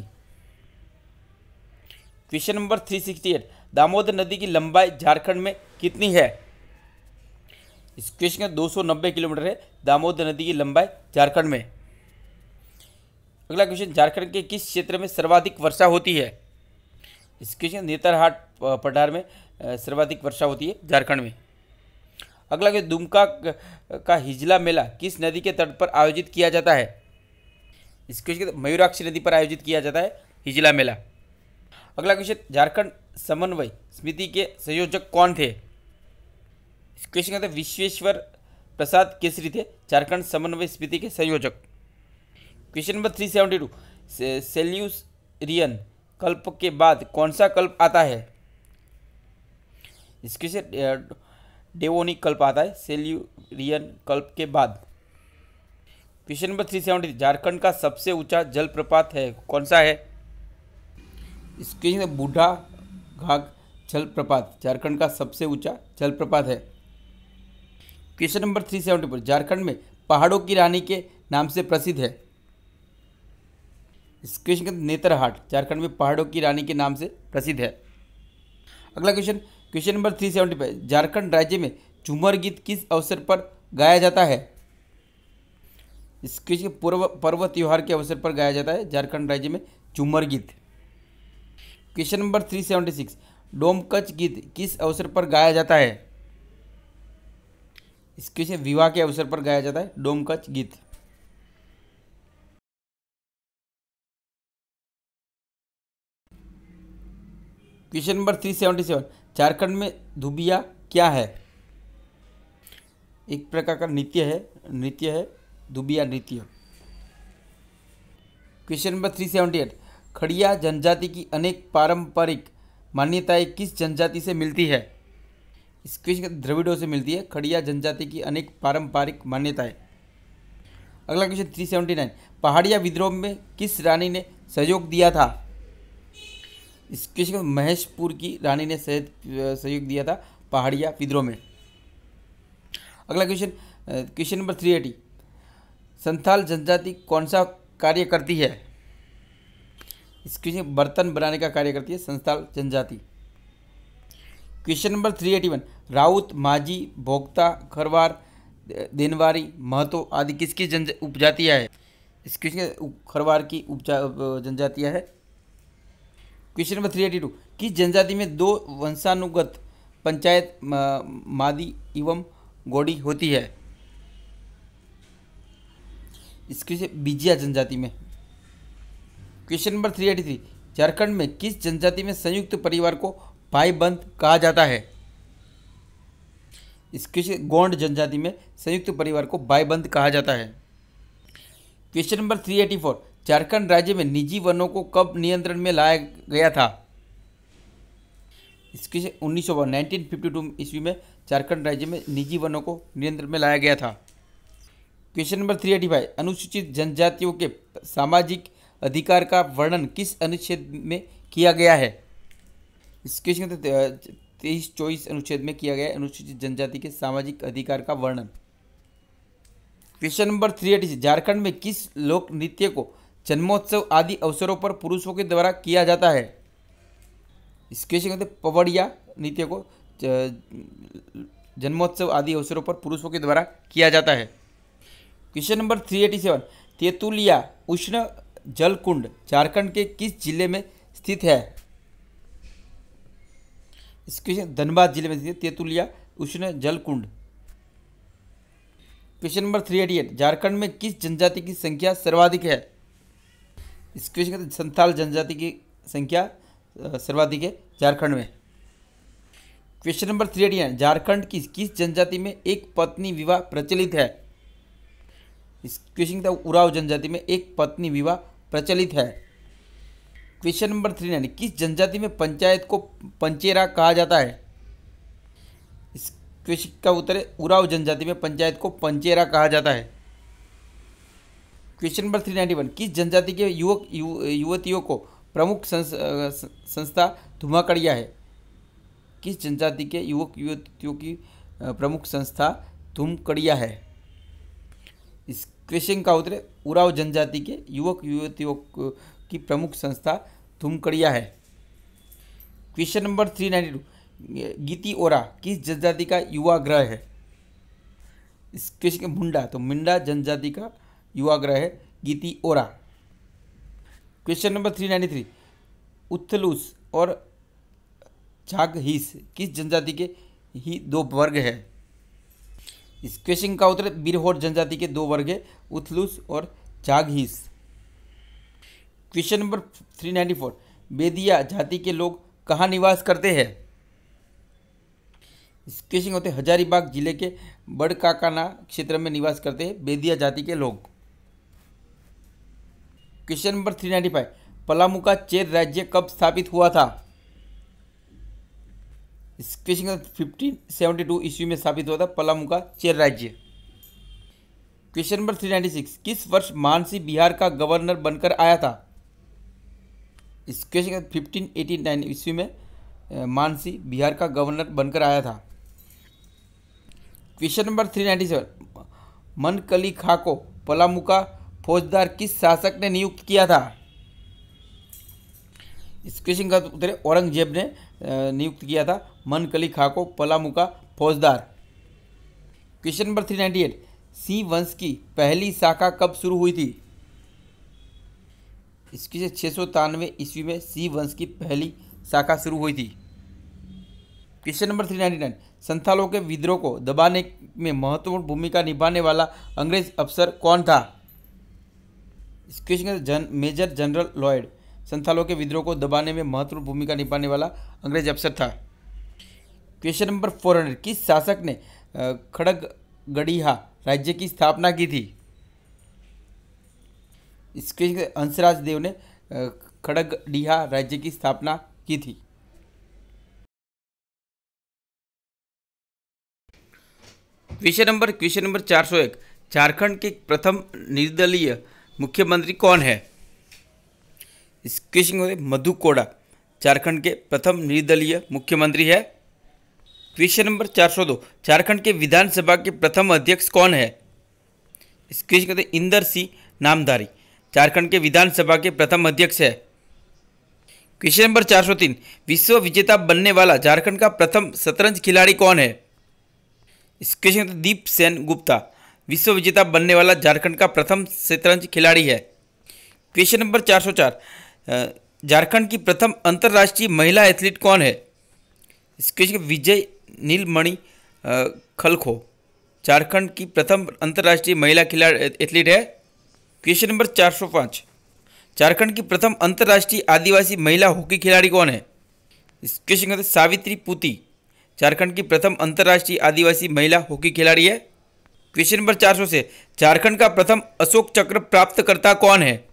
क्वेश्चन नंबर 368, दामोदर नदी की लंबाई झारखंड में कितनी है? इस क्वेश्चन का 290 किलोमीटर है दामोदर नदी की लंबाई झारखंड में। अगला क्वेश्चन, झारखंड के किस क्षेत्र में सर्वाधिक वर्षा होती है? इस क्वेश्चन नेतरहाट पठार में सर्वाधिक वर्षा होती है झारखंड में। अगला क्वेश्चन, दुमका का हिजला मेला किस नदी के तट पर आयोजित किया जाता है? इस क्वेश्चन मयूराक्षी नदी पर आयोजित किया जाता है हिजला मेला। अगला क्वेश्चन, झारखंड समन्वय समिति के संयोजक कौन थे? इस क्वेश्चन का विश्वेश्वर प्रसाद केसरी थे झारखंड समन्वय समिति के संयोजक। क्वेश्चन नंबर 372, सेल्यूरियन कल्प के बाद कौन सा कल्प आता है? इसके से डेवोनिक कल्प आता है सेल्यूरियन कल्प के बाद। क्वेश्चन नंबर 373, झारखंड का सबसे ऊंचा जलप्रपात है कौन सा है? इसके में बूढ़ा घाघ जलप्रपात झारखंड का सबसे ऊंचा जलप्रपात है। क्वेश्चन नंबर 374, झारखंड में पहाड़ों की रानी के नाम से प्रसिद्ध है। इस क्वेश्चन का नेतरहाट झारखंड में पहाड़ों की रानी के नाम से प्रसिद्ध है। अगला क्वेश्चन, क्वेश्चन नंबर 375, झारखंड राज्य में झूमर गीत किस अवसर पर गाया जाता है? इस क्वेश्चन पर्व त्योहार के अवसर पर गाया जाता है झारखंड राज्य में झूमर गीत। क्वेश्चन नंबर 376, डोमकच गीत किस अवसर पर गाया जाता है? इस क्वेश्चन विवाह के अवसर पर गाया जाता है डोमकच गीत। क्वेश्चन नंबर 377, झारखंड में धुबिया क्या है? एक प्रकार का नृत्य है धुबिया नृत्य। क्वेश्चन नंबर 378, खड़िया जनजाति की अनेक पारंपरिक मान्यताएं किस जनजाति से मिलती है? इस क्वेश्चन द्रविड़ों से मिलती है खड़िया जनजाति की अनेक पारंपरिक मान्यताएं। अगला क्वेश्चन 379, पहाड़िया विद्रोह में किस रानी ने सहयोग दिया था? इस क्वेश्चन को महेशपुर की रानी ने सहयोग दिया था पहाड़िया विद्रोह में। अगला क्वेश्चन नंबर 380, संथाल जनजाति कौन सा कार्य करती है? इस क्वेश्चन बर्तन बनाने का कार्य करती है संथाल जनजाति। क्वेश्चन नंबर 381, राउत, माझी, भोक्ता, खरवार, देनवारी, महतो आदि किसकी उपजातियाँ है? इस क्वेश्चन खरवार की जनजातियाँ है। क्वेश्चन नंबर 382, किस जनजाति में दो वंशानुगत पंचायत मादी एवं गौड़ी होती है? इसके से बिजिया जनजाति में। क्वेश्चन नंबर 383, झारखंड में किस जनजाति में संयुक्त परिवार को भाई बंध कहा जाता है? इसके से गोंड जनजाति में संयुक्त परिवार को भाई बंध कहा जाता है। क्वेश्चन नंबर 384, झारखंड राज्य में निजी वनों को कब नियंत्रण में लाया गया था? इसके 1952 ईस्वी में झारखंड राज्य में निजी वनों को नियंत्रण में लाया गया था। क्वेश्चन नंबर 385, अनुसूचित जनजातियों के सामाजिक अधिकार का वर्णन किस अनुच्छेद में किया गया है? इस क्वेश्चन 23-24 अनुच्छेद में किया गया है अनुसूचित जनजाति के सामाजिक अधिकार का वर्णन। क्वेश्चन नंबर 386, झारखंड में किस लोक नृत्य को जन्मोत्सव आदि अवसरों पर पुरुषों के द्वारा किया जाता है? इस क्वेश्चन पवड़िया नृत्य को जन्मोत्सव आदि अवसरों पर पुरुषों के द्वारा किया जाता है। क्वेश्चन नंबर 387, तेतुलिया उष्ण जल कुंड झारखंड के किस जिले में स्थित है? इस क्वेश्चन धनबाद जिले में स्थित तेतुलिया उष्ण जल कुंड। क्वेश्चन नंबर 388, झारखंड में किस जनजाति की संख्या सर्वाधिक है? इस क्वेश्चन संथाल जनजाति की संख्या सर्वाधिक है झारखंड में। क्वेश्चन नंबर 389, झारखंड की किस जनजाति में एक पत्नी विवाह प्रचलित है? इस क्वेश्चन उराव जनजाति में एक पत्नी विवाह प्रचलित है। क्वेश्चन नंबर 390, किस जनजाति में पंचायत को पंचेरा कहा जाता है? इस क्वेश्चन का उत्तर है उराव जनजाति में पंचायत को पंचेरा कहा जाता है। क्वेश्चन नंबर 391, किस जनजाति के युवक युवतियों को प्रमुख संस्था धुमाकड़िया है? किस जनजाति के युवक युवतियों की प्रमुख संस्था धुमकड़िया है? इस क्वेश्चन का उत्तर है उराव जनजाति के युवक युवतियों की प्रमुख संस्था धुमकड़िया है। क्वेश्चन नंबर 392, गीती ओरा किस जनजाति का युवा ग्रह है? इस क्वेश्चन मुंडा, तो मुंडा जनजाति का युवा ग्रह है गीती ओरा। क्वेश्चन नंबर 393, उथलूस और झागहीस किस जनजाति के ही दो वर्ग है? इस क्वेश्चन का उत्तर बिरहोर जनजाति के दो वर्ग है उथलूस और झागहीस। क्वेश्चन नंबर 394, बेदिया जाति के लोग कहाँ निवास करते हैं? इस क्वेश्चन होते हजारीबाग जिले के बड़काकाना क्षेत्र में निवास करते हैं बेदिया जाति के लोग। क्वेश्चन नंबर 395, पलामू का चेर राज्य कब स्थापित हुआ था? इस क्वेश्चन 1572 ईस्वी में स्थापित हुआ था पलामू का चेर राज्य। क्वेश्चन नंबर 396, किस वर्ष मानसी बिहार का गवर्नर बनकर आया था? इस क्वेश्चन 1589 ईस्वी में मानसी बिहार का गवर्नर बनकर आया था। क्वेश्चन नंबर 397, मनकली खां को पलामू का फौजदार किस शासक ने नियुक्त किया था? इस क्वेश्चन का उत्तर औरंगजेब ने नियुक्त किया था मनकली खां को पलामू का फौजदार। क्वेश्चन नंबर 398, सिंह वंश की पहली शाखा कब शुरू हुई थी? इसकी 693 ईस्वी में सिंह वंश की पहली शाखा शुरू हुई थी। क्वेश्चन नंबर 399, संथालों के विद्रोह को दबाने में महत्वपूर्ण भूमिका निभाने वाला अंग्रेज अफसर कौन था? इस क्वेश्चन का मेजर जनरल लॉयड संथालों के विद्रोह को दबाने में महत्वपूर्ण भूमिका निभाने वाला अंग्रेज अफसर था। क्वेश्चन नंबर 400, किस शासक ने खड़गड़िया राज्य की स्थापना की थी? इसके हंसराज देव ने खड़गड़िया राज्य की स्थापना की थी। क्वेश्चन नंबर 401, झारखंड के प्रथम निर्दलीय मुख्यमंत्री कौन है? इस क्वेश्चन में मधु कोड़ा झारखंड के प्रथम निर्दलीय मुख्यमंत्री है। क्वेश्चन नंबर 402, झारखंड के विधानसभा के प्रथम अध्यक्ष कौन है? इस क्वेश्चन में इंदर सिंह नामधारी झारखंड के विधानसभा के प्रथम अध्यक्ष है। क्वेश्चन नंबर 403, विश्व विजेता बनने वाला झारखंड का प्रथम शतरंज खिलाड़ी कौन है? इस क्वेश्चन में दीप सेन गुप्ता विश्व विजेता बनने वाला झारखंड का प्रथम शतरंज खिलाड़ी है। क्वेश्चन नंबर 404, झारखंड की प्रथम अंतर्राष्ट्रीय महिला एथलीट कौन है? इस क्वेश्चन विजय नीलमणि खलखो झारखंड की प्रथम अंतर्राष्ट्रीय महिला एथलीट है। क्वेश्चन नंबर 405, झारखंड की प्रथम अंतर्राष्ट्रीय आदिवासी महिला हॉकी खिलाड़ी कौन है? इस क्वेश्चन का सावित्री पुती झारखंड की प्रथम अंतर्राष्ट्रीय आदिवासी महिला हॉकी खिलाड़ी है। क्वेश्चन नंबर 406, झारखंड का प्रथम अशोक चक्र प्राप्तकर्ता कौन है?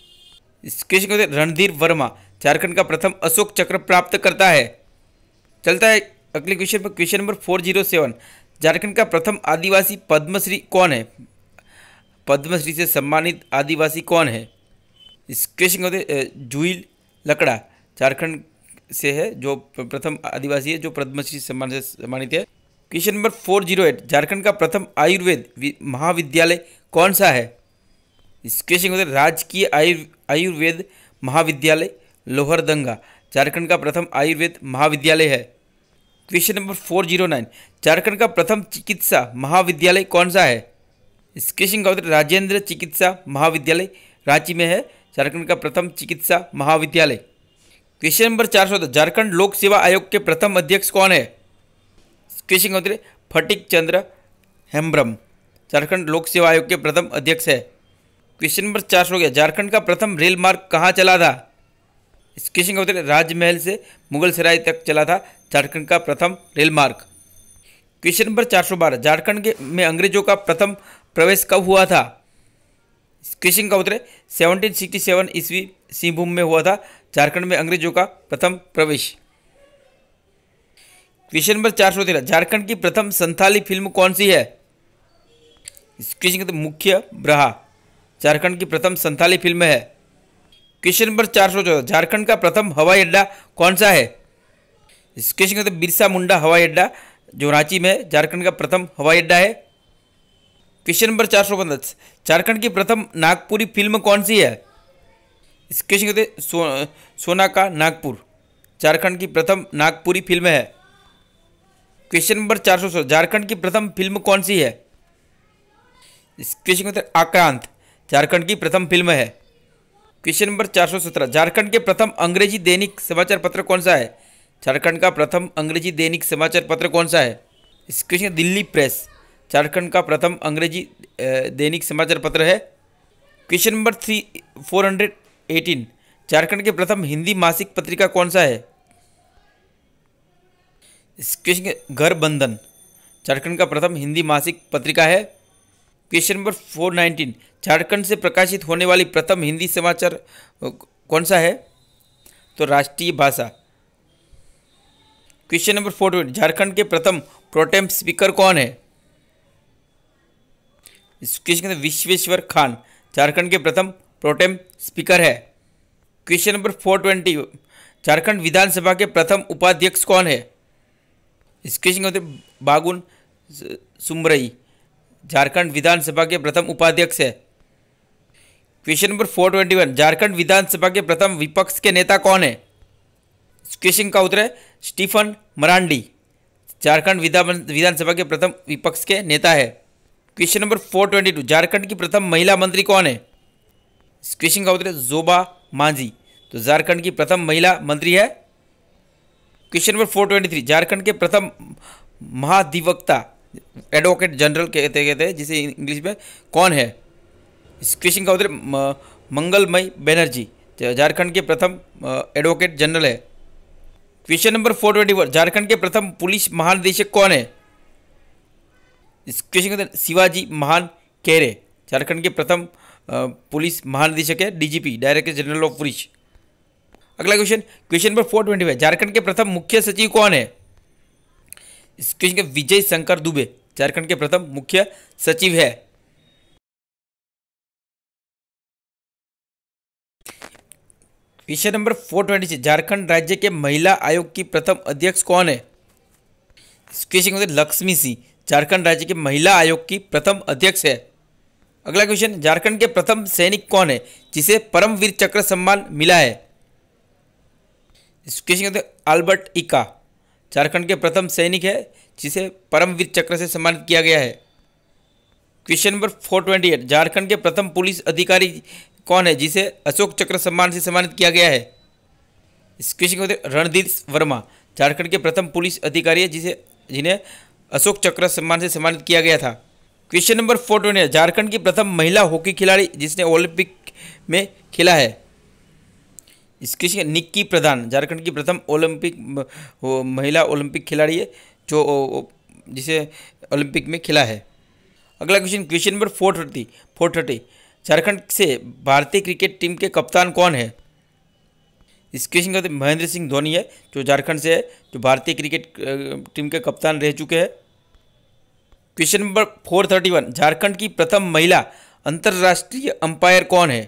इस क्वेश्चन का रणधीर वर्मा झारखंड का प्रथम अशोक चक्र प्राप्त करता है। चलता है अगले क्वेश्चन पर। क्वेश्चन नंबर 407, झारखंड का प्रथम आदिवासी पद्मश्री कौन है? पद्मश्री से सम्मानित आदिवासी कौन है? इस क्वेश्चन का जुइल लकड़ा झारखंड से है, जो प्रथम आदिवासी है जो पद्मश्री सम्मान से सम्मानित है। क्वेश्चन नंबर 408, झारखंड का प्रथम आयुर्वेद महाविद्यालय कौन सा है? इस क्वेश्चन का राजकीय आयुर्वेद महाविद्यालय लोहरदंगा झारखंड का प्रथम आयुर्वेद महाविद्यालय है। क्वेश्चन नंबर 409, झारखंड का प्रथम चिकित्सा महाविद्यालय कौन सा है? इस क्वेश्चन का उत्तर राजेंद्र चिकित्सा महाविद्यालय रांची में है, झारखंड का प्रथम चिकित्सा महाविद्यालय। क्वेश्चन नंबर 414, झारखंड लोक सेवा आयोग के प्रथम अध्यक्ष कौन है? इस क्वेश्चन का उत्तर फटिक चंद्र हेम्ब्रम झारखंड लोक सेवा आयोग के प्रथम अध्यक्ष है। क्वेश्चन नंबर 411, झारखंड का प्रथम रेल मार्ग कहाँ चला था? इस क्वेश्चन का उत्तर राजमहल से मुगल सराय तक चला था झारखंड का प्रथम रेल मार्ग। क्वेश्चन नंबर 412, झारखंड में अंग्रेजों का प्रथम प्रवेश कब हुआ था? इस क्वेश्चन का उत्तर 1767 ईस्वी सिंहभूम में हुआ था झारखंड में अंग्रेजों का प्रथम प्रवेश। क्वेश्चन नंबर 413, झारखंड की प्रथम संथाली फिल्म कौन सी है? इस क्वेश्चन का मुख्य ब्रहा झारखंड की प्रथम संथाली फिल्म है। क्वेश्चन नंबर 414, झारखंड का प्रथम हवाई अड्डा कौन सा है? इस क्वेश्चन का बिरसा मुंडा हवाई अड्डा जो रांची में है, झारखंड का प्रथम हवाई अड्डा है। क्वेश्चन नंबर 415, झारखंड की प्रथम नागपुरी फिल्म कौन सी है? इस क्वेश्चन का सोना का नागपुर झारखंड की प्रथम नागपुरी फिल्म है। क्वेश्चन नंबर 416, झारखंड की प्रथम फिल्म कौन सी है? इस क्वेश्चन का आक्रांत झारखंड की प्रथम फिल्म है। क्वेश्चन नंबर 417, झारखंड के प्रथम अंग्रेजी दैनिक समाचार पत्र कौन सा है? झारखंड का प्रथम अंग्रेजी दैनिक समाचार पत्र कौन सा है? इस क्वेश्चन दिल्ली प्रेस झारखंड का प्रथम अंग्रेजी दैनिक समाचार पत्र है। क्वेश्चन नंबर 418, झारखंड के प्रथम हिंदी मासिक पत्रिका कौन सा है? इस क्वेश्चन घर बंधन झारखंड का प्रथम हिंदी मासिक पत्रिका है। क्वेश्चन नंबर 419, झारखंड से प्रकाशित होने वाली प्रथम हिंदी समाचार कौन सा है? तो राष्ट्रीय भाषा। क्वेश्चन नंबर 420, झारखंड के प्रथम प्रोटेम स्पीकर कौन है? इस क्वेश्चन में विश्वेश्वर खान झारखंड के प्रथम प्रोटेम स्पीकर है। क्वेश्चन नंबर 420, झारखंड विधानसभा के प्रथम उपाध्यक्ष कौन है? इस क्वेश्चन में बागुन सुमरई झारखंड विधानसभा के प्रथम उपाध्यक्ष है। क्वेश्चन नंबर 421, झारखंड विधानसभा के प्रथम विपक्ष के नेता कौन है? इस क्वेश्चन का उत्तर है स्टीफन मरांडी झारखंड विधानसभा के प्रथम विपक्ष के नेता है। क्वेश्चन नंबर 422, झारखंड की प्रथम महिला मंत्री कौन है? इस क्वेश्चन का उत्तर है जोबा मांझी तो झारखंड की प्रथम महिला मंत्री है। क्वेश्चन नंबर 423, झारखंड के प्रथम महाधिवक्ता एडवोकेट जनरल कहते हैं जिसे इंग्लिश में कौन है? इस क्वेश्चन का उत्तर मंगलमय बनर्जी झारखंड के प्रथम एडवोकेट जनरल है। क्वेश्चन नंबर 421, झारखंड के प्रथम पुलिस महानिदेशक कौन है? इस क्वेश्चन के अंदर शिवाजी महान केरे झारखंड के प्रथम पुलिस महानिदेशक है, DGP, director general of police. अगला क्वेश्चन, क्वेश्चन नंबर 425, झारखंड के प्रथम मुख्य सचिव कौन है? इस क्वेश्चन के विजय शंकर दुबे झारखंड के प्रथम मुख्य सचिव है। क्वेश्चन नंबर 426, झारखंड राज्य के महिला आयोग की प्रथम अध्यक्ष कौन है? इस क्वेश्चन के लक्ष्मी सिंह झारखंड राज्य के महिला आयोग की प्रथम अध्यक्ष है। अगला क्वेश्चन, झारखंड के प्रथम सैनिक कौन है जिसे परमवीर चक्र सम्मान मिला है? इस क्वेश्चन के अल्बर्ट इका झारखंड के प्रथम सैनिक है जिसे परमवीर चक्र से सम्मानित किया गया है। क्वेश्चन नंबर 428, झारखंड के प्रथम पुलिस अधिकारी कौन है जिसे अशोक चक्र सम्मान से सम्मानित किया गया है? इस क्वेश्चन के रणधीर वर्मा झारखंड के प्रथम पुलिस अधिकारी है जिन्हें अशोक चक्र सम्मान से सम्मानित किया गया था। क्वेश्चन नंबर 420, झारखंड की प्रथम महिला हॉकी खिलाड़ी जिसने ओलंपिक में खेला है? इस क्वेश्चन निक्की प्रधान झारखंड की प्रथम महिला ओलंपिक खिलाड़ी है जिसे ओलंपिक में खेला है। अगला क्वेश्चन, क्वेश्चन नंबर 430, झारखंड से भारतीय क्रिकेट टीम के कप्तान कौन है? इस क्वेश्चन का महेंद्र सिंह धोनी है जो झारखंड से है, जो भारतीय क्रिकेट टीम के कप्तान रह चुके हैं। क्वेश्चन नंबर 431, झारखंड की प्रथम महिला अंतर्राष्ट्रीय अंपायर कौन है?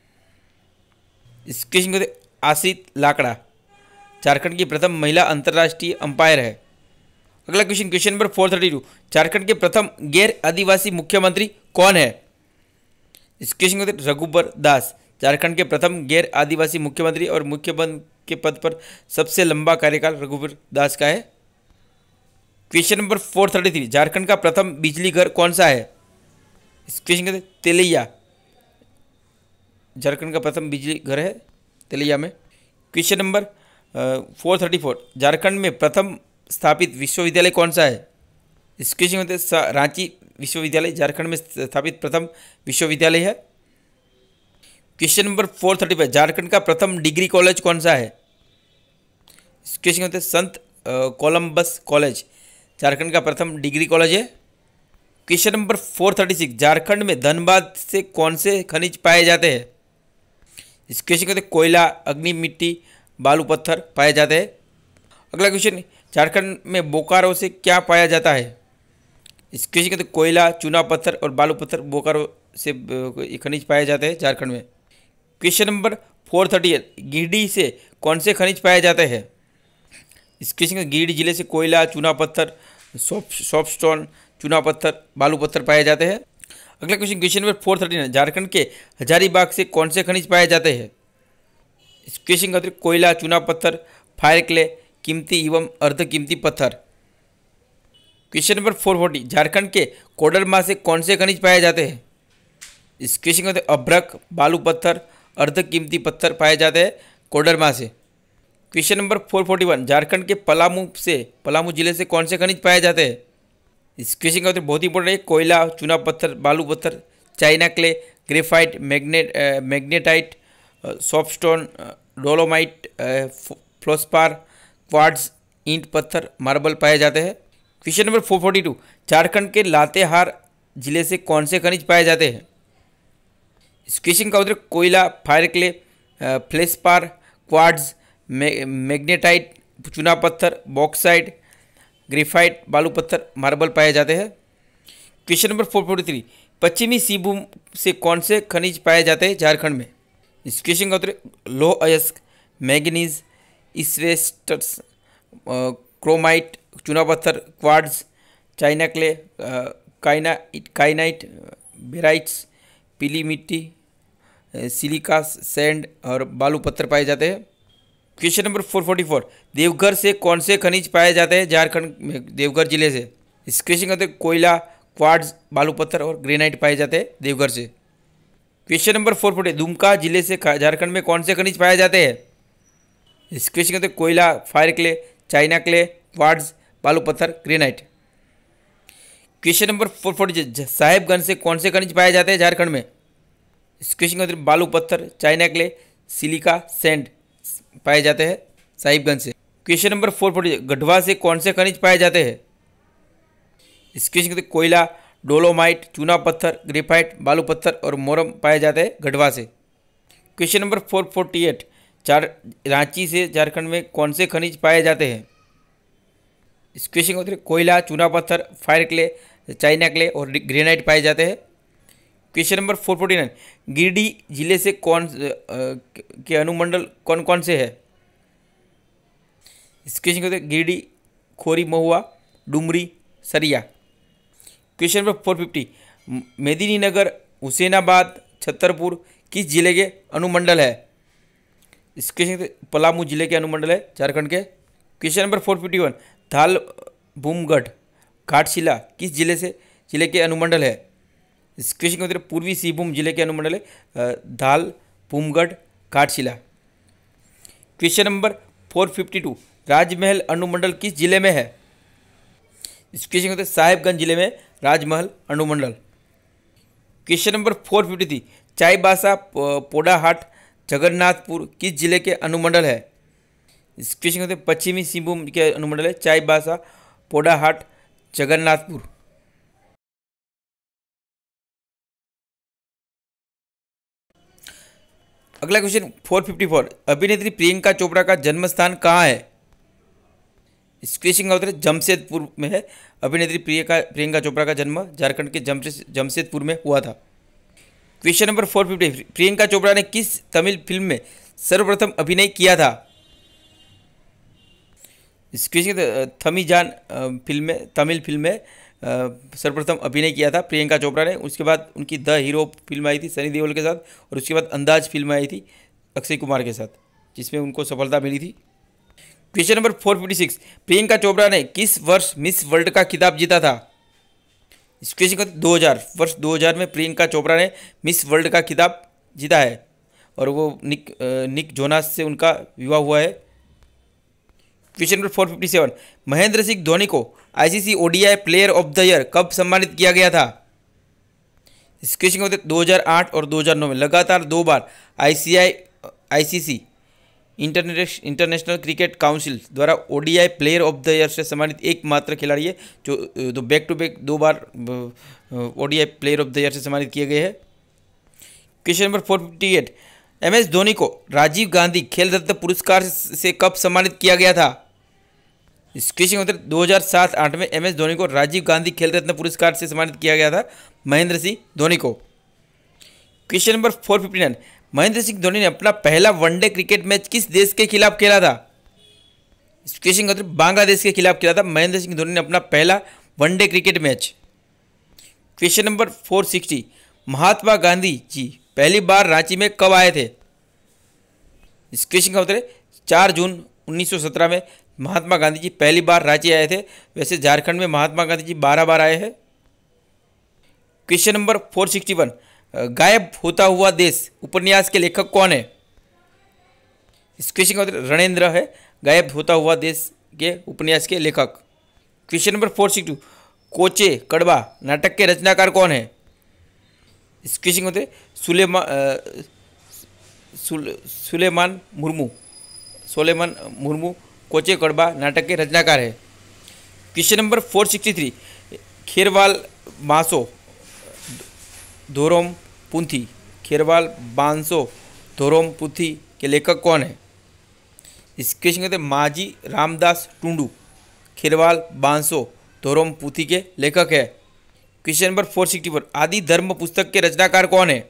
इस क्वेश्चन को आश्रित लाकड़ा झारखंड की प्रथम महिला अंतर्राष्ट्रीय अंपायर है। अगला क्वेश्चन, क्वेश्चन नंबर 432, झारखंड के प्रथम गैर आदिवासी मुख्यमंत्री कौन है? इस क्वेश्चन को रघुबर दास झारखंड के प्रथम गैर आदिवासी मुख्यमंत्री और मुख्यमंत्री के पद पर सबसे लंबा कार्यकाल रघुबर दास का है। क्वेश्चन नंबर 433, झारखंड का प्रथम बिजली घर कौन सा है? इस क्वेश्चन के तेलैया झारखंड का प्रथम बिजली घर है तेलैया में। क्वेश्चन नंबर 434, झारखंड में प्रथम स्थापित विश्वविद्यालय कौन सा है? इस क्वेश्चन में रांची विश्वविद्यालय झारखंड में स्थापित प्रथम विश्वविद्यालय है। क्वेश्चन नंबर 435, झारखंड का प्रथम डिग्री कॉलेज कौन सा है? इस क्वेश्चन में संत कोलंबस कॉलेज झारखंड का प्रथम डिग्री कॉलेज है। क्वेश्चन नंबर 436, झारखंड में धनबाद से कौन से खनिज पाए जाते हैं? इस क्वेश्चन कहते कोयला, अग्नि मिट्टी, बालू पत्थर पाए जाते हैं। अगला क्वेश्चन, झारखंड में बोकारो से क्या पाया जाता है? इस क्वेश्चन कहते कोयला, चूना पत्थर और बालू पत्थर बोकारो से खनिज पाए जाते हैं झारखंड में। क्वेश्चन नंबर 438, गिरिडीह से कौन से खनिज पाए जाते हैं? इस क्वेश्चन में गिरिडीह जिले से कोयला, चूना पत्थर, सॉफ्टस्टोन, चूना पत्थर, बालू पत्थर पाए जाते हैं। अगला क्वेश्चन, क्वेश्चन नंबर 439, झारखंड के हजारीबाग से कौन से खनिज पाए जाते हैं? इस क्वेश्चन का उत्तर कोयला, चूना पत्थर, फायर क्ले, कीमती एवं अर्धकीमती पत्थर। क्वेश्चन नंबर 440, झारखंड के कोडरमा से कौन से खनिज पाए जाते हैं? इस क्वेश्चन का उत्तर अभ्रक, बालू पत्थर, अर्धकीमती पत्थर पाए जाते हैं कोडरमा से। क्वेश्चन नंबर 441, झारखंड के पलामू जिले से कौन से खनिज पाए जाते हैं? इस क्वेश्चन का उत्तर बहुत ही इंपॉर्टेंट है, कोयला, चूना पत्थर, बालू पत्थर, china clay, graphite, magnetite, soapstone, dolomite, fluorspar, quartz, ईंट पत्थर, मार्बल पाए जाते हैं। क्वेश्चन नंबर 442, झारखंड के लातेहार जिले से कौन से खनिज पाए जाते हैं? इस क्वेश्चन का उत्तर कोयला, fire clay, fluorspar, quartz, magnetite, चूना पत्थर, बॉक्साइट, ग्रेफाइट, बालू पत्थर, मार्बल पाए जाते हैं। क्वेश्चन नंबर 443, पश्चिमी सिंहभूम से कौन से खनिज पाए जाते हैं झारखंड में? इस क्वेश्चन का उत्तर लोह अयस्क, मैग्नीज, इस्वेस्टस, क्रोमाइट, चूना पत्थर, quartz, china clay, kyanite, barytes, पीली मिट्टी, सिलिका सैंड और बालू पत्थर पाए जाते हैं। क्वेश्चन नंबर 444, देवघर से कौन से खनिज पाए जाते हैं झारखंड में? देवघर जिले से। इस क्वेश्चन का उत्तर कोयला, क्वार्ट्ज, बालू पत्थर और ग्रेनाइट पाए जाते हैं देवघर से। क्वेश्चन नंबर 440, दुमका जिले से झारखंड में कौन से खनिज पाए जाते हैं? इस क्वेश्चन का उत्तर कोयला, fire clay, china clay, quartz, बालू पत्थर, ग्रेनाइट। क्वेश्चन नंबर 440, साहेबगंज से कौन से खनिज पाए जाते हैं झारखंड में? इस क्वेश्चन का उत्तर बालू पत्थर, चाइना क्ले, सिलिका सैंड पाए जाते हैं साहिबगंज से। क्वेश्चन नंबर 440, गढ़वा से कौन से खनिज पाए जाते हैं? इस क्वेश्चन के कोयला, डोलोमाइट, चूना पत्थर, ग्रेफाइट, बालू पत्थर और मोरम पाए जाते हैं गढ़वा से। क्वेश्चन नंबर 448, रांची से झारखंड में कौन से खनिज पाए जाते हैं? इस क्वेश्चन का उत्तर कोयला, चूना पत्थर, फायर क्ले, चाइना क्ले और ग्रेनाइट पाए जाते हैं। क्वेश्चन नंबर 449, गिरिडीह जिले से के अनुमंडल कौन कौन से है? इस क्वेश्चन का उत्तर गिरिडीह, खोरी, महुआ, डुमरी, सरिया। क्वेश्चन नंबर 450, मेदिनीनगर, हुसैनाबाद, छतरपुर किस जिले के अनुमंडल है? इस क्वेश्चन पलामू जिले के अनुमंडल है झारखंड के। क्वेश्चन नंबर 451, धाल भूमगढ़ घाटशिला किस जिले के अनुमंडल है? इस क्वेश्चन के उत्तर पूर्वी सिंहभूम जिले के अनुमंडल है धाल भूमगढ़ घाटशिला। क्वेश्चन नंबर 452, राजमहल अनुमंडल किस जिले में है? इस क्वेश्चन के उत्तर साहिबगंज जिले में राजमहल अनुमंडल। क्वेश्चन नंबर 453, चाईबासा पोडाहाट जगन्नाथपुर किस जिले के अनुमंडल है? इस क्वेश्चन के उत्तर पश्चिमी सिंहभूम के अनुमंडल है चाईबासा पोडाहाट जगन्नाथपुर। अगला क्वेश्चन 454, अभिनेत्री प्रियंका चोपड़ा का जन्म स्थान कहाँ है? इस क्वेश्चन का उत्तर जमशेदपुर में है। अभिनेत्री प्रियंका चोपड़ा का जन्म झारखंड के जमशेदपुर में हुआ था। क्वेश्चन नंबर 450, प्रियंका चोपड़ा ने किस तमिल फिल्म में सर्वप्रथम अभिनय किया था? इस क्वेश्चन थमीजान तमिल फिल्म में सर्वप्रथम अभिनय किया था प्रियंका चोपड़ा ने। उसके बाद उनकी द हीरो फिल्म आई थी सनी देओल के साथ, और उसके बाद अंदाज फिल्म आई थी अक्षय कुमार के साथ, जिसमें उनको सफलता मिली थी। क्वेश्चन नंबर 456, प्रियंका चोपड़ा ने किस वर्ष मिस वर्ल्ड का खिताब जीता था? इस क्वेश्चन का 2000 में प्रियंका चोपड़ा ने मिस वर्ल्ड का खिताब जीता है, और वो निक जोनास से उनका विवाह हुआ है। क्वेश्चन नंबर 457, महेंद्र सिंह धोनी को ICC ODI player of the year कब सम्मानित किया गया था? इस क्वेश्चन का उत्तर 2008 और 2009 में लगातार 2 बार आईसीसी इंटरनेशनल क्रिकेट काउंसिल द्वारा ODI player of the year से सम्मानित एकमात्र खिलाड़ी है जो बैक टू बैक 2 बार ODI player of the year से सम्मानित किए गए हैं। क्वेश्चन नंबर 458, एमएस धोनी को राजीव गांधी खेल रत्न पुरस्कार से कब सम्मानित किया गया था? इस क्वेश्चन का उत्तर 2007-8 में एमएस धोनी को राजीव गांधी खेल रत्न पुरस्कार से सम्मानित किया गया था महेंद्र सिंह धोनी को। क्वेश्चन नंबर 459, महेंद्र सिंह धोनी ने अपना पहला वनडे क्रिकेट मैच किस देश के खिलाफ खेला था? इस क्वेश्चन का उत्तर बांग्लादेश के खिलाफ खेला था महेंद्र सिंह धोनी ने अपना पहला one day cricket match. Question number 460, Mahatma Gandhi ji पहली बार रांची में कब आए थे? इस क्वेश्चन का उत्तर 4 जून 1917 में महात्मा गांधी जी पहली बार रांची आए थे। वैसे झारखंड में महात्मा गांधी जी 12 बार आए हैं। क्वेश्चन नंबर 461, गायब होता हुआ देश उपन्यास के लेखक कौन है? इस क्वेश्चन का उत्तर रणेंद्र है, गायब होता हुआ देश के उपन्यास के लेखक। क्वेश्चन नंबर 462, कोचे कड़वा नाटक के रचनाकार कौन है? इस क्वेश्चन का उत्तर सोलेमान मुर्मू कोचे कड़वा नाटक के रचनाकार है। क्वेश्चन नंबर 463, खेरवाल बांसो धोरोम पुंथी के लेखक कौन है? इस क्वेश्चन कहते हैं माजी रामदास टुंडू खेरवाल बांसो धोरोम पुंथी के लेखक है। क्वेश्चन नंबर 464, आदि धर्म पुस्तक के रचनाकार कौन है?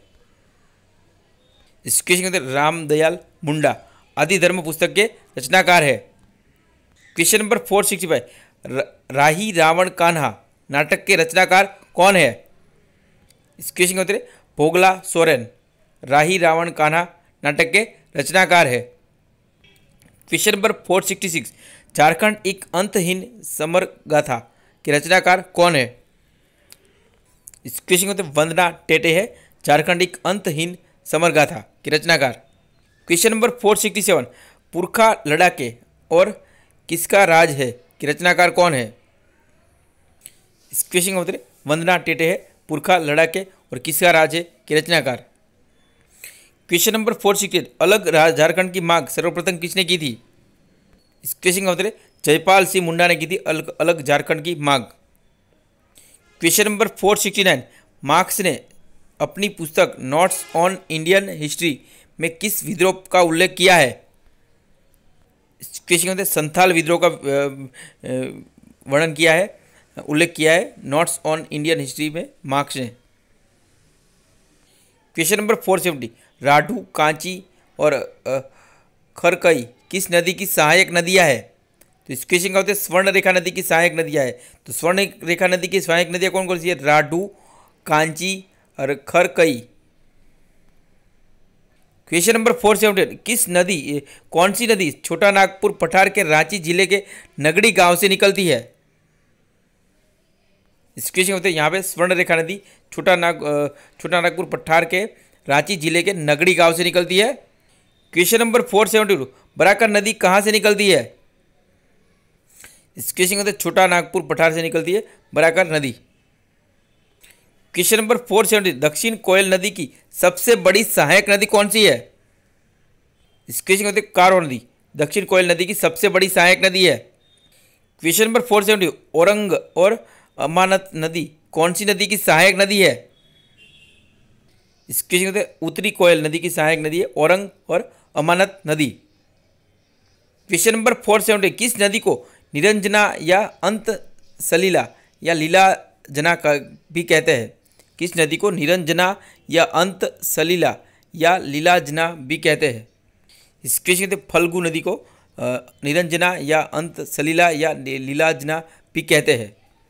इस क्वेश्चन कहते हैं रामदयाल मुंडा आदि धर्म पुस्तक के रचनाकार है। क्वेश्चन नंबर 465, राही रावण कान्हा नाटक के रचनाकार कौन है? इस क्वेश्चन का उत्तर भोगला सोरेन राही रावण कान्हा नाटक के रचनाकार है। क्वेश्चन नंबर 466, झारखंड एक अंतहीन समर गाथा के रचनाकार कौन है? इस क्वेश्चन का उत्तर वंदना टेटे है, झारखंड एक अंतहीन समर गाथा के रचनाकार। क्वेश्चन नंबर 467, पुरखा लड़ाके और किसका राज है कि रचनाकार कौन है? इस क्वेश्चन का उत्तर वंदना टेटे है, पुरखा लड़ाके और किसका राज है के रचनाकार। क्वेश्चन नंबर 468, अलग झारखंड की मांग सर्वप्रथम किसने की थी? इस क्वेश्चन का उत्तर है जयपाल सिंह मुंडा ने की थी अलग अलग झारखंड की मांग। क्वेश्चन नंबर 469, मार्क्स ने अपनी पुस्तक नोट्स ऑन इंडियन हिस्ट्री में किस विद्रोह का उल्लेख किया है? इस क्वेश्चन में संथाल विद्रोह का वर्णन किया है, उल्लेख किया है नोट्स ऑन इंडियन हिस्ट्री में मार्क्स ने। क्वेश्चन नंबर 470, राढ़ू, कांची और खरकई किस नदी की सहायक नदियां है? तो इस क्वेश्चन का होता है स्वर्ण रेखा नदी की सहायक नदियां है। तो स्वर्ण रेखा नदी की सहायक नदियां कौन कौन सी है? राढ़ू, कांची और खरकई। क्वेश्चन नंबर 478, कौन सी नदी छोटा नागपुर पठार के रांची जिले के नगड़ी गांव से निकलती है? इस क्वेश्चन होते हैं यहाँ पे स्वर्ण रेखा नदी छोटा नागपुर पठार के रांची जिले के नगड़ी गांव से निकलती है। क्वेश्चन नंबर 472, बराकर नदी कहाँ से निकलती है? इस क्वेश्चन होते हैं छोटा नागपुर पठार से निकलती है बराकर नदी। क्वेश्चन नंबर 470, दक्षिण कोयल नदी की सबसे बड़ी सहायक नदी कौन सी है? इस क्वेश्चन होते हैं कारो नदी दक्षिण कोयल नदी की सबसे बड़ी सहायक नदी है। क्वेश्चन नंबर 470, औरंग और अमानत नदी कौन सी नदी की सहायक नदी है? इस क्वेश्चन होते हैं उत्तरी कोयल नदी की सहायक नदी है औरंग और अमानत नदी। क्वेश्चन नंबर 470, किस नदी को निरंजना या अंत सलीला या लीलाजना का भी कहते हैं? किस नदी को निरंजना या अंत सलीला या लीलाजना भी कहते हैं? इस क्वेश्चन कहते फल्गु नदी को निरंजना या अंत सलीला या लीलाजना भी कहते हैं।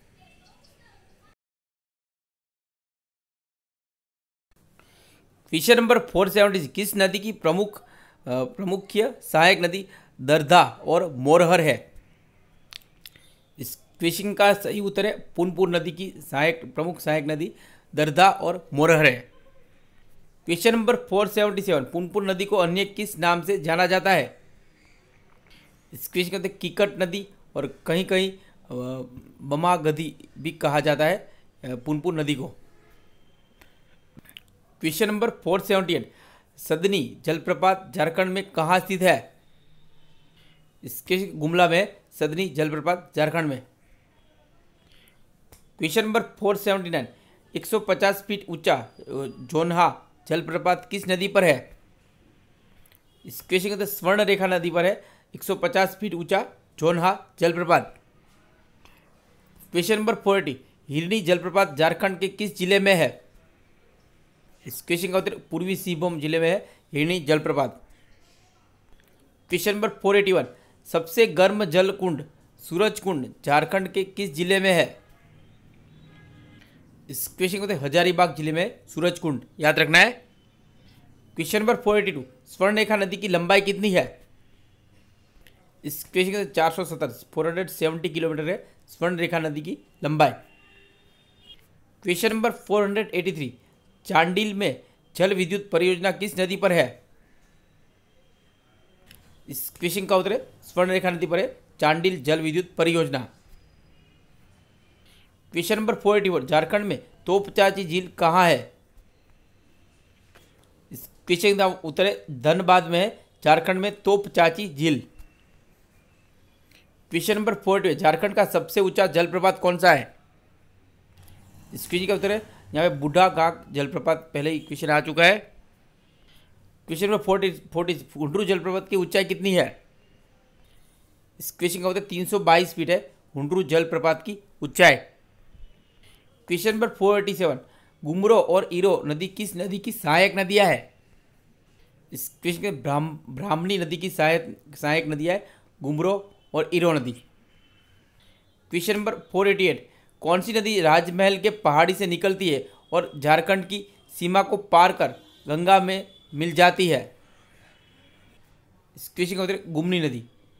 क्वेश्चन नंबर 470, किस नदी की प्रमुख सहायक नदी दरधा और मोरहर है? इस क्वेश्चन का सही उत्तर है पुनपुन नदी की प्रमुख सहायक नदी दरधा और मोरहर है। क्वेश्चन नंबर 477, पुनपुन नदी को अन्य किस नाम से जाना जाता है? इस क्वेश्चन कहते हैं किकट नदी और कहीं कहीं बमागधी भी कहा जाता है पुनपुन नदी को। क्वेश्चन नंबर 478, सदनी जलप्रपात झारखंड में कहाँ स्थित है? इसके गुमला में सदनी जलप्रपात झारखंड में। क्वेश्चन नंबर 479, 150 फीट ऊंचा जोन्हा जलप्रपात किस नदी पर है? इस क्वेश्चन के स्वर्ण रेखा नदी पर है 150 फीट ऊंचा जोन्हा जलप्रपात। क्वेश्चन नंबर 480, हिरनी जलप्रपात झारखंड के किस जिले में है? इस क्वेश्चन का उत्तर पूर्वी सिंहभूम जिले में है हिरनी जलप्रपात। क्वेश्चन नंबर 481, सबसे गर्म जल कुंड सूरज कुंड झारखंड के किस जिले में है? इस क्वेश्चन को हजारीबाग जिले में सूरज कुंड याद रखना है। क्वेश्चन नंबर 482, स्वर्ण रेखा नदी की लंबाई कितनी है? इस क्वेश्चन के 470 किलोमीटर है स्वर्ण रेखा नदी की लंबाई। क्वेश्चन नंबर 483, चांडिल में जल विद्युत परियोजना किस नदी पर है? इस क्वेश्चन का उत्तर है स्वर्ण रेखा नदी पर है चांडिल जल विद्युत परियोजना। क्वेश्चन नंबर 484, झारखंड में तोपचाची झील कहाँ है? इस क्वेश्चन का उत्तर है धनबाद में है झारखंड में तोपचाची झील। क्वेश्चन नंबर 482, झारखंड का सबसे ऊंचा जलप्रपात कौन सा है? इस क्वेश्चन का उत्तर है यहाँ पे बूढ़ा घाघ जलप्रपात, पहले ही क्वेश्चन आ चुका है। क्वेश्चन नंबर 40, हुंड्रू जलप्रपात की ऊंचाई कितनी है? इस क्वेश्चन का उत्तर 322 फीट है हुंड्रू जलप्रपात की ऊंचाई। क्वेश्चन नंबर 487, गुमरो और इरो नदी किस नदी की सहायक नदियां है? इस क्वेश्चन के ब्राह्मणी नदी की सहायक नदियां है गुमरो और इरो नदी। क्वेश्चन नंबर 488, कौन सी नदी राजमहल के पहाड़ी से निकलती है और झारखंड की सीमा को पार कर गंगा में मिल जाती है? इस क्वेश्चन का उत्तर गुमनी नदी।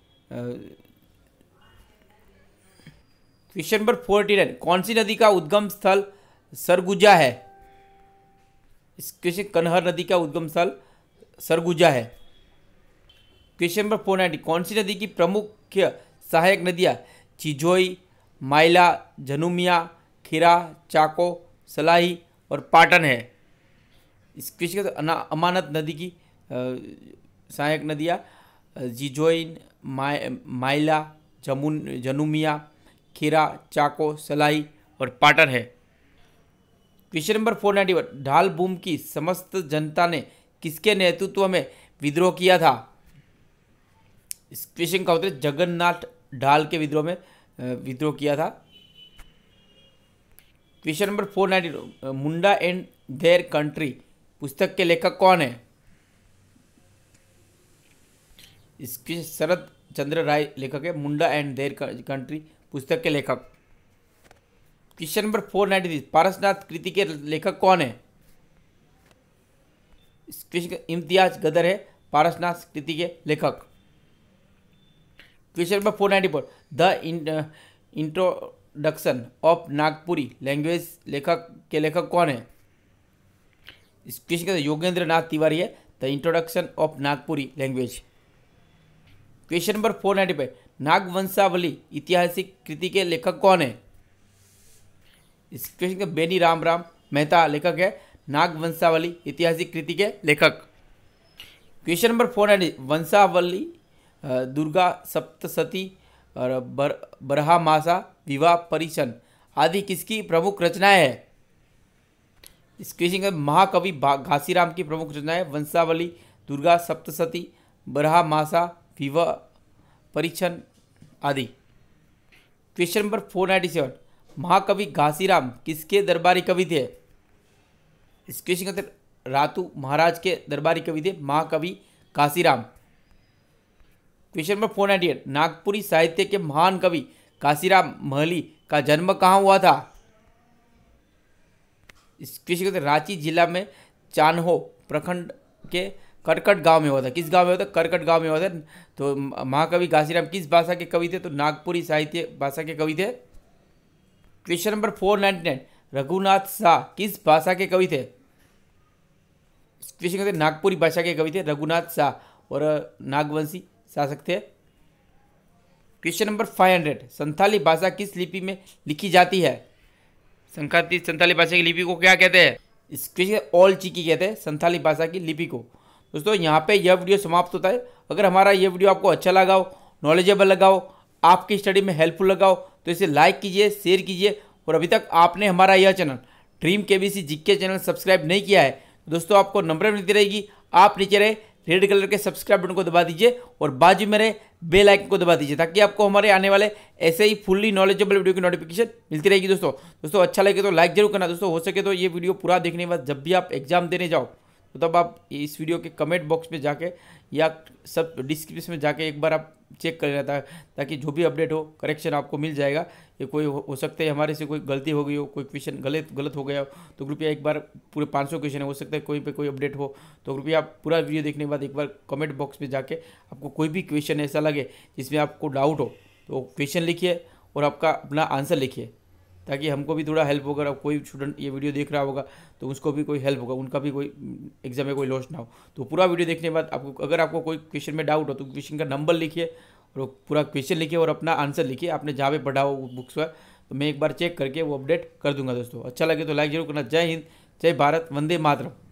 क्वेश्चन नंबर 489, कौन सी नदी का उद्गम स्थल सरगुजा है? इस क्वेश्चन कन्हर नदी का उद्गम स्थल सरगुजा है। क्वेश्चन नंबर 490, कौन सी नदी की प्रमुख सहायक नदियाँ चिझोई, माइला, जनुमिया, खीरा, चाको, सलाही और पाटन है? इस क्वेश्चन का अमानत नदी की सहायक नदियाँ जिजोइन, माइला, जनुमिया, खीरा, चाको, सलाई और पाटर है। क्वेश्चन नंबर 491, ढाल भूमि की समस्त जनता ने किसके नेतृत्व में विद्रोह किया था? इस क्वेश्चन का उत्तर जगन्नाथ ढाल के विद्रोह में विद्रोह किया था। Question number 492, Munda and their country पुस्तक के लेखक कौन है? इसके शरद चंद्र राय लेखक है, मुंडा एंड देयर कंट्री पुस्तक के लेखक। क्वेश्चन नंबर 493, पारसनाथ कृति के लेखक कौन है? इस क्वेश्चन का इम्तियाज गदर है पारसनाथ कृति के लेखक। Question number 494, the introduction of Nagpuri language के लेखक कौन है? इस क्वेश्चन का योगेंद्र नाथ तिवारी है, the introduction of Nagpuri language. Question number 495, Nagvanshavali ऐतिहासिक कृति के लेखक कौन है? इस क्वेश्चन का बेनी राम मेहता लेखक है, नागवंशावली ऐतिहासिक कृति के लेखक। क्वेश्चन नंबर 490, वंशावली दुर्गा सप्तशती और बरहामासा, विवाह परिछन आदि किसकी प्रमुख रचनाएं है? इस क्वेश्चन का महाकवि घासीराम की प्रमुख रचनाएं वंशावली, दुर्गा सप्तशती, बरहामासा, विवाह परिछन आदि। क्वेश्चन नंबर 497, महाकवि घासीराम किसके दरबारी कवि थे? इस क्वेश्चन का रातू महाराज के दरबारी कवि थे महाकवि घासीराम। क्वेश्चन नंबर 498, नागपुरी साहित्य के महान कवि घासीराम महली का जन्म कहाँ हुआ था? इस क्वेश्चन का रांची जिला में चान्हो प्रखंड के करकट गांव में हुआ था। किस गांव में हुआ था? करकट गांव में हुआ था। तो महाकवि घासीराम किस भाषा के कवि थे? तो नागपुरी साहित्य भाषा के कवि थे। क्वेश्चन नंबर 499, रघुनाथ शाह किस भाषा के कवि थे? क्वेश्चन कहते नागपुरी भाषा के कवि थे रघुनाथ शाह और नागवंशी शासक थे। क्वेश्चन नंबर 500, संथाली भाषा किस लिपि में लिखी जाती है? संथाली भाषा की लिपि को क्या कहते हैं? इस क्वेश्चन ऑल चिकी कहते हैं संथाली भाषा की लिपि को। दोस्तों यहाँ पे यह वीडियो समाप्त होता है। अगर हमारा यह वीडियो आपको अच्छा लगा हो, नॉलेजेबल लगा हो, आपकी स्टडी में हेल्पफुल लगा हो तो इसे लाइक कीजिए, शेयर कीजिए। और अभी तक आपने हमारा यह channel dream KBC GK channel subscribe नहीं किया है तो दोस्तों आपको नंबर मिलती रहेगी। आप नीचे रहे रेड कलर के सब्सक्राइब बटन को दबा दीजिए और बाजू में रहे बेल आइकन को दबा दीजिए ताकि आपको हमारे आने वाले ऐसे ही फुल्ली नॉलेजेबल वीडियो की नोटिफिकेशन मिलती रहेगी। दोस्तों अच्छा लगे तो लाइक जरूर करना। दोस्तों हो सके तो ये वीडियो पूरा देखने के बाद जब भी आप एग्जाम देने जाओ तो तब आप इस वीडियो के कमेंट बॉक्स में जाके या सब डिस्क्रिप्शन में जाके एक बार आप चेक कर लेता है ताकि जो भी अपडेट हो करेक्शन आपको मिल जाएगा। ये कोई हो सकता है हमारे से कोई गलती हो गई हो, कोई क्वेश्चन गलत हो गया हो तो कृपया एक बार पूरे 500 क्वेश्चन है, हो सकता है कोई पे कोई अपडेट हो तो कृपया आप पूरा वीडियो देखने के बाद एक बार कमेंट बॉक्स में जाके आपको कोई भी क्वेश्चन ऐसा लगे जिसमें आपको डाउट हो तो क्वेश्चन लिखिए और आपका अपना आंसर लिखिए ताकि हमको भी थोड़ा हेल्प होगा। अब कोई स्टूडेंट ये वीडियो देख रहा होगा तो उसको भी कोई हेल्प होगा, उनका भी कोई एग्जाम में कोई लॉस ना हो। तो पूरा वीडियो देखने के बाद अगर आपको कोई क्वेश्चन में डाउट हो तो क्वेश्चन का नंबर लिखिए और पूरा क्वेश्चन लिखिए और अपना आंसर लिखिए। आपने जहाँ पे पढ़ा हो बुक्स का तो मैं एक बार चेक करके वो अपडेट कर दूंगा। दोस्तों अच्छा लगे तो लाइक जरूर करना। जय हिंद, जय भारत, वंदे मातरम।